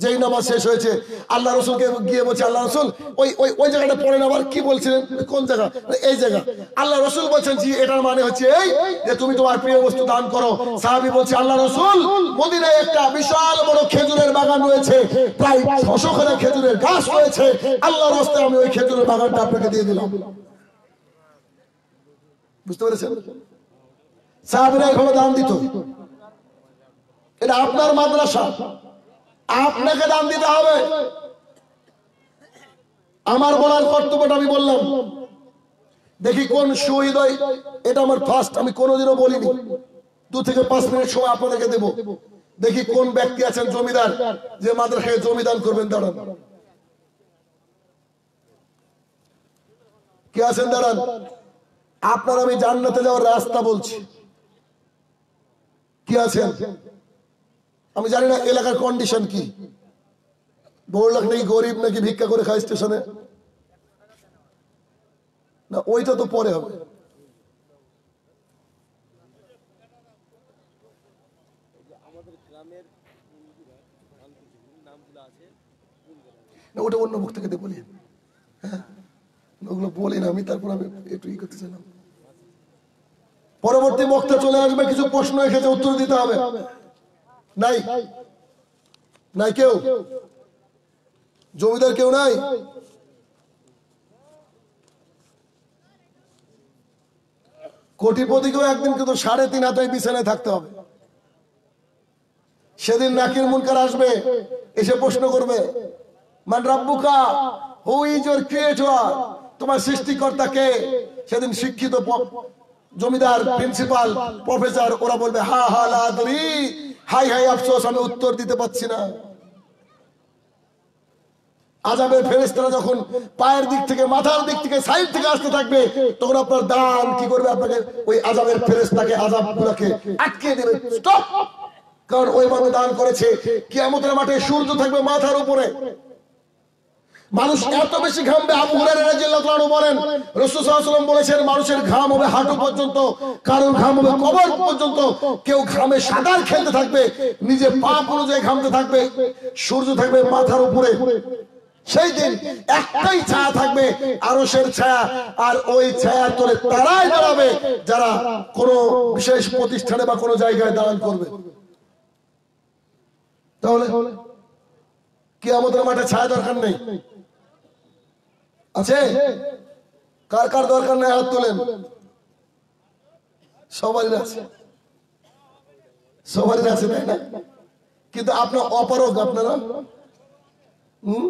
যেই নামাজ শেষ হয়েছে আল্লাহ রসুলকে গিয়ে বলছে আল্লাহ রসুল ওই ওই ওই জায়গাটা পড়েন আবার কি বলছিলেন কোন জায়গা এই জায়গা আল্লাহ রসুল বলছেন জি এটার মানে হচ্ছে এই যে তুমি তোমার প্রিয় বস্তু দান করো সাহাবী বলছে আল্লাহ রসুল মদিনায় একটা বিশাল বড় খেজুরের বাগান রয়েছে প্রায় ছশো খানা খেজুরের গাছ রয়েছে আল্লাহর রাস্তায় আমি ওই খেজুরের বাগানটা আপনাকে দিয়ে দিলাম বুঝতে পেরেছেন সাহাবীরা এইভাবে দান দিত এটা আপনার মাদ্রাসা আপনাকে দান দিতে হবে আমার বলার কর্তব্যটা আমি বললাম দেখি কোন শহীদ হয় এটা আমার ফার্স্ট আমি কোনোদিনও বলিনি দু থেকে পাঁচ মিনিট সময় আপনাদেরকে দেব দেখি কোন ব্যক্তি আছেন জমিদার যে মাদ্রাসায় জমিদান করবেন দাঁড়ান কি আছেন দাঁড়ান আপনার আমি জান্নাতে যাওয়ার রাস্তা বলছি কি আছেন আমি জানি না এলাকার কন্ডিশন কি বড় লোক নাকি গরিব নাকি ভিক্ষা করে খায় স্টেশনে না ওইটা তো পরে হবে ওটা অন্য মুখ থেকে বলি হ্যাঁ ওগুলো বলি না আমি তারপর আমি একটু ই করতে চাইলাম পরবর্তী বক্তা চলে আসবে কিছু প্রশ্ন এসেছে উত্তর দিতে হবে নাই নাই কেউ জমিদার কেউ নাই কোটিপতিকেও একদিন কিন্তু সাড়ে তিন হাতে বিছানায় থাকতে হবে সেদিন নাকির মুনকার আসবে এসে প্রশ্ন করবে মান রাব্বুকা হু ইজ ইওর ক্রিয়েটর তোমার সৃষ্টিকর্তা কে সেদিন শিক্ষিত জমিদার প্রিন্সিপাল প্রফেসর ওরা বলবে হা হা লা আদরি হাই হাই আফসোস আমি উত্তর দিতে পারছি না আযাবের ফেরেশতারা যখন পায়ের দিক থেকে মাথার দিক থেকে সাইড থেকে আসতে থাকবে তখন আপনার দান কি করবে আপনাকে ওই আযাবের ফেরেশতাকে আযাবগুলোকে আটকে দেবে স্টপ কারণ ওই মানুষ দান করেছে কিয়ামতের মাঠে সূর্য থাকবে মাথার উপরে মানুষ এত বেশি ঘামবে আবু হুরায়রা রাদিয়াল্লাহু তাআলা বলেন রাসূল সাল্লাল্লাহু আলাইহি ওয়াসাল্লাম বলেছেন মানুষের ঘাম হবে হাঁটু পর্যন্ত কারোর ঘাম হবে কবর পর্যন্ত কেউ ঘামে সাঁতার খেলতে থাকবে নিজে পাপ অনুযায়ী ঘামতে থাকবে সূর্য থাকবে মাথার উপরে সেই দিন একটাই ছায়া থাকবে আরশের ছায়া আর ওই ছায়ার তলে তারাই দাঁড়াবে যারা কোনো বিশেষ প্রতিষ্ঠানে বা কোনো জায়গায় দান করবে তাহলে কিয়ামতের মাঠে ছায়া দরকার নেই আছে কার কার দরকার নেই হাত তোলেন সবারই আছে সবারই আছে তাই না কিন্তু আপনার অপারগ আপনারা হম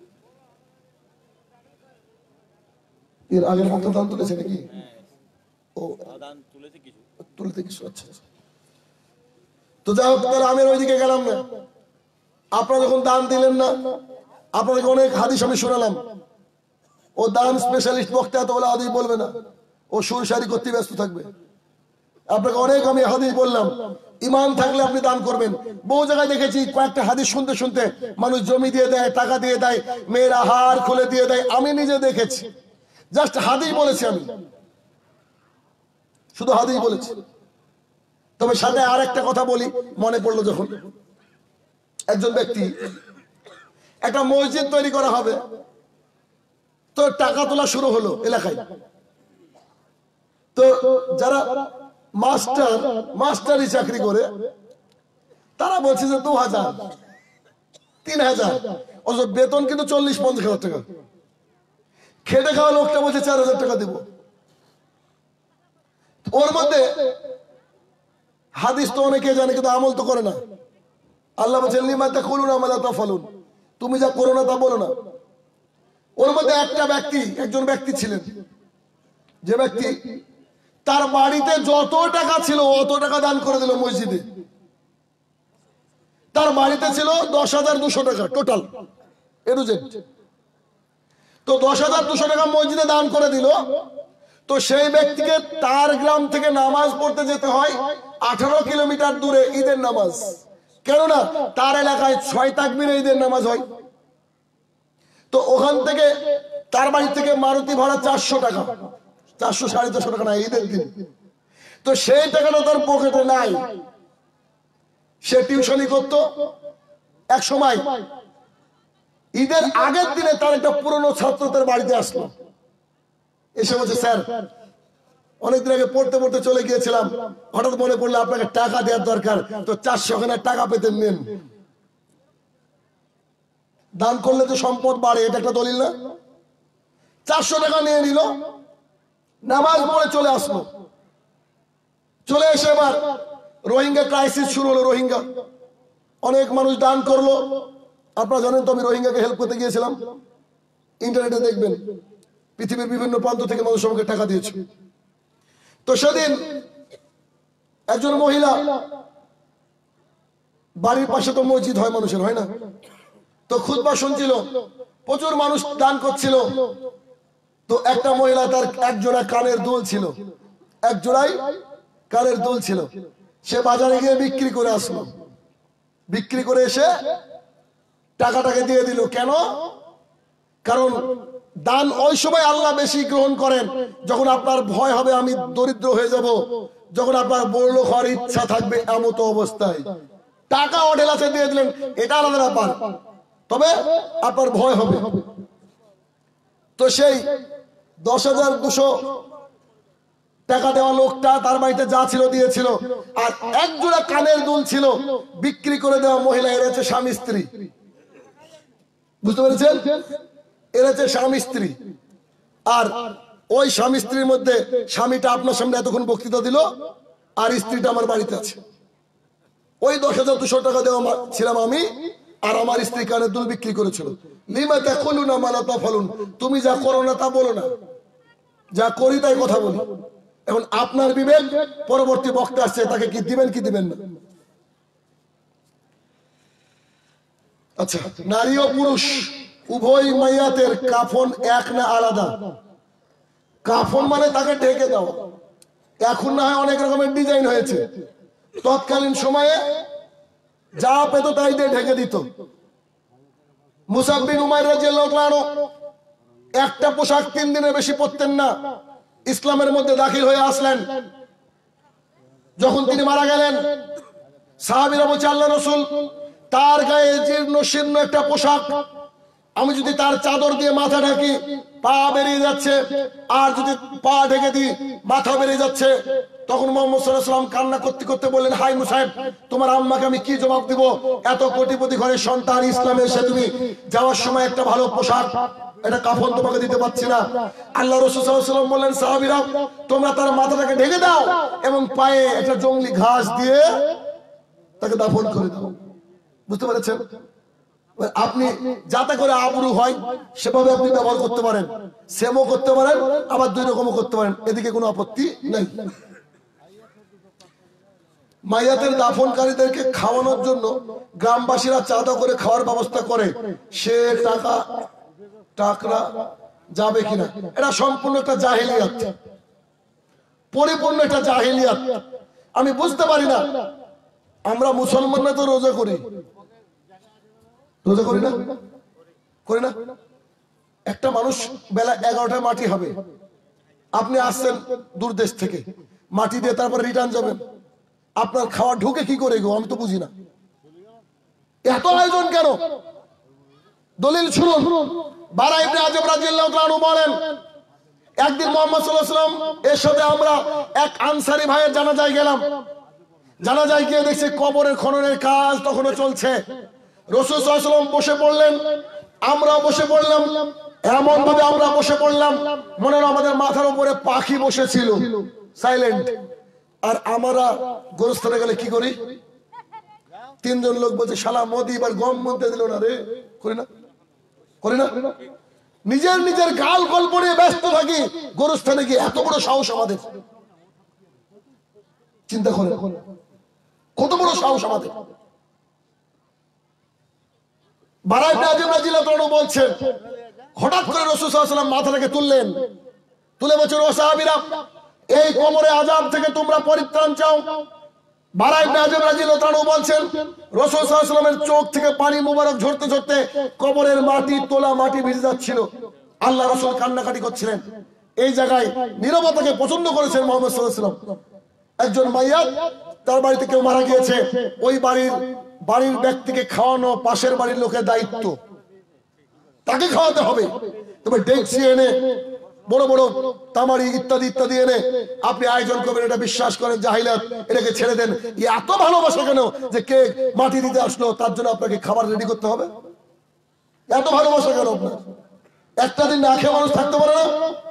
এর আগের মতো দান তুলেছে নাকি ও দান তুলেছে কিছু তুলতে কিছু আচ্ছা তো যাই হোক তাহলে আমি ওইদিকে গেলাম না আপনারা যখন দান দিলেন না আপনাদেরকে অনেক হাদিস আমি শোনালাম ও দান স্পেশালিস্ট বক্তা তো বলে হাদিস বলবে না ও সুরসারি করতে ব্যস্ত থাকবে আপনাকে অনেক আমি হাদিস বললাম ঈমান থাকলে আপনি দান করবেন বহু জায়গায় দেখেছি কয়েকটা হাদিস শুনতে শুনতে মানুষ জমি দিয়ে দেয় টাকা দিয়ে দেয় মেয়েরা হার খুলে দিয়ে দেয় আমি নিজে দেখেছি জাস্ট হাদিস বলেছি আমি শুধু হাদিস বলেছি তবে সাথে আর একটা কথা বলি মনে পড়লো যখন একজন ব্যক্তি একটা মসজিদ তৈরি করা হবে তো টাকা তোলা শুরু হলো এলাকায় তো যারা মাস্টার মাস্টারি চাকরি করে তারা বলছে যে দু হাজার তিন হাজার অথচ বেতন কিন্তু চল্লিশ পঞ্চাশ হাজার টাকা খেটে খাওয়া লোকটা বলছে চার হাজার টাকা দেব ওর মধ্যে হাদিস তো অনেকে জানে কিন্তু আমল তো করে না আল্লাহ বলছেন লিমা তাকুলুনা মা লা তাফালুন তুমি যা করো না তা বলো না ওর মধ্যে একটা ব্যক্তি একজন ব্যক্তি ছিলেন যে ব্যক্তি তার বাড়িতে যত টাকা ছিল অত টাকা দান করে দিল মসজিদে তার বাড়িতে ছিল দশ হাজার দুশো টাকা টোটাল এরুজেন্ট তো দশ হাজার দুশো টাকা মসজিদে দান করে দিল তো সেই ব্যক্তিকে তার গ্রাম থেকে নামাজ পড়তে যেতে হয় আঠারো কিলোমিটার দূরে ঈদের নামাজ কেননা তার এলাকায় ছয় তাকবীরে ঈদের নামাজ হয় তো ওখান থেকে তার বাড়ি থেকে মারুতি ভাড়া চারশো টাকা চারশো সাড়ে চারশো টাকা না ঈদের দিন তো সেই টাকাটা তার পকেটে নাই সে টিউশনি করতো এক সময় ঈদের আগের দিনে তার একটা পুরনো ছাত্র তার বাড়িতে আসলো, এসে বলছে স্যার অনেকদিন আগে পড়তে পড়তে চলে গিয়েছিলাম, হঠাৎ মনে পড়লো আপনাকে টাকা দেওয়ার দরকার, তো চারশো খানা টাকা পেতেন, নেন। দান করলে তো সম্পদ বাড়ে, এটা একটা দলিল না? চারশো টাকা নিয়ে নিল, নামাজ পড়ে চলে আসলো। চলে এসে এবার রোহিঙ্গা ক্রাইসিস শুরু হলো। রোহিঙ্গা অনেক মানুষ দান করলো। আপনারা জানেন তো আমি রোহিঙ্গাকে হেল্প করতে গিয়েছিলাম, ইন্টারনেটে দেখবেন পৃথিবীর বিভিন্ন প্রান্ত থেকে মানুষ আমাকে টাকা দিয়েছে। তো সেদিন একজন মহিলা, বাড়ির পাশে তো মসজিদ হয় মানুষের, হয় না? তো খুতবা শুনছিল, প্রচুর মানুষ দান করছিল। তো একটা মহিলা তার এক জোড়া কানের দুল ছিল, এক জোড়াই কানের দুল ছিল, সে বাজারে গিয়ে বিক্রি করে আসলো। বিক্রি করে এসে টাকাটাকে দিয়ে দিল। কেন? কারণ দান ওই সময় আল্লাহ বেশি গ্রহণ করেন যখন আপনার ভয় হবে আমি দরিদ্র হয়ে যাব, যখন আপনার বড়লোক হওয়ার ইচ্ছা থাকবে এমত অবস্থায়। টাকা অঢেলাতে দিয়ে দিলেন, এটা আলাদা ব্যাপার, তবে আপনার ভয় হবে। তো সেই দশ হাজার দুশো টাকা দেওয়া লোকটা তার বাড়িতে যা ছিল দিয়েছিল, আর এক জোড়া কানের দুল ছিল বিক্রি করে দেওয়া মহিলা, এর হচ্ছে স্বামী স্ত্রী। বুঝতে পেরেছেন? এর হচ্ছে স্বামী স্ত্রী। আর ওই স্বামী স্ত্রীর মধ্যে স্বামীটা আপনার সামনে এতক্ষণ বক্তৃতা দিল, আর স্ত্রীটা আমার বাড়িতে আছে। ওই দশ হাজার দুশো টাকা দেওয়া ছিলাম আমি, আর আমার স্ত্রী কানের দুল বিক্রি করেছিল। লিমা তাকুলুনা মা লা তাফালুন, তুমি যা করো না তা বলো না, যা করি তাই কথা বলি। এখন আপনার বিবেক, পরবর্তী বক্তা আসছে তাকে কি দিবেন কি দিবেন না। আচ্ছা, নারী ও পুরুষ উভয় মাইয়াতের কাফন এক না আলাদা? কাফন মানে তাকে ঢেকে দাও। এখন না হয় অনেক রকমের ডিজাইন হয়েছে, তৎকালীন সময়ে যা পেত তাই দিয়ে ঢেকে দিত। মুসাব বিন উমাইর রাদিয়াল্লাহু আনহু একটা পোশাক তিন দিনের বেশি পরতেন না। ইসলামের মধ্যে দাখিল হয়ে আসলেন, যখন তিনি মারা গেলেন সাহাবীরা বলছে আল্লাহ রাসূল তার গায়ে জীর্ণ শীর্ণ একটা পোশাক, আমি যদি তার চাদর দিয়ে মাথা ঢাকি পা বেরিয়ে যাচ্ছে, আর যদি পা ঢেকে দিই মাথা বেরিয়ে যাচ্ছে। তখন মুহাম্মদ সাল্লাল্লাহু আলাইহি ওয়াসাল্লাম কান্না করতে করতে বললেন, হাই মুসাইব, তোমার আম্মাকে আমি কি জবাব দিব? এত কোটিপতি ঘরের সন্তান, ইসলামে এসে তুমি যাওয়ার সময় একটা ভালো পোশাক, এটা কাফন তোমাকে দিতে পারছি না। আল্লাহ রাসূল সাল্লাল্লাহু আলাইহি ওয়াসাল্লাম বললেন, সাহাবীরা তোমরা তার মাথাটাকে ঢেকে দাও এবং পায়ে একটা জংলি ঘাস দিয়ে তাকে দাফন করে দাও। বুঝতে পেরেছেন? আপনি যাতে করে আবরু হয় সেভাবে আপনি ব্যবহার করতে পারেন, সেমও করতে পারেন, আবার দুই রকমও করতে পারেন, এদিকে কোনো আপত্তি নেই। মাইয়াতের দাফনকারীদেরকে খাওয়ানোর জন্য গ্রামবাসীরা চাঁদা করে খাওয়ার ব্যবস্থা করে, সে টাকা টাকরা যাবে কিনা? এটা সম্পূর্ণ একটা জাহেলিয়াত, পরিপূর্ণ একটা জাহেলিয়াত। আমি বুঝতে পারি না, আমরা মুসলমানরা তো রোজা করি, রোজা করি না করি না একটা মানুষ বেলা এগারোটায় মাটি হবে, আপনি আসছেন দূর দেশ থেকে, মাটি দিয়ে তারপর রিটার্ন যাবেন, আপনার খাওয়া ঢুকে কি করে গো? আমি তো বুঝি না, এত আয়োজন কেন? দলিল শুনুন। বারা ইবনে আযিব রাদিয়াল্লাহু তাআলা বলেন, একদিন মুহাম্মদ সাল্লাল্লাহু আলাইহি ওয়াসাল্লাম এর সাথে আমরা এক আনসারী ভাইয়ের জানাজায় গেলাম। জানাজায় গিয়ে দেখছি কবরের খননের কাজ তখনও চলছে। রাসূল সাল্লাল্লাহু আলাইহি ওয়াসাল্লাম বসে পড়লেন, আমরা বসে পড়লাম, এমন ভাবে আমরা বসে পড়লাম মনে হয় আমাদের মাথার উপরে পাখি বসেছিল, সাইলেন্ট। আর আমরা গোরস্থানে গেলে কি করি? তিনজন লোক বলছে, শালা মোদি এবার গম মনতে দিল না রে, করি না করি না নিজের নিজের গাল গল্প নিয়ে ব্যস্ত থাকি, গোরস্থানে গিয়ে এত বড় সাহস আমাদের। চিন্তা করে কত বড় সাহস আমাদের। বারা ইবনে আযিব রাদিয়াল্লাহু আনহু বলছেন, হঠাৎ করে রাসূল সাল্লাল্লাহু আলাইহি ওয়াসাল্লাম মাথাটাকে তুললেন, তুলে বলছেন, ও সাহাবীরা, এই কবরে আযাব থেকে তোমরা পরিত্রাণ চাও। বারা ইবনে আযিব রাদিয়াল্লাহু আনহু বলছেন, রাসূল সাল্লাল্লাহু আলাইহি ওয়াসাল্লামের চোখ থেকে পানি মোবারক ঝরতে ঝরতে কবরের মাটি, তোলা মাটি ভিজে যাচ্ছিল। আল্লাহ রাসূল কান্নাকাটি করছিলেন। এই জায়গায় নীরবতাকে পছন্দ করেছেন মুহাম্মদ সাল্লাল্লাহু আলাইহি ওয়াসাল্লাম। একজন মাইয়াত, তার বাড়িতে কেউ মারা গিয়েছে, ওই বাড়ির বাড়ির ব্যক্তিকে খাওয়ানো পাশের বাড়ির লোকের দায়িত্ব, তাকে খাওয়াতে হবে। তবে ডেকসি এনে বড় বড় তামারি ইত্যাদি ইত্যাদি এনে আপনি আয়োজন করবেন, এটা বিশ্বাস করেন জাহিলাত, এটাকে ছেড়ে দেন। এত ভালোবাসা কেন যে কে মাটি দিতে আসলো তার জন্য আপনাকে খাবার রেডি করতে হবে? এত ভালোবাসা কেন আপনার? একটা দিন না খেয়ে মানুষ থাকতে পারে না?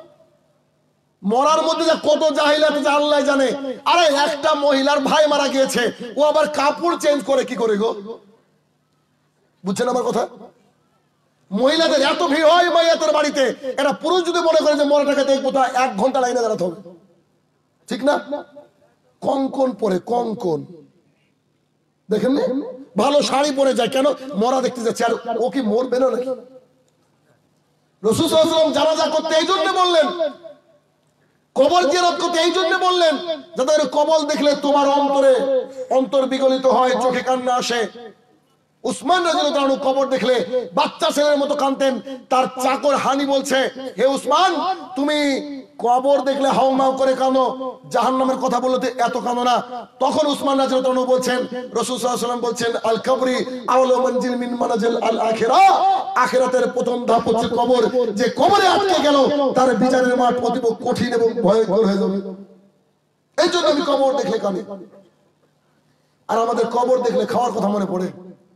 মরার মধ্যে যে কত জাহিলাত আল্লাহ জানে। আরে একটা মহিলার ভাই মারা গিয়েছে, ও আবার কাপড় চেঞ্জ করে কি করে গো? বুঝছেন আমার কথা? মহিলাদের এত ভিড় হয় মাইয়াতের বাড়িতে, এটা পুরুষ যদি মনে করে যে মরাটাকে দেখবো তা এক ঘন্টা লাইনে দাঁড়াতে হবে, ঠিক না? কঙ্কন পরে, কঙ্কন দেখেন না, ভালো শাড়ি পরে যায় কেন? মরা দেখতে যাচ্ছে। আর ও কি মরবে না নাকি? রাসূল সাল্লাল্লাহু আলাইহি ওয়াসাল্লাম জানাজা করতে এই জন্য বললেন, কবর জিয়ারত করতে এই জন্য বললেন, যাতে কবর দেখলে তোমার অন্তরে অন্তর বিগলিত হয়, চোখে কান্না আসে। উসমান রাদিয়াল্লাহু আনহু কবর দেখলে বাচ্চা ছেলের মতো কাঁদতেন। তার চাকর হানি বলছে, হে উসমান, তুমি কবর দেখলে হাউমাউ করে কাঁদো, জাহান্নামের কথা বলতে এত কাঁদো না। তখন উসমান রাদিয়াল্লাহু আনহু বলছেন, রাসূল সাল্লাল্লাহু আলাইহি ওয়াসাল্লাম বলছেন, আল কবরি আউলা মানজিল মিন মানাজিল আল আখিরা, আখিরাতের প্রথম ধাপ হচ্ছে কবর। যে কবরে আটকে গেল তার বিচারের মাঠ অতীব কঠিন এবং ভয়ঙ্কর হয়ে যাবে। এই জন্য আমি কবর দেখলে কাঁদি। আর আমাদের কবর দেখলে খাওয়ার কথা মনে পড়ে।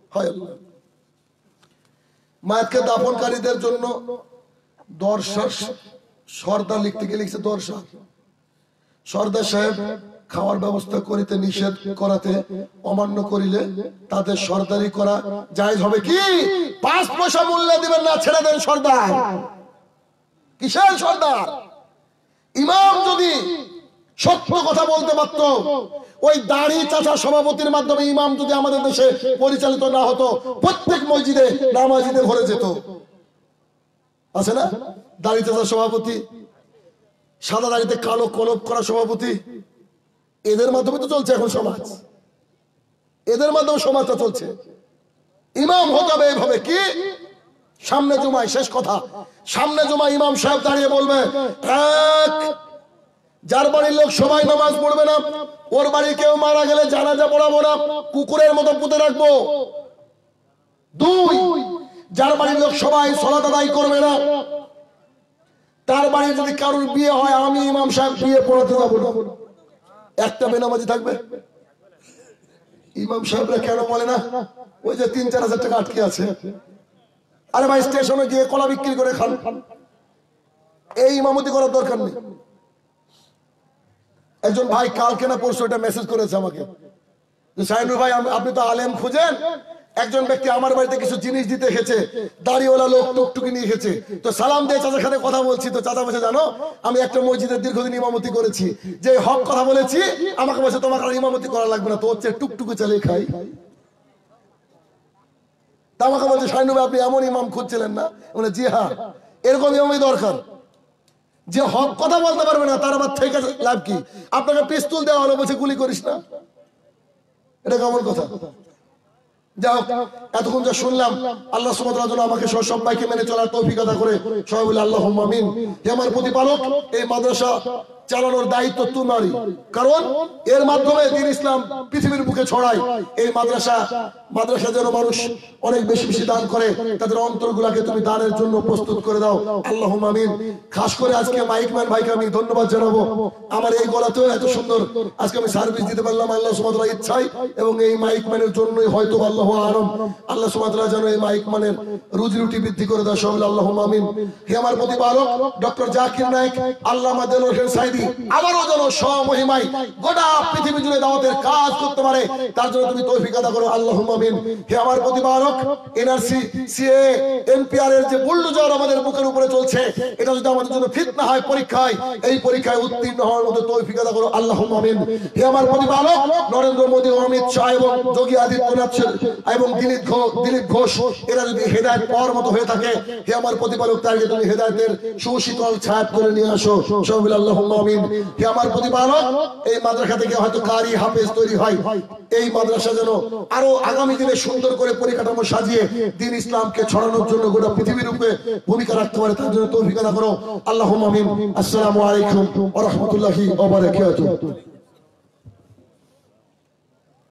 মায়াতকে দাফনকারীদের জন্য দরসার সর্দার লিখতে গিয়ে লিখছে, দরসার সর্দার সাহেব খাওয়ার ব্যবস্থা করিতে নিষেধ করাতে অমান্য করিলে তাদের সর্দারি করা জায়েজ হবে কি? পাঁচ পয়সা মূল্য দিবেন না, ছেড়ে দেন সর্দার। কিসের সর্দার? ইমাম যদি সত্য কথা বলতে পারত, ওই দাড়ি চাচা সভাপতির মাধ্যমে ইমাম যদি আমাদের দেশে পরিচালিত না হতো, প্রত্যেক মসজিদে নামাজিদে ভরে যেত। আছে না দাড়ি চাচা সভাপতি, সাদা দাড়িতে কালো কলপ করা সভাপতি? এদের মাধ্যমে তো চলছে এখন সমাজ, এদের মাধ্যমে সমাজটা চলছে। ইমাম হতে হবে এইভাবে কি? সামনে জুমায়, শেষ কথা, সামনে জুমায় ইমাম সাহেব দাঁড়িয়ে বলবে, এক, যার বাড়ির লোক সবাই নামাজ পড়বে না, ওর বাড়ি কেউ মারা গেলে জানাজা পড়াবো না, কুকুরের মতো পুঁতে রাখবো। দুই, যার বাড়ির লোক সবাই সালাত আদায় করবে না, তার বাড়ি যদি কারোর বিয়ে হয়, আমি ইমাম সাহেব বিয়ে পড়াতে যাবো না। একটা বেনামাজি থাকবে। ইমাম সাহেবরা কেন বলে না, ওই যে তিন চার হাজার টাকা আটকে আছে, আরে ভাই স্টেশনে গিয়ে কলা বিক্রি করে খান, এই ইমামতি করার দরকার নেই। একজন ভাই কালকে না পরশু এটা মেসেজ করেছে আমাকে, যে শাহিনুর ভাই, আপনি তো আলেম খুঁজেন, একজন ব্যক্তি আমার বাড়িতে কিছু জিনিস দিতে এসেছে, দাড়িওয়ালা লোক টুকটুকি নিয়ে এসেছে, তো সালাম দিয়ে চাচার সাথে কথা বলছি, তো চাচা বলছে, জানো আমি একটা মসজিদের দীর্ঘদিন ইমামতি করেছি, যে হক কথা বলেছি, আমাকে বলছে তোমাকে আর ইমামতি করা লাগবে না, তো হচ্ছে টুকটুকি চালিয়ে খাই। তা আমাকে বলছে, শাহিনুর ভাই আপনি এমন ইমাম খুঁজছিলেন না? বলে জি হ্যাঁ, এরকম ইমামই দরকার। যে হক কথা বলতে পারবে না তার আবার থেকে লাভ কি? আপনাকে পিস্তল দেওয়া হলো, বলছে গুলি করিস না, এটা কেমন কথা? যাই হোক, এতক্ষণ যা শুনলাম, আল্লাহ সুবহানাহু ওয়া তাআলা আমাকে সহ সবাইকে মেনে চলার তৌফিক আতা করে সবাই বলে আল্লাহুম্মা আমিন। হে আমার প্রতিপালক, এই মাদ্রাসা চালানোর দায়িত্ব তোমারই, কারণ এর মাধ্যমে দ্বীন ইসলাম পৃথিবীর বুকে ছড়ায়। এই মাদ্রাসা মাদ্রাসা যেন মানুষ অনেক বেশি বেশি দান করে, তাদের অন্তরগুলাকে তুমি দানের জন্য প্রস্তুত করে দাও, আল্লাহুম্মা আমিন। খাস করে আজকে মাইকম্যান ভাইকে আমি ধন্যবাদ জানাবো, আমার এই গলাতেও এত সুন্দর আজকে আমি সার্ভিস দিতে পারলাম আল্লাহ সুবহানাহু ওয়া তাআলার ইচ্ছায়, এবং এই মাইকম্যানের জন্যই হয়তো আল্লাহু আলাম, আল্লাহ সুবহানাহু ওয়া তাআলা যেন এই মাইকম্যানের রুজি রুটি বৃদ্ধি করে দেয়, সবাই আল্লাহুম্মা আমিন। হে আমার প্রতিপালক, ডক্টর জাকির নায়েক, আল্লামা দেলোয়ার হোসেন সাইদি আবারও যেন স্বমহিমায় গোটা পৃথিবী জুড়ে দাওয়াতের কাজ করতে পারে, তার জন্য তুমি তৌফিক আতা করো, আল্লাহুম্মা আমিন। হে আমার প্রতিপালক, এনআরসি, সিএ, এনপিআর এর যে বুলডোজার আমাদের বুকের উপরে চলছে, এটা যদি আমাদের জন্য ফিতনা হয় পরীক্ষায়, এই পরীক্ষায় উত্তীর্ণ হওয়ার মতো তৌফিক আতা করো, আল্লাহুম্মা আমিন। হে আমার প্রতিপালক, নরেন্দ্র মোদী, অমিত শাহ এবং যোগী আদিত্যনাথ এবং দিলীপ ঘোষ দিলীপ ঘোষ এরা যদি হেদায়েত পাওয়ার মতো হয়ে থাকে, হে আমার প্রতিপালক, তাকে তুমি হেদায়েতের সুশীতল ছায়া করে নিয়ে আসো, সবাই আল্লাহুম্মা আমিন। হে আমার প্রতিপালক, এই মাদ্রাসা থেকে হয়তো কারি হাফেজ তৈরি হয়, এই মাদ্রাসা যেন আরো আগামী দিনে সুন্দর করে পরিকাঠামো সাজিয়ে দ্বীন ইসলামকে ছড়ানোর জন্য গোটা পৃথিবীর উপরে ভূমিকা রাখতে পারে, তার জন্য তৌফিক আতা করো, আল্লাহুম্মা আমিন। আসসালামু আলাইকুম ওয়া রাহমাতুল্লাহি ওয়া বারাকাতুহু।